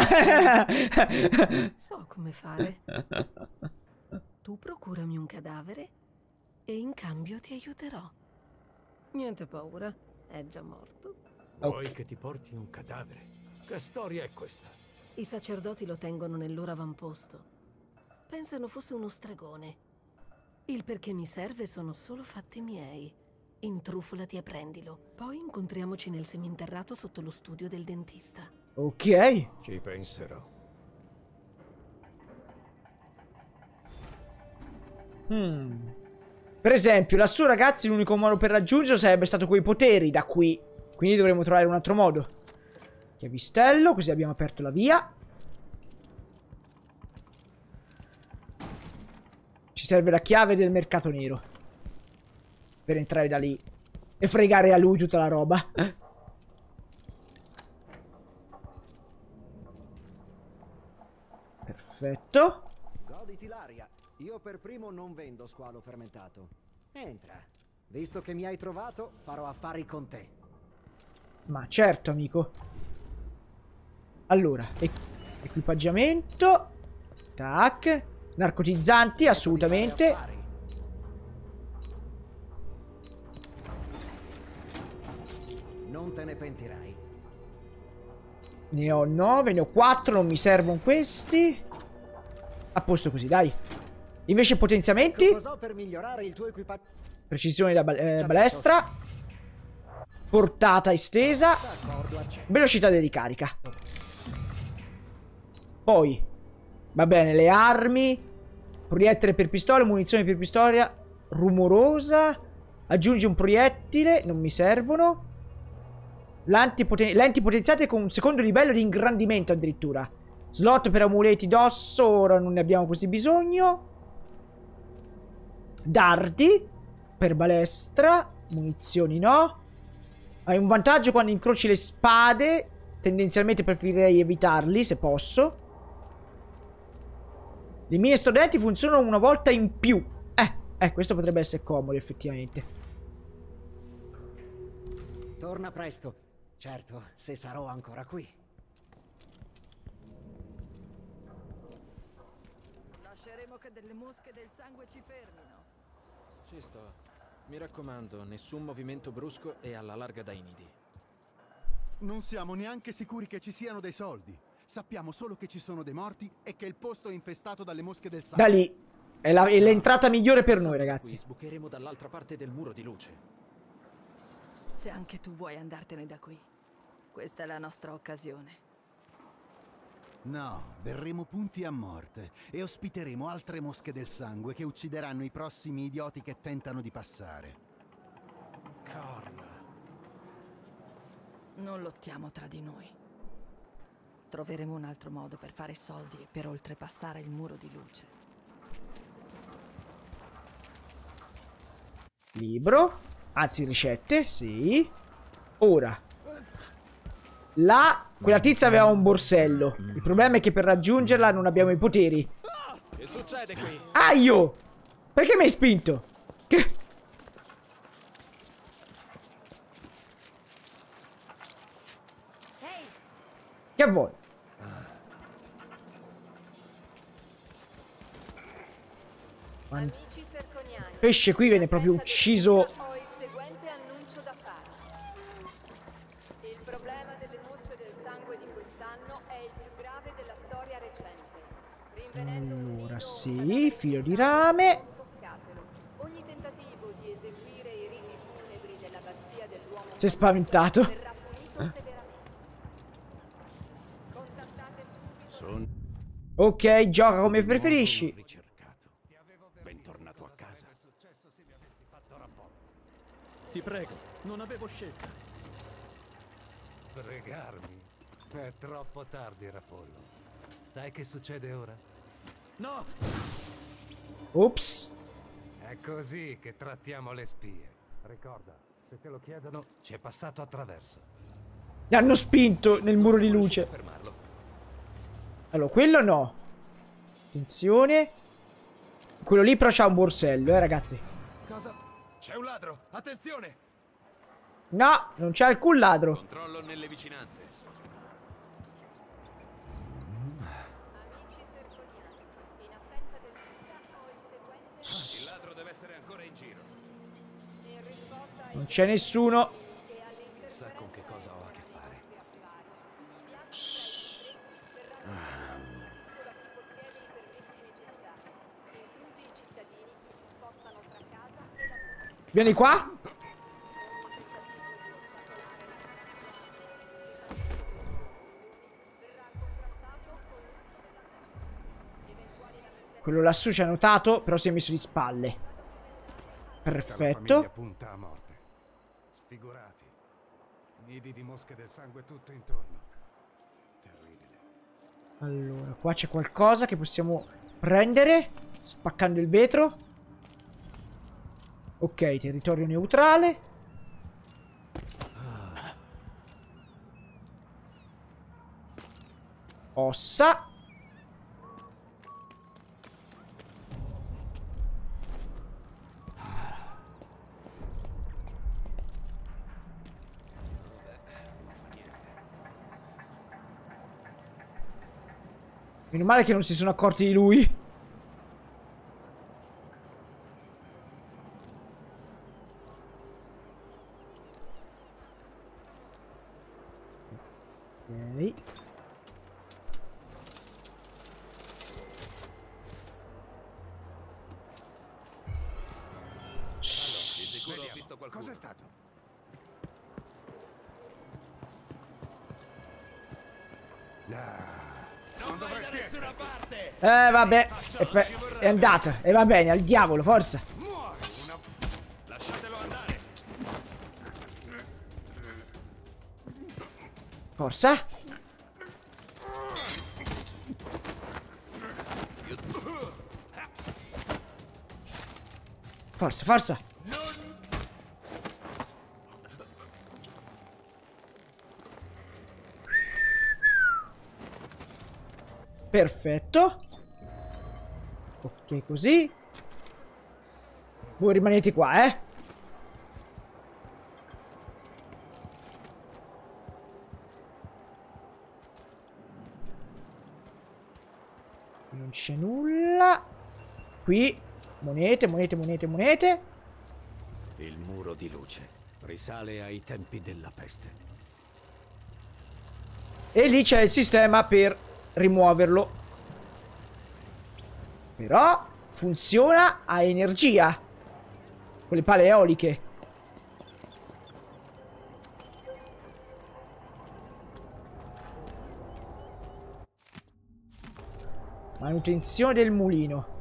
So come fare. Tu procurami un cadavere e in cambio ti aiuterò. Niente paura, è già morto. Vuoi Okay. che ti porti un cadavere? Che storia è questa? I sacerdoti lo tengono nel loro avamposto. Pensano fosse uno stregone. Il perché mi serve sono solo fatti miei. Intrufolati e prendilo. Poi incontriamoci nel seminterrato sotto lo studio del dentista. Ok. Ci penserò. Hmm. Per esempio, lassù, ragazzi, l'unico modo per raggiungerlo sarebbe stato quei poteri da qui. Quindi dovremmo trovare un altro modo. Chiavistello, così abbiamo aperto la via. Ci serve la chiave del mercato nero. Per entrare da lì. E fregare a lui tutta la roba. Perfetto. Goditi l'aria. Io per primo non vendo squalo fermentato. Entra. Visto che mi hai trovato, farò affari con te. Ma certo, amico. Allora, e equipaggiamento. Tac. Narcotizzanti, assolutamente. Non te ne pentirai. Ne ho nove, ne ho quattro, non mi servono questi. A posto così, dai. Invece potenziamenti. Cosa ho per migliorare il tuo equipaggiamento? Precisione da bal eh, balestra. Portata estesa. Velocità di ricarica. Poi, va bene, le armi. Proiettile per pistola, munizione per pistola. Rumorosa. Aggiungi un proiettile, non mi servono. Lenti, poten lenti potenziate con un secondo livello di ingrandimento addirittura. Slot per amuleti d'osso, ora non ne abbiamo così bisogno. Dardi per balestra. Munizioni no. Hai un vantaggio quando incroci le spade. Tendenzialmente preferirei evitarli se posso. Le mine stordenti funzionano una volta in più. Eh, eh, questo potrebbe essere comodo effettivamente. Torna presto. Certo, se sarò ancora qui. Lasceremo che delle mosche del sangue ci fermino. Ci sto. Mi raccomando, nessun movimento brusco e alla larga dai nidi. Non siamo neanche sicuri che ci siano dei soldi. Sappiamo solo che ci sono dei morti e che il posto è infestato dalle mosche del sangue. Da lì. È l'entrata migliore per noi, ragazzi. Sbucheremo dall'altra parte del muro di luce. Se anche tu vuoi andartene da qui, questa è la nostra occasione. No, verremo punti a morte e ospiteremo altre mosche del sangue che uccideranno i prossimi idioti che tentano di passare. Carla. Non lottiamo tra di noi. Troveremo un altro modo per fare soldi e per oltrepassare il muro di luce. Libro. Anzi, ricette, sì. Ora. Là, quella tizia aveva un borsello. Il problema è che per raggiungerla non abbiamo i poteri. Che succede qui? Aio! Perché mi hai spinto? Che... Che vuoi? Amici serconiani, Pesce qui viene proprio ucciso. ho il seguente annuncio da fare. Il problema delle mosche del sangue di quest'anno è il più grave della storia recente. Rinvenendo un Allora, sì, filo di rame. toccatelo. Ogni tentativo di eseguire i riti funebri dell'abbazia dell'uomo Si è spaventato. verrà punito severamente. Contattate subito. Ok, gioca come preferisci. Bentornato a casa. Ti prego, non avevo scelta. Pregarmi? È troppo tardi, Rapollo. Sai che succede ora? No! Ops. È così che trattiamo le spie. Ricorda, se te lo chiedono, ci è passato attraverso. Mi hanno spinto nel muro di luce. Allora, quello no. Attenzione. Quello lì però c'ha un borsello, eh, ragazzi. Cosa? C'è un ladro! Attenzione! No, non c'è alcun ladro. Controllo nelle vicinanze. Il ladro deve essere ancora in giro. Non c'è nessuno. Chissà con che cosa ho a che fare. Vieni qua. Quello lassù ci ha notato, però si è messo di spalle. Perfetto. Punta a morte. Sfigurati. Nidi di mosche del sangue tutto intorno. Terribile. Allora, qua c'è qualcosa che possiamo prendere. Spaccando il vetro. Ok, territorio neutrale. Ossa. Meno male che non si sono accorti di lui. Ok. Cos'è stato? Non dovresti da nessuna parte! Eh vabbè, è, è andata. E va bene, al diavolo, forza. Lasciatelo andare. Forza. Forza, forza. Perfetto. Ok, così. Voi rimanete qua, eh. Non c'è nulla. Qui. Monete, monete, monete, monete. Il muro di luce risale ai tempi della peste. E lì c'è il sistema per rimuoverlo. Però funziona a energia. Con le pale eoliche. Manutenzione del mulino.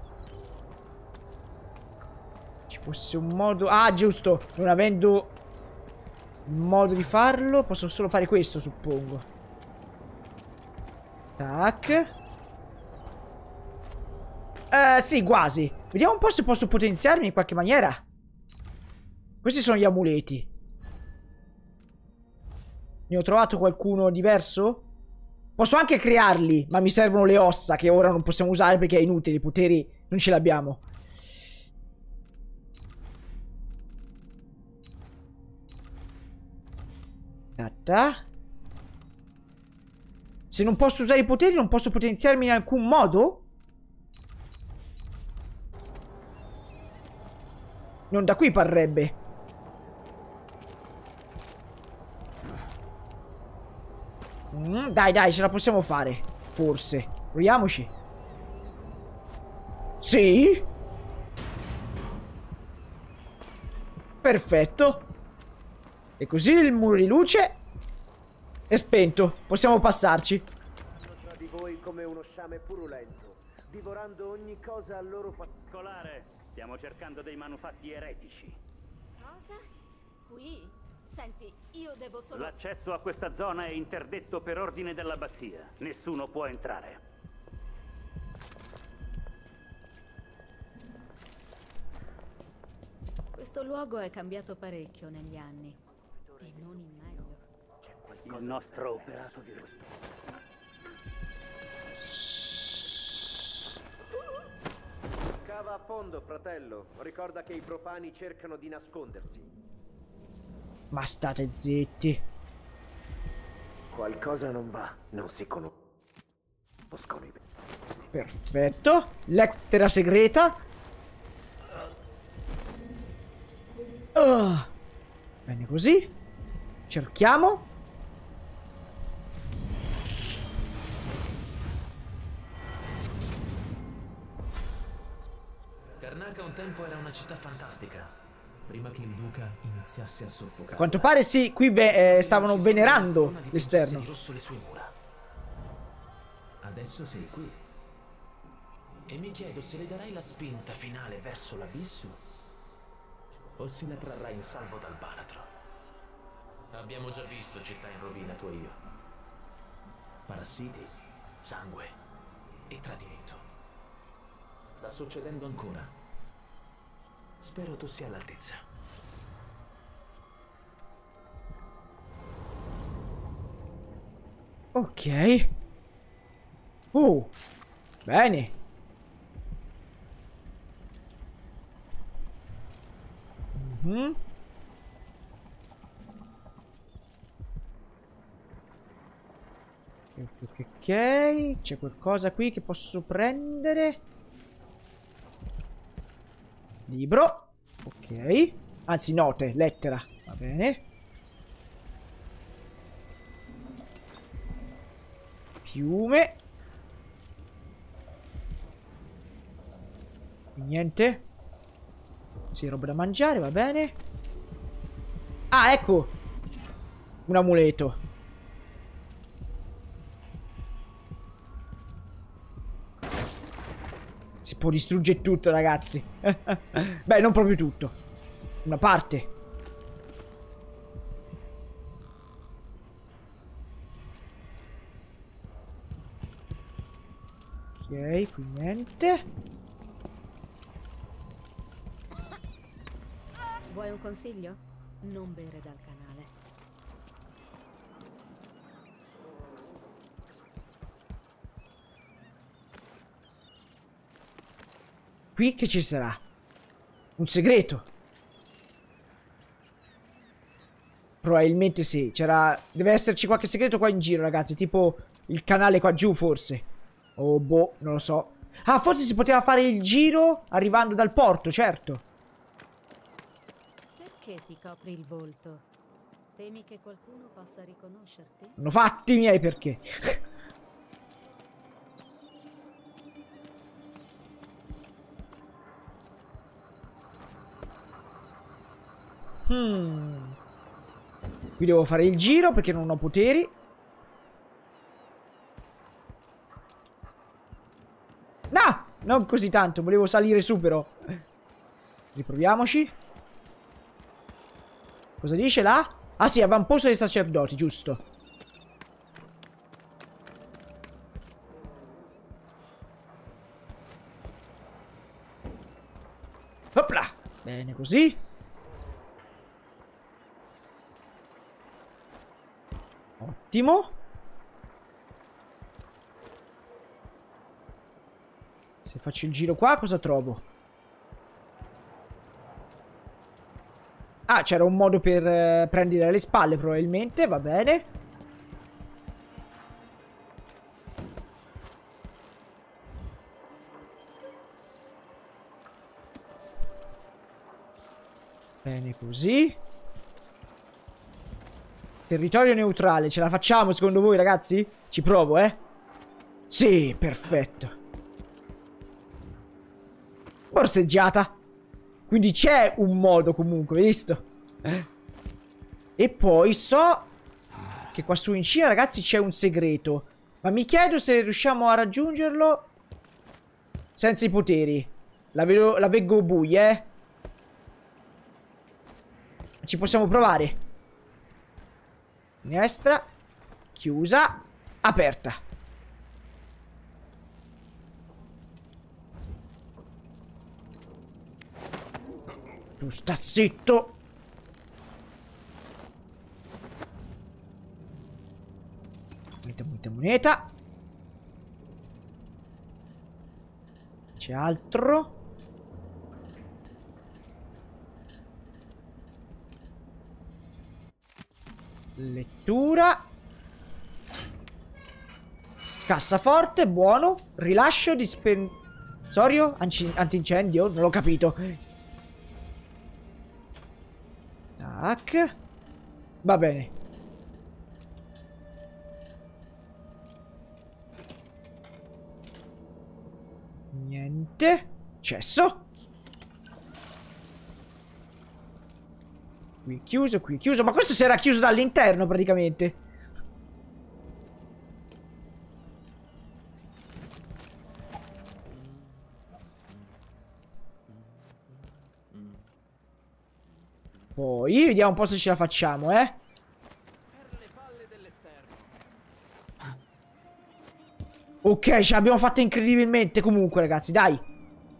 Ci fosse un modo... Ah, giusto. Non avendo il modo di farlo, posso solo fare questo, suppongo. Tac. Eh, sì, quasi. Vediamo un po' se posso potenziarmi in qualche maniera. Questi sono gli amuleti. Ne ho trovato qualcuno diverso? Posso anche crearli, ma mi servono le ossa che ora non possiamo usare perché è inutile. I poteri non ce l'abbiamo. Aspetta. Se non posso usare i poteri, non posso potenziarmi in alcun modo? Non da qui parrebbe. Mm, dai, dai, ce la possiamo fare. Forse. Proviamoci. Sì. Perfetto. E così il muro di luce è spento. Possiamo passarci. Tra di voi come uno sciame purulento, divorando ogni cosa al loro particolare. Stiamo cercando dei manufatti eretici. Cosa? Qui? Senti, io devo solo... L'accesso a questa zona è interdetto per ordine dell'abbazia. Nessuno può entrare. Questo luogo è cambiato parecchio negli anni. E non in meglio. Il nostro operato di rostro. Cava a fondo, fratello. Ricorda che i profani cercano di nascondersi. Ma state zitti. Qualcosa non va. Non si conoscono i... Perfetto. Lettera segreta. Oh. Bene così. Cerchiamo. Karnaca un tempo era una città fantastica, prima che il duca iniziasse a soffocare. A quanto pare sì, qui ve eh, stavano venerando l'esterno. Le sue mura. Adesso sei qui. E mi chiedo se le darai la spinta finale verso l'abisso o se la trarrai in salvo dal baratro. Abbiamo già visto città in rovina, tu e io. Parassiti, sangue e tradimento. Sta succedendo ancora. Spero tu sia all'altezza. Ok. Uh. Bene. Mhm. Ok, ok, ok. C'è qualcosa qui che posso prendere. Libro. Ok. Anzi, note, lettera. Va bene. Piume. Niente. Sì, roba da mangiare, va bene. Ah, ecco. Un amuleto. Si può distruggere tutto, ragazzi. Beh, non proprio tutto. Una parte. Ok, qui niente. Vuoi un consiglio? Non bere dal canale. Qui che ci sarà? Un segreto. Probabilmente sì. C'era... Deve esserci qualche segreto qua in giro, ragazzi. Tipo il canale qua giù, forse. Oh, boh, non lo so. Ah, forse si poteva fare il giro arrivando dal porto, certo. Perché ti copri il volto? Temi che qualcuno possa riconoscerti? Sono fatti miei perché. Hmm. Qui devo fare il giro perché non ho poteri. No! Non così tanto, volevo salire su però. Riproviamoci. Cosa dice là? Ah sì, avamposto dei sacerdoti, giusto. Opla! Bene così. Ottimo. Se faccio il giro qua, cosa trovo? Ah, c'era un modo per eh, prendere le spalle, probabilmente. Va bene. Bene così. Territorio neutrale. Ce la facciamo, secondo voi, ragazzi? Ci provo, eh? Sì, perfetto. Borseggiata. Quindi c'è un modo comunque, visto? Eh? E poi so che qua su in cima, ragazzi, c'è un segreto. Ma mi chiedo se riusciamo a raggiungerlo senza i poteri. La, vedo, la veggo buia, eh? Ci possiamo provare. Finestra. Chiusa. Aperta. Tu sta zitto. Moneta, moneta, moneta. C'è altro? Lettura. Cassaforte, buono. Rilascio dispensorio antincendio. Non l'ho capito. Tac. Va bene. Niente. Cesso. Qui chiuso, qui chiuso. Ma questo si era chiuso dall'interno praticamente. Poi vediamo un po' se ce la facciamo, eh. Ok, ce l'abbiamo fatta incredibilmente comunque, ragazzi, dai.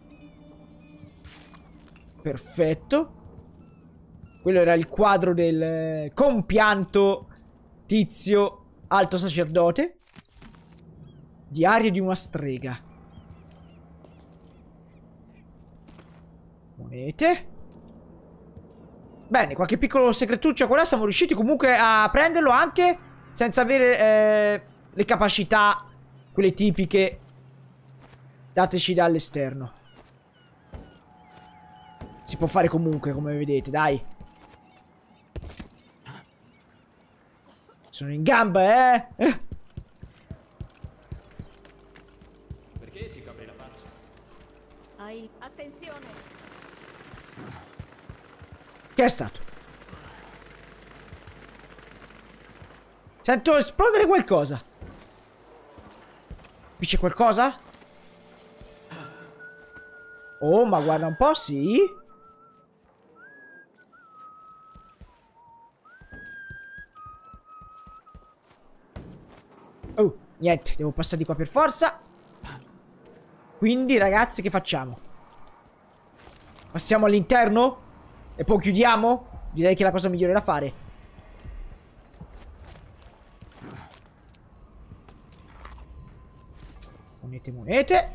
Perfetto. Quello era il quadro del compianto tizio alto sacerdote. Diario di una strega. Monete. Bene, qualche piccolo segretuccio qua siamo riusciti comunque a prenderlo anche senza avere eh, le capacità, quelle tipiche dateci dall'esterno. Si può fare comunque, come vedete, dai. Sono in gamba, eh? Perché ti copri la faccia? Hai... Attenzione! Che è stato? Sento esplodere qualcosa. Qui c'è qualcosa? Oh, ma guarda un po', sì. Oh, niente, devo passare di qua per forza. Quindi, ragazzi, che facciamo? Passiamo all'interno? E poi chiudiamo? Direi che è la cosa migliore da fare. Monete, monete.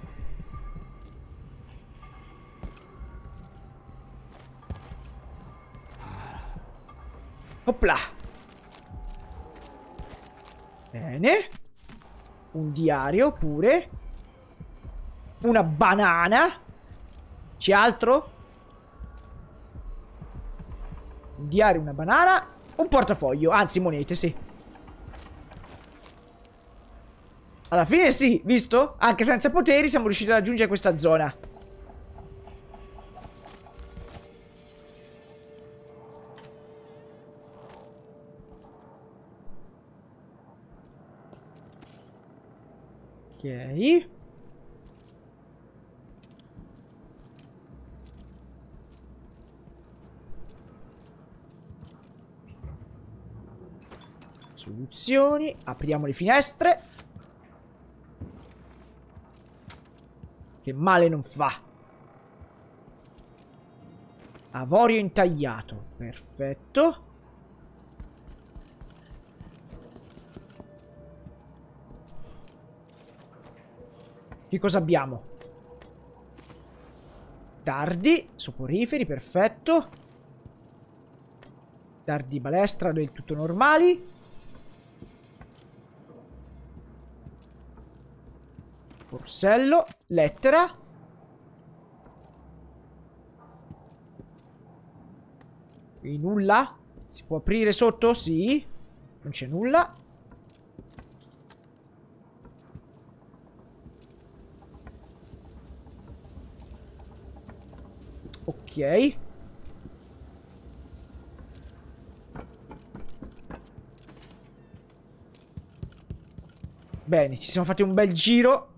Opla. Bene. Un diario pure. Una banana. C'è altro? Un diario, una banana. Un portafoglio. Anzi, monete, sì. Alla fine sì, visto? Anche senza poteri siamo riusciti a raggiungere questa zona. Ok. Soluzioni. Apriamo le finestre. Che male non fa. Avorio intagliato. Perfetto. Che cosa abbiamo? Dardi, soporiferi, perfetto. Dardi balestra del tutto normali. Borsello, lettera. Qui nulla. Si può aprire sotto? Sì. Non c'è nulla. Ok. Bene, ci siamo fatti un bel giro.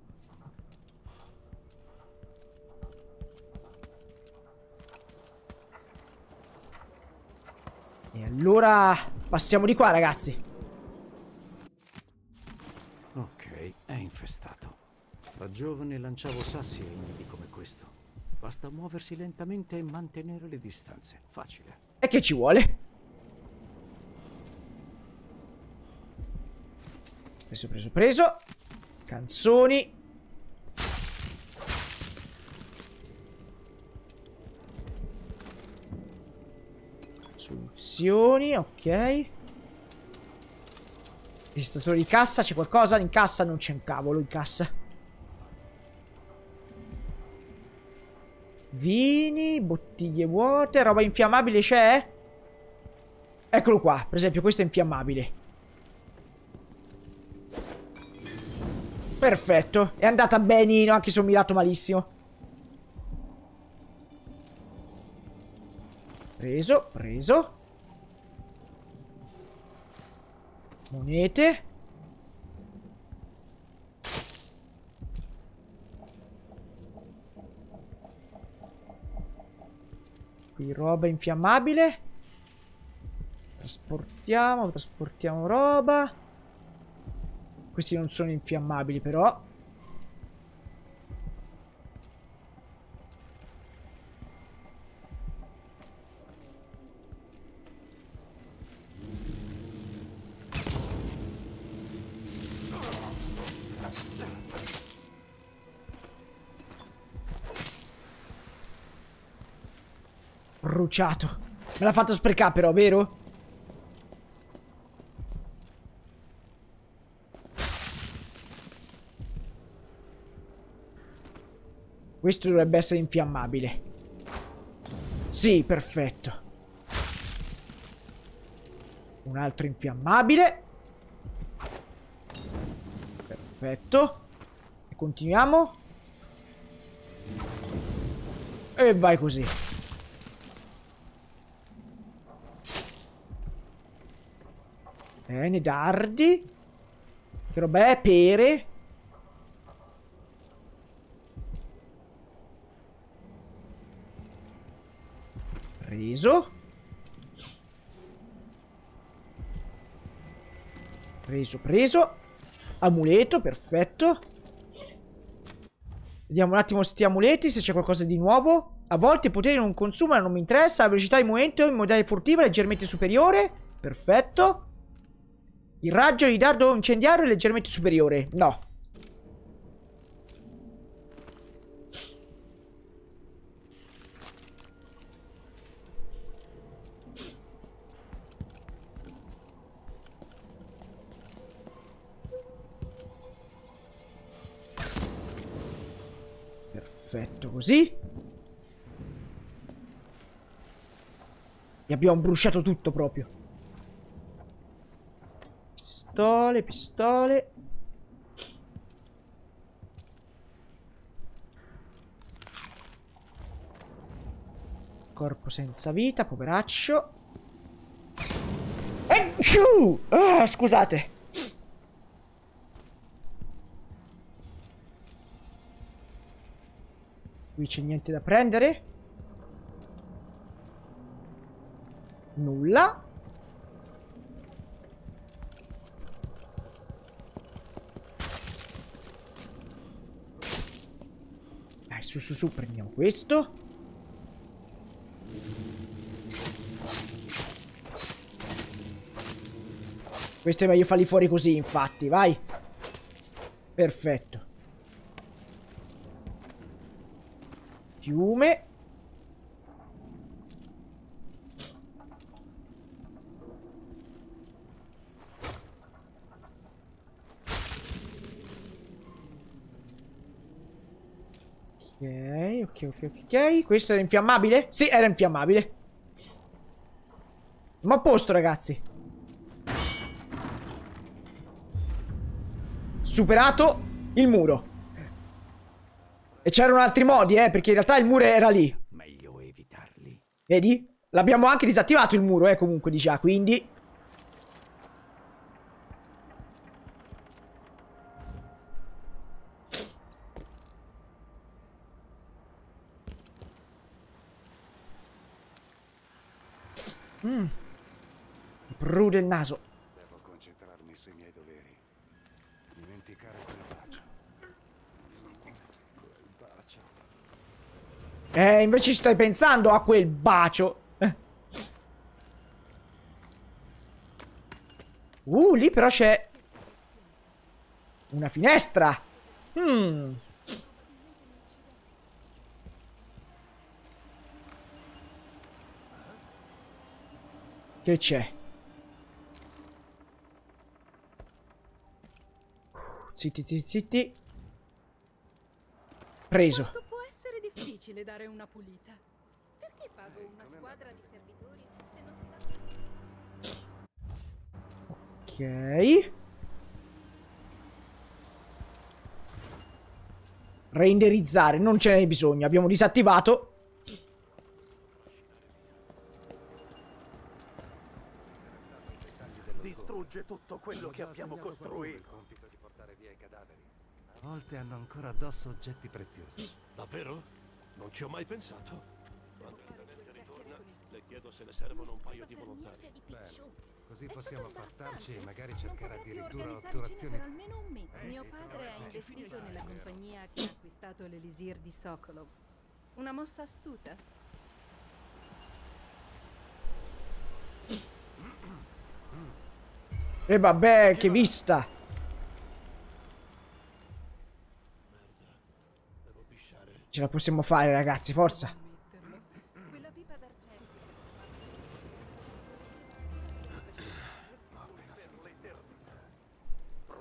E allora passiamo di qua, ragazzi. Ok, è infestato. Da giovane lanciavo sassi ai nidi come questo. Basta muoversi lentamente e mantenere le distanze. Facile. E che ci vuole? Preso, preso, preso. Canzoni. Soluzioni, ok. Registratore di cassa, c'è qualcosa? In cassa non c'è un cavolo in cassa. Vini, bottiglie vuote, roba infiammabile c'è? Eccolo qua, per esempio questo è infiammabile. Perfetto, è andata benino, anche se ho mirato malissimo. Preso, preso. Monete. Qui roba infiammabile. Trasportiamo, trasportiamo roba. Questi non sono infiammabili però. bruciato. Me l'ha fatto sprecare però, vero? Questo dovrebbe essere infiammabile. Sì, perfetto. Un altro infiammabile. Perfetto. E continuiamo. E vai così. Bene, dardi. Che roba è? Pere. Preso. Preso, preso. Amuleto, perfetto. Vediamo un attimo sti amuleti, se c'è qualcosa di nuovo. A volte i poteri non consumano, non mi interessa. La velocità di movimento in modalità furtiva leggermente superiore. Perfetto. Il raggio di dardo incendiario è leggermente superiore. No. Perfetto, così. E abbiamo bruciato tutto proprio. Pistole, pistole. Corpo senza vita, poveraccio. E giù! Ah, scusate. Qui c'è niente da prendere. Nulla. Dai, su su su, prendiamo questo. Questo è meglio farli fuori così, infatti, vai. Perfetto. Fiume. Ok, ok, ok, ok. Questo era infiammabile? Sì, era infiammabile. Ma a posto, ragazzi. Superato il muro. E c'erano altri modi, eh, perché in realtà il muro era lì. Meglio evitarli. Vedi? L'abbiamo anche disattivato il muro, eh, comunque, di già, quindi... Mmm. Prude il naso. Devo concentrarmi sui miei doveri. Dimenticare quel bacio. Quel bacio. Eh, invece ci stai pensando a quel bacio. Eh. Uh, lì però c'è una finestra. Hmm. Che c'è? Zitti, zitti, zitti. Preso. Quanto può essere difficile dare una pulita? Perché pago una squadra di servitori se non si dà... Ok. Renderizzare, non ce n'è bisogno. Abbiamo disattivato. Distrugge tutto quello che abbiamo costruito. Il compito di portare via i cadaveri. A volte hanno ancora addosso oggetti preziosi. Davvero? Non ci ho mai pensato. Quando finalmente ritorna, le chiedo se le servono un paio di volontari. Bene, così possiamo appartarci e magari cercare addirittura otturazioni. Per almeno un mese. Mio padre ha investito nella compagnia che ha acquistato l'Elisir di Sokolov. Una mossa astuta. E vabbè, che vista. Ce la possiamo fare, ragazzi, forza.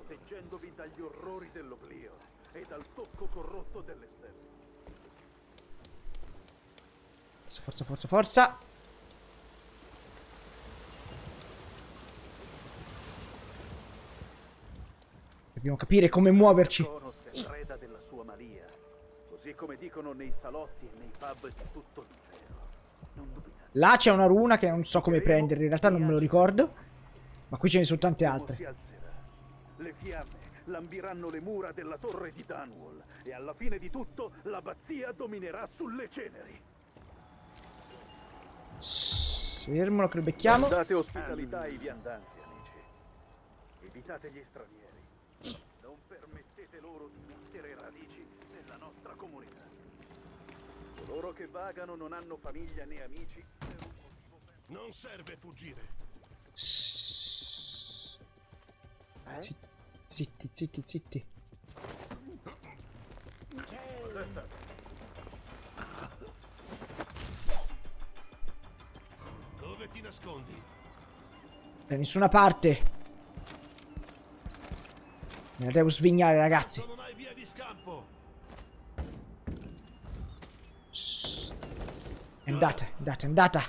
proteggendovi dagli orrori dell'oblio e dal tocco corrotto delle stelle. Forza, forza, forza, forza. Dobbiamo capire come muoverci. Serconos è preda della sua malia, così come dicono nei salotti e nei pub di tutto l'impero. Non dubitare. Là c'è una runa che non so come prendere, in realtà non me lo ricordo. Ma qui ce ne sono tante altre. Si alzerà. Le fiamme lambiranno le mura della torre di Dunwall e alla fine di tutto l'abbazia dominerà sulle ceneri. Fermalo che lo becchiamo. Date ospitalità ai viandanti, amici. Evitate gli stranieri. Non permettete loro di mettere radici nella nostra comunità. Coloro che vagano non hanno famiglia né amici. Non serve fuggire. Eh? Zitti, zitti, zitti. Dove ti nascondi? Da nessuna parte. Me la devo svignare, ragazzi. Non hai via di scampo. È andata, è andata, è andata.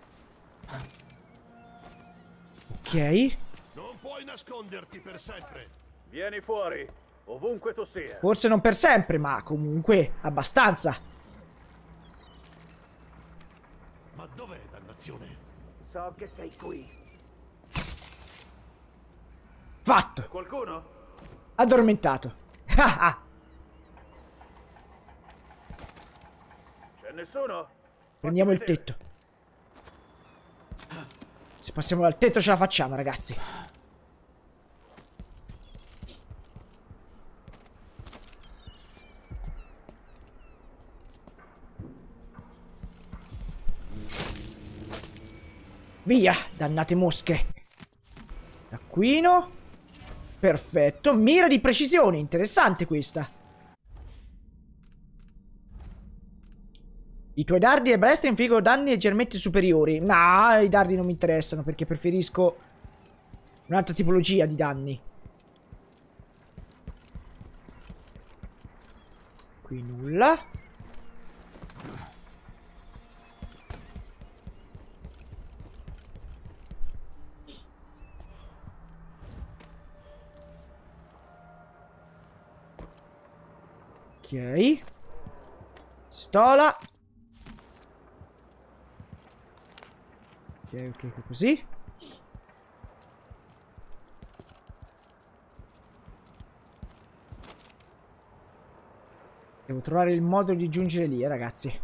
Ok. Non puoi nasconderti per sempre. Vieni fuori, ovunque tu sia. Forse non per sempre, ma comunque abbastanza. Ma dov'è, dannazione? So che sei qui. Fatto. Qualcuno? Addormentato. C'è nessuno? Prendiamo il tetto. Se passiamo dal tetto ce la facciamo, ragazzi. Via, dannate mosche. Taccuino. Perfetto, mira di precisione, interessante questa. I tuoi dardi e balestre infliggono danni leggermente superiori. No, i dardi non mi interessano perché preferisco un'altra tipologia di danni. Qui nulla. Ok. Stola. Ok, ok, così. Devo trovare il modo di giungere lì, eh, ragazzi.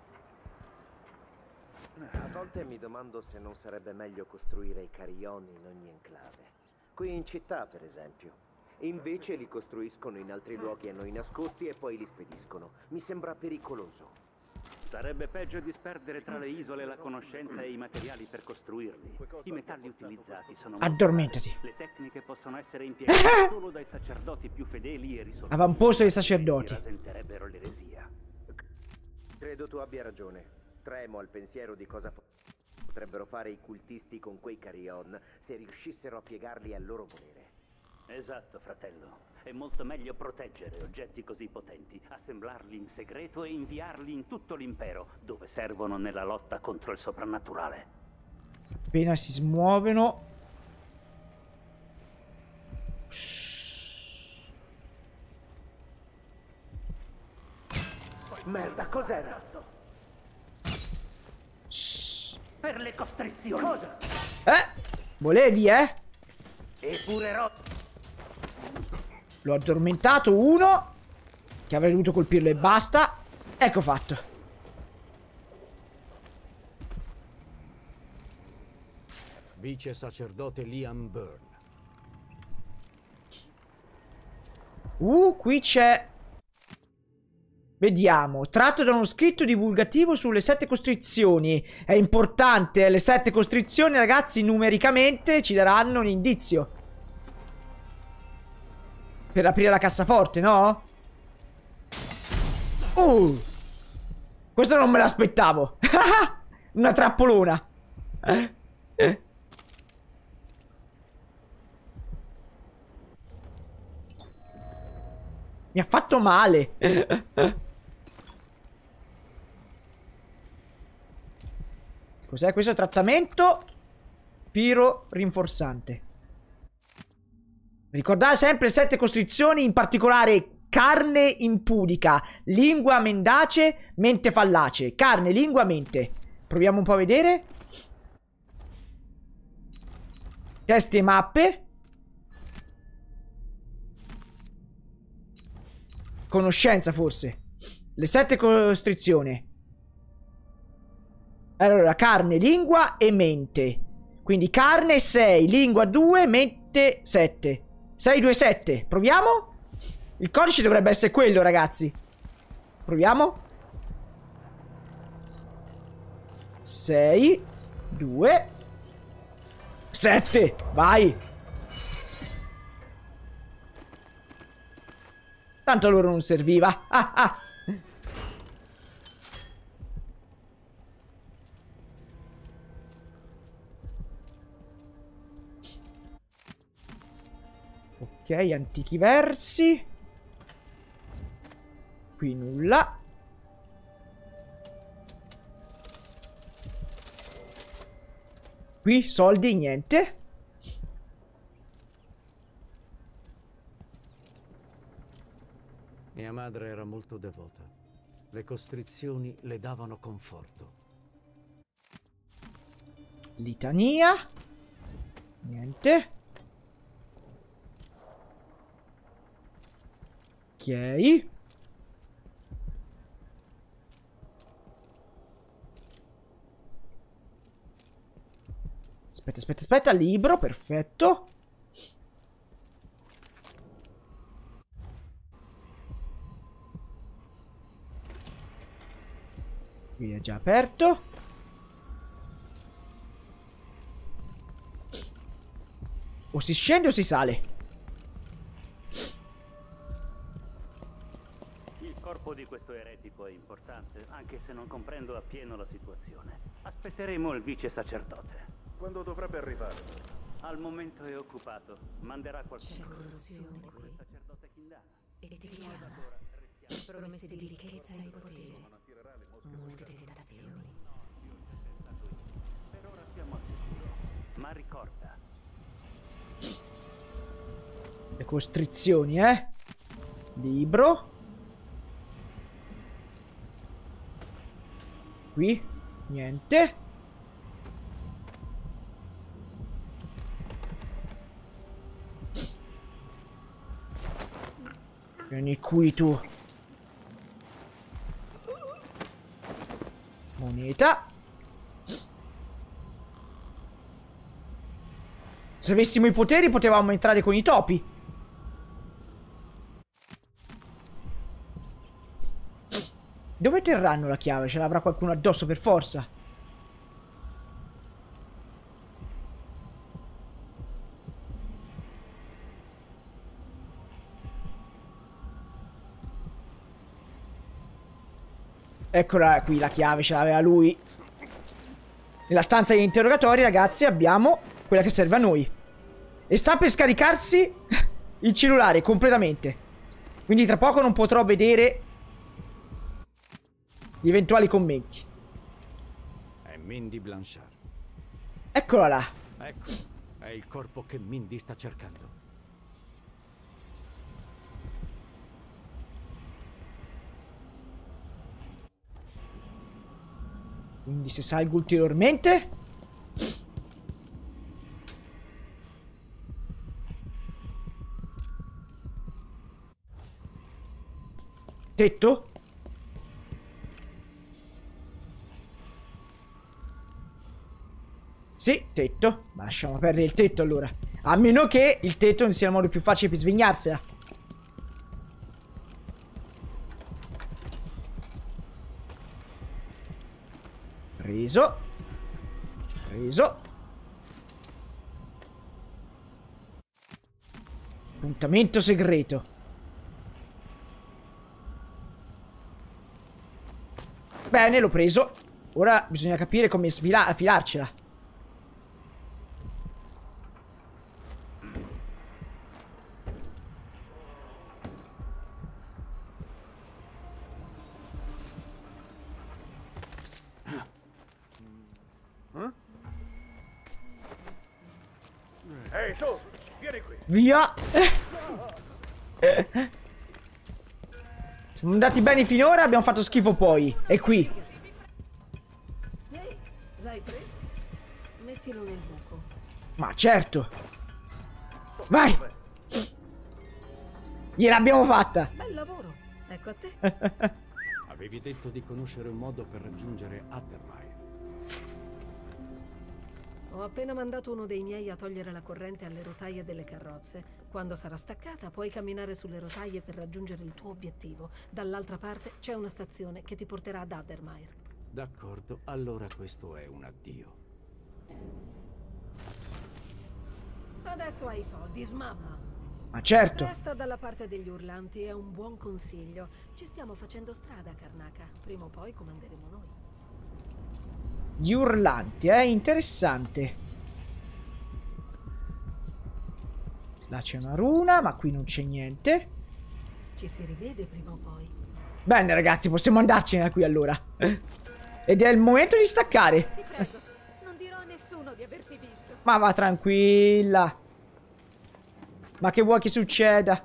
A volte mi domando se non sarebbe meglio costruire i carillon in ogni enclave. Qui in città, per esempio. Invece li costruiscono in altri luoghi a noi nascosti e poi li spediscono. Mi sembra pericoloso. Sarebbe peggio disperdere tra le isole la conoscenza e i materiali per costruirli. I metalli utilizzati sono... Addormentati. Le tecniche possono essere impiegate solo dai sacerdoti più fedeli e risolutivi. Avamposto dei sacerdoti. Rasenterebbero l'eresia. Credo tu abbia ragione. Tremo al pensiero di cosa potrebbero fare i cultisti con quei carillon se riuscissero a piegarli al loro volere. Esatto, fratello. È molto meglio proteggere oggetti così potenti, assemblarli in segreto e inviarli in tutto l'impero, dove servono nella lotta contro il soprannaturale. Appena si smuovono. Merda, cos'era? Per le costrizioni. Cosa? Eh? Volevi, eh? Epurerò. L'ho addormentato uno. Che avrei dovuto colpirlo e basta. Ecco fatto. Vice sacerdote Liam Byrne. Uh, qui c'è. Vediamo. Tratto da uno scritto divulgativo sulle sette costrizioni. È importante, eh? Le sette costrizioni, ragazzi, numericamente ci daranno un indizio. Per aprire la cassaforte, no? Uh! Questo non me l'aspettavo. Una trappolona. Mi ha fatto male. Cos'è questo trattamento? Piro rinforzante. Ricordate sempre sette costrizioni, in particolare carne impudica, lingua mendace, mente fallace. Carne, lingua, mente. Proviamo un po' a vedere. Testi e mappe. Conoscenza forse. Le sette costrizioni. Allora, carne, lingua e mente. Quindi carne sei, lingua due, mente sette. sei, due, sette. Proviamo? Il codice dovrebbe essere quello, ragazzi. Proviamo. sei, due, sette. Vai. Tanto a loro non serviva. Ah, ah. Ok, antichi versi. Qui nulla. Qui soldi, niente. Mia madre era molto devota. Le costrizioni le davano conforto. Litania. Niente. Ok. Aspetta, aspetta, aspetta. Libro, perfetto. Qui è già aperto. O si scende o si sale. Il corpo di questo eretico è importante, anche se non comprendo appieno la situazione. Aspetteremo il vice sacerdote. Quando dovrebbe arrivare? Al momento è occupato. Manderà qualcuno. Corruzione qui. Il sacerdote Kindana. E ti chiama. Promesse di ricchezza e potere. Molte tentazioni. Per ora siamo al sicuro. Ma ricorda. Le costrizioni, eh? Libro. Qui niente. Vieni qui tu. Moneta. Se avessimo i poteri potevamo entrare con i topi. Dove terranno la chiave? Ce l'avrà qualcuno addosso per forza. Eccola qui la chiave, ce l'aveva lui. Nella stanza degli interrogatori, ragazzi, abbiamo quella che serve a noi. E sta per scaricarsi il cellulare completamente. Quindi tra poco non potrò vedere gli eventuali commenti. È Mindy Blanchard. Eccola là. Ecco, è il corpo che Mindy sta cercando. Quindi se salgo ulteriormente. Tetto? Sì, tetto. Ma lasciamo perdere il tetto allora. A meno che il tetto non sia il modo più facile per svignarsela. Preso. Preso. Appuntamento segreto. Bene, l'ho preso. Ora bisogna capire come filarcela. Via. Siamo andati bene finora, abbiamo fatto schifo poi. E qui. L'hai preso? Mettilo nel buco. Ma certo. Vai. Gliel'abbiamo fatta. Bel lavoro. Ecco a te. Avevi detto di conoscere un modo per raggiungere Addermire. Ho appena mandato uno dei miei a togliere la corrente alle rotaie delle carrozze. Quando sarà staccata puoi camminare sulle rotaie per raggiungere il tuo obiettivo. Dall'altra parte c'è una stazione che ti porterà ad Addermire. D'accordo, allora questo è un addio. Adesso hai i soldi, smamma. Ma certo. Resta dalla parte degli urlanti, è un buon consiglio. Ci stiamo facendo strada, Karnaca. Prima o poi comanderemo noi. Gli urlanti, eh? Interessante. Là c'è una runa, ma qui non c'è niente. Ci si rivede prima o poi. Bene, ragazzi, possiamo andarcene da qui allora. Ed è il momento di staccare. Ti prego, non dirò a nessuno di averti visto. Ma va tranquilla. Ma che vuoi che succeda?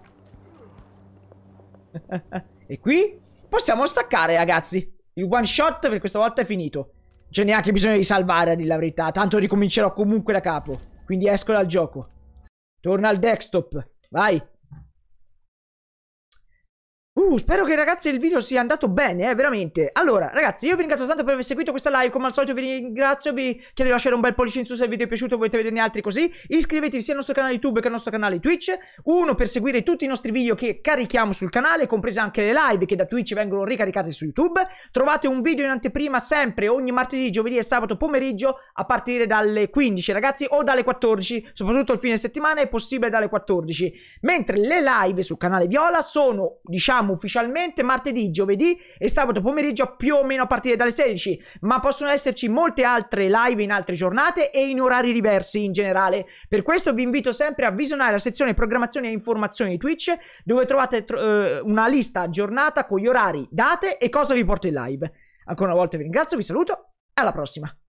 E qui possiamo staccare, ragazzi. Il one shot per questa volta è finito. Non c'è neanche bisogno di salvare, a dire la verità. Tanto ricomincerò comunque da capo. Quindi esco dal gioco. Torna al desktop. Vai. Uh, spero che, ragazzi, il video sia andato bene, eh, veramente. Allora, ragazzi, io vi ringrazio tanto per aver seguito questa live. Come al solito vi ringrazio, vi chiedo di lasciare un bel pollice in su se il video è piaciuto e volete vederne altri così. Iscrivetevi sia al nostro canale YouTube che al nostro canale Twitch. Uno, per seguire tutti i nostri video che carichiamo sul canale, comprese anche le live che da Twitch vengono ricaricate su YouTube. Trovate un video in anteprima sempre ogni martedì, giovedì e sabato pomeriggio a partire dalle quindici, ragazzi, o dalle quattordici. Soprattutto il fine settimana è possibile dalle quattordici. Mentre le live sul canale Viola sono, diciamo, ufficialmente martedì, giovedì e sabato pomeriggio più o meno a partire dalle sedici, ma possono esserci molte altre live in altre giornate e in orari diversi in generale. Per questo vi invito sempre a visionare la sezione programmazioni e informazioni di Twitch, dove trovate uh, una lista aggiornata con gli orari, date e cosa vi porto in live. Ancora una volta vi ringrazio, vi saluto e alla prossima.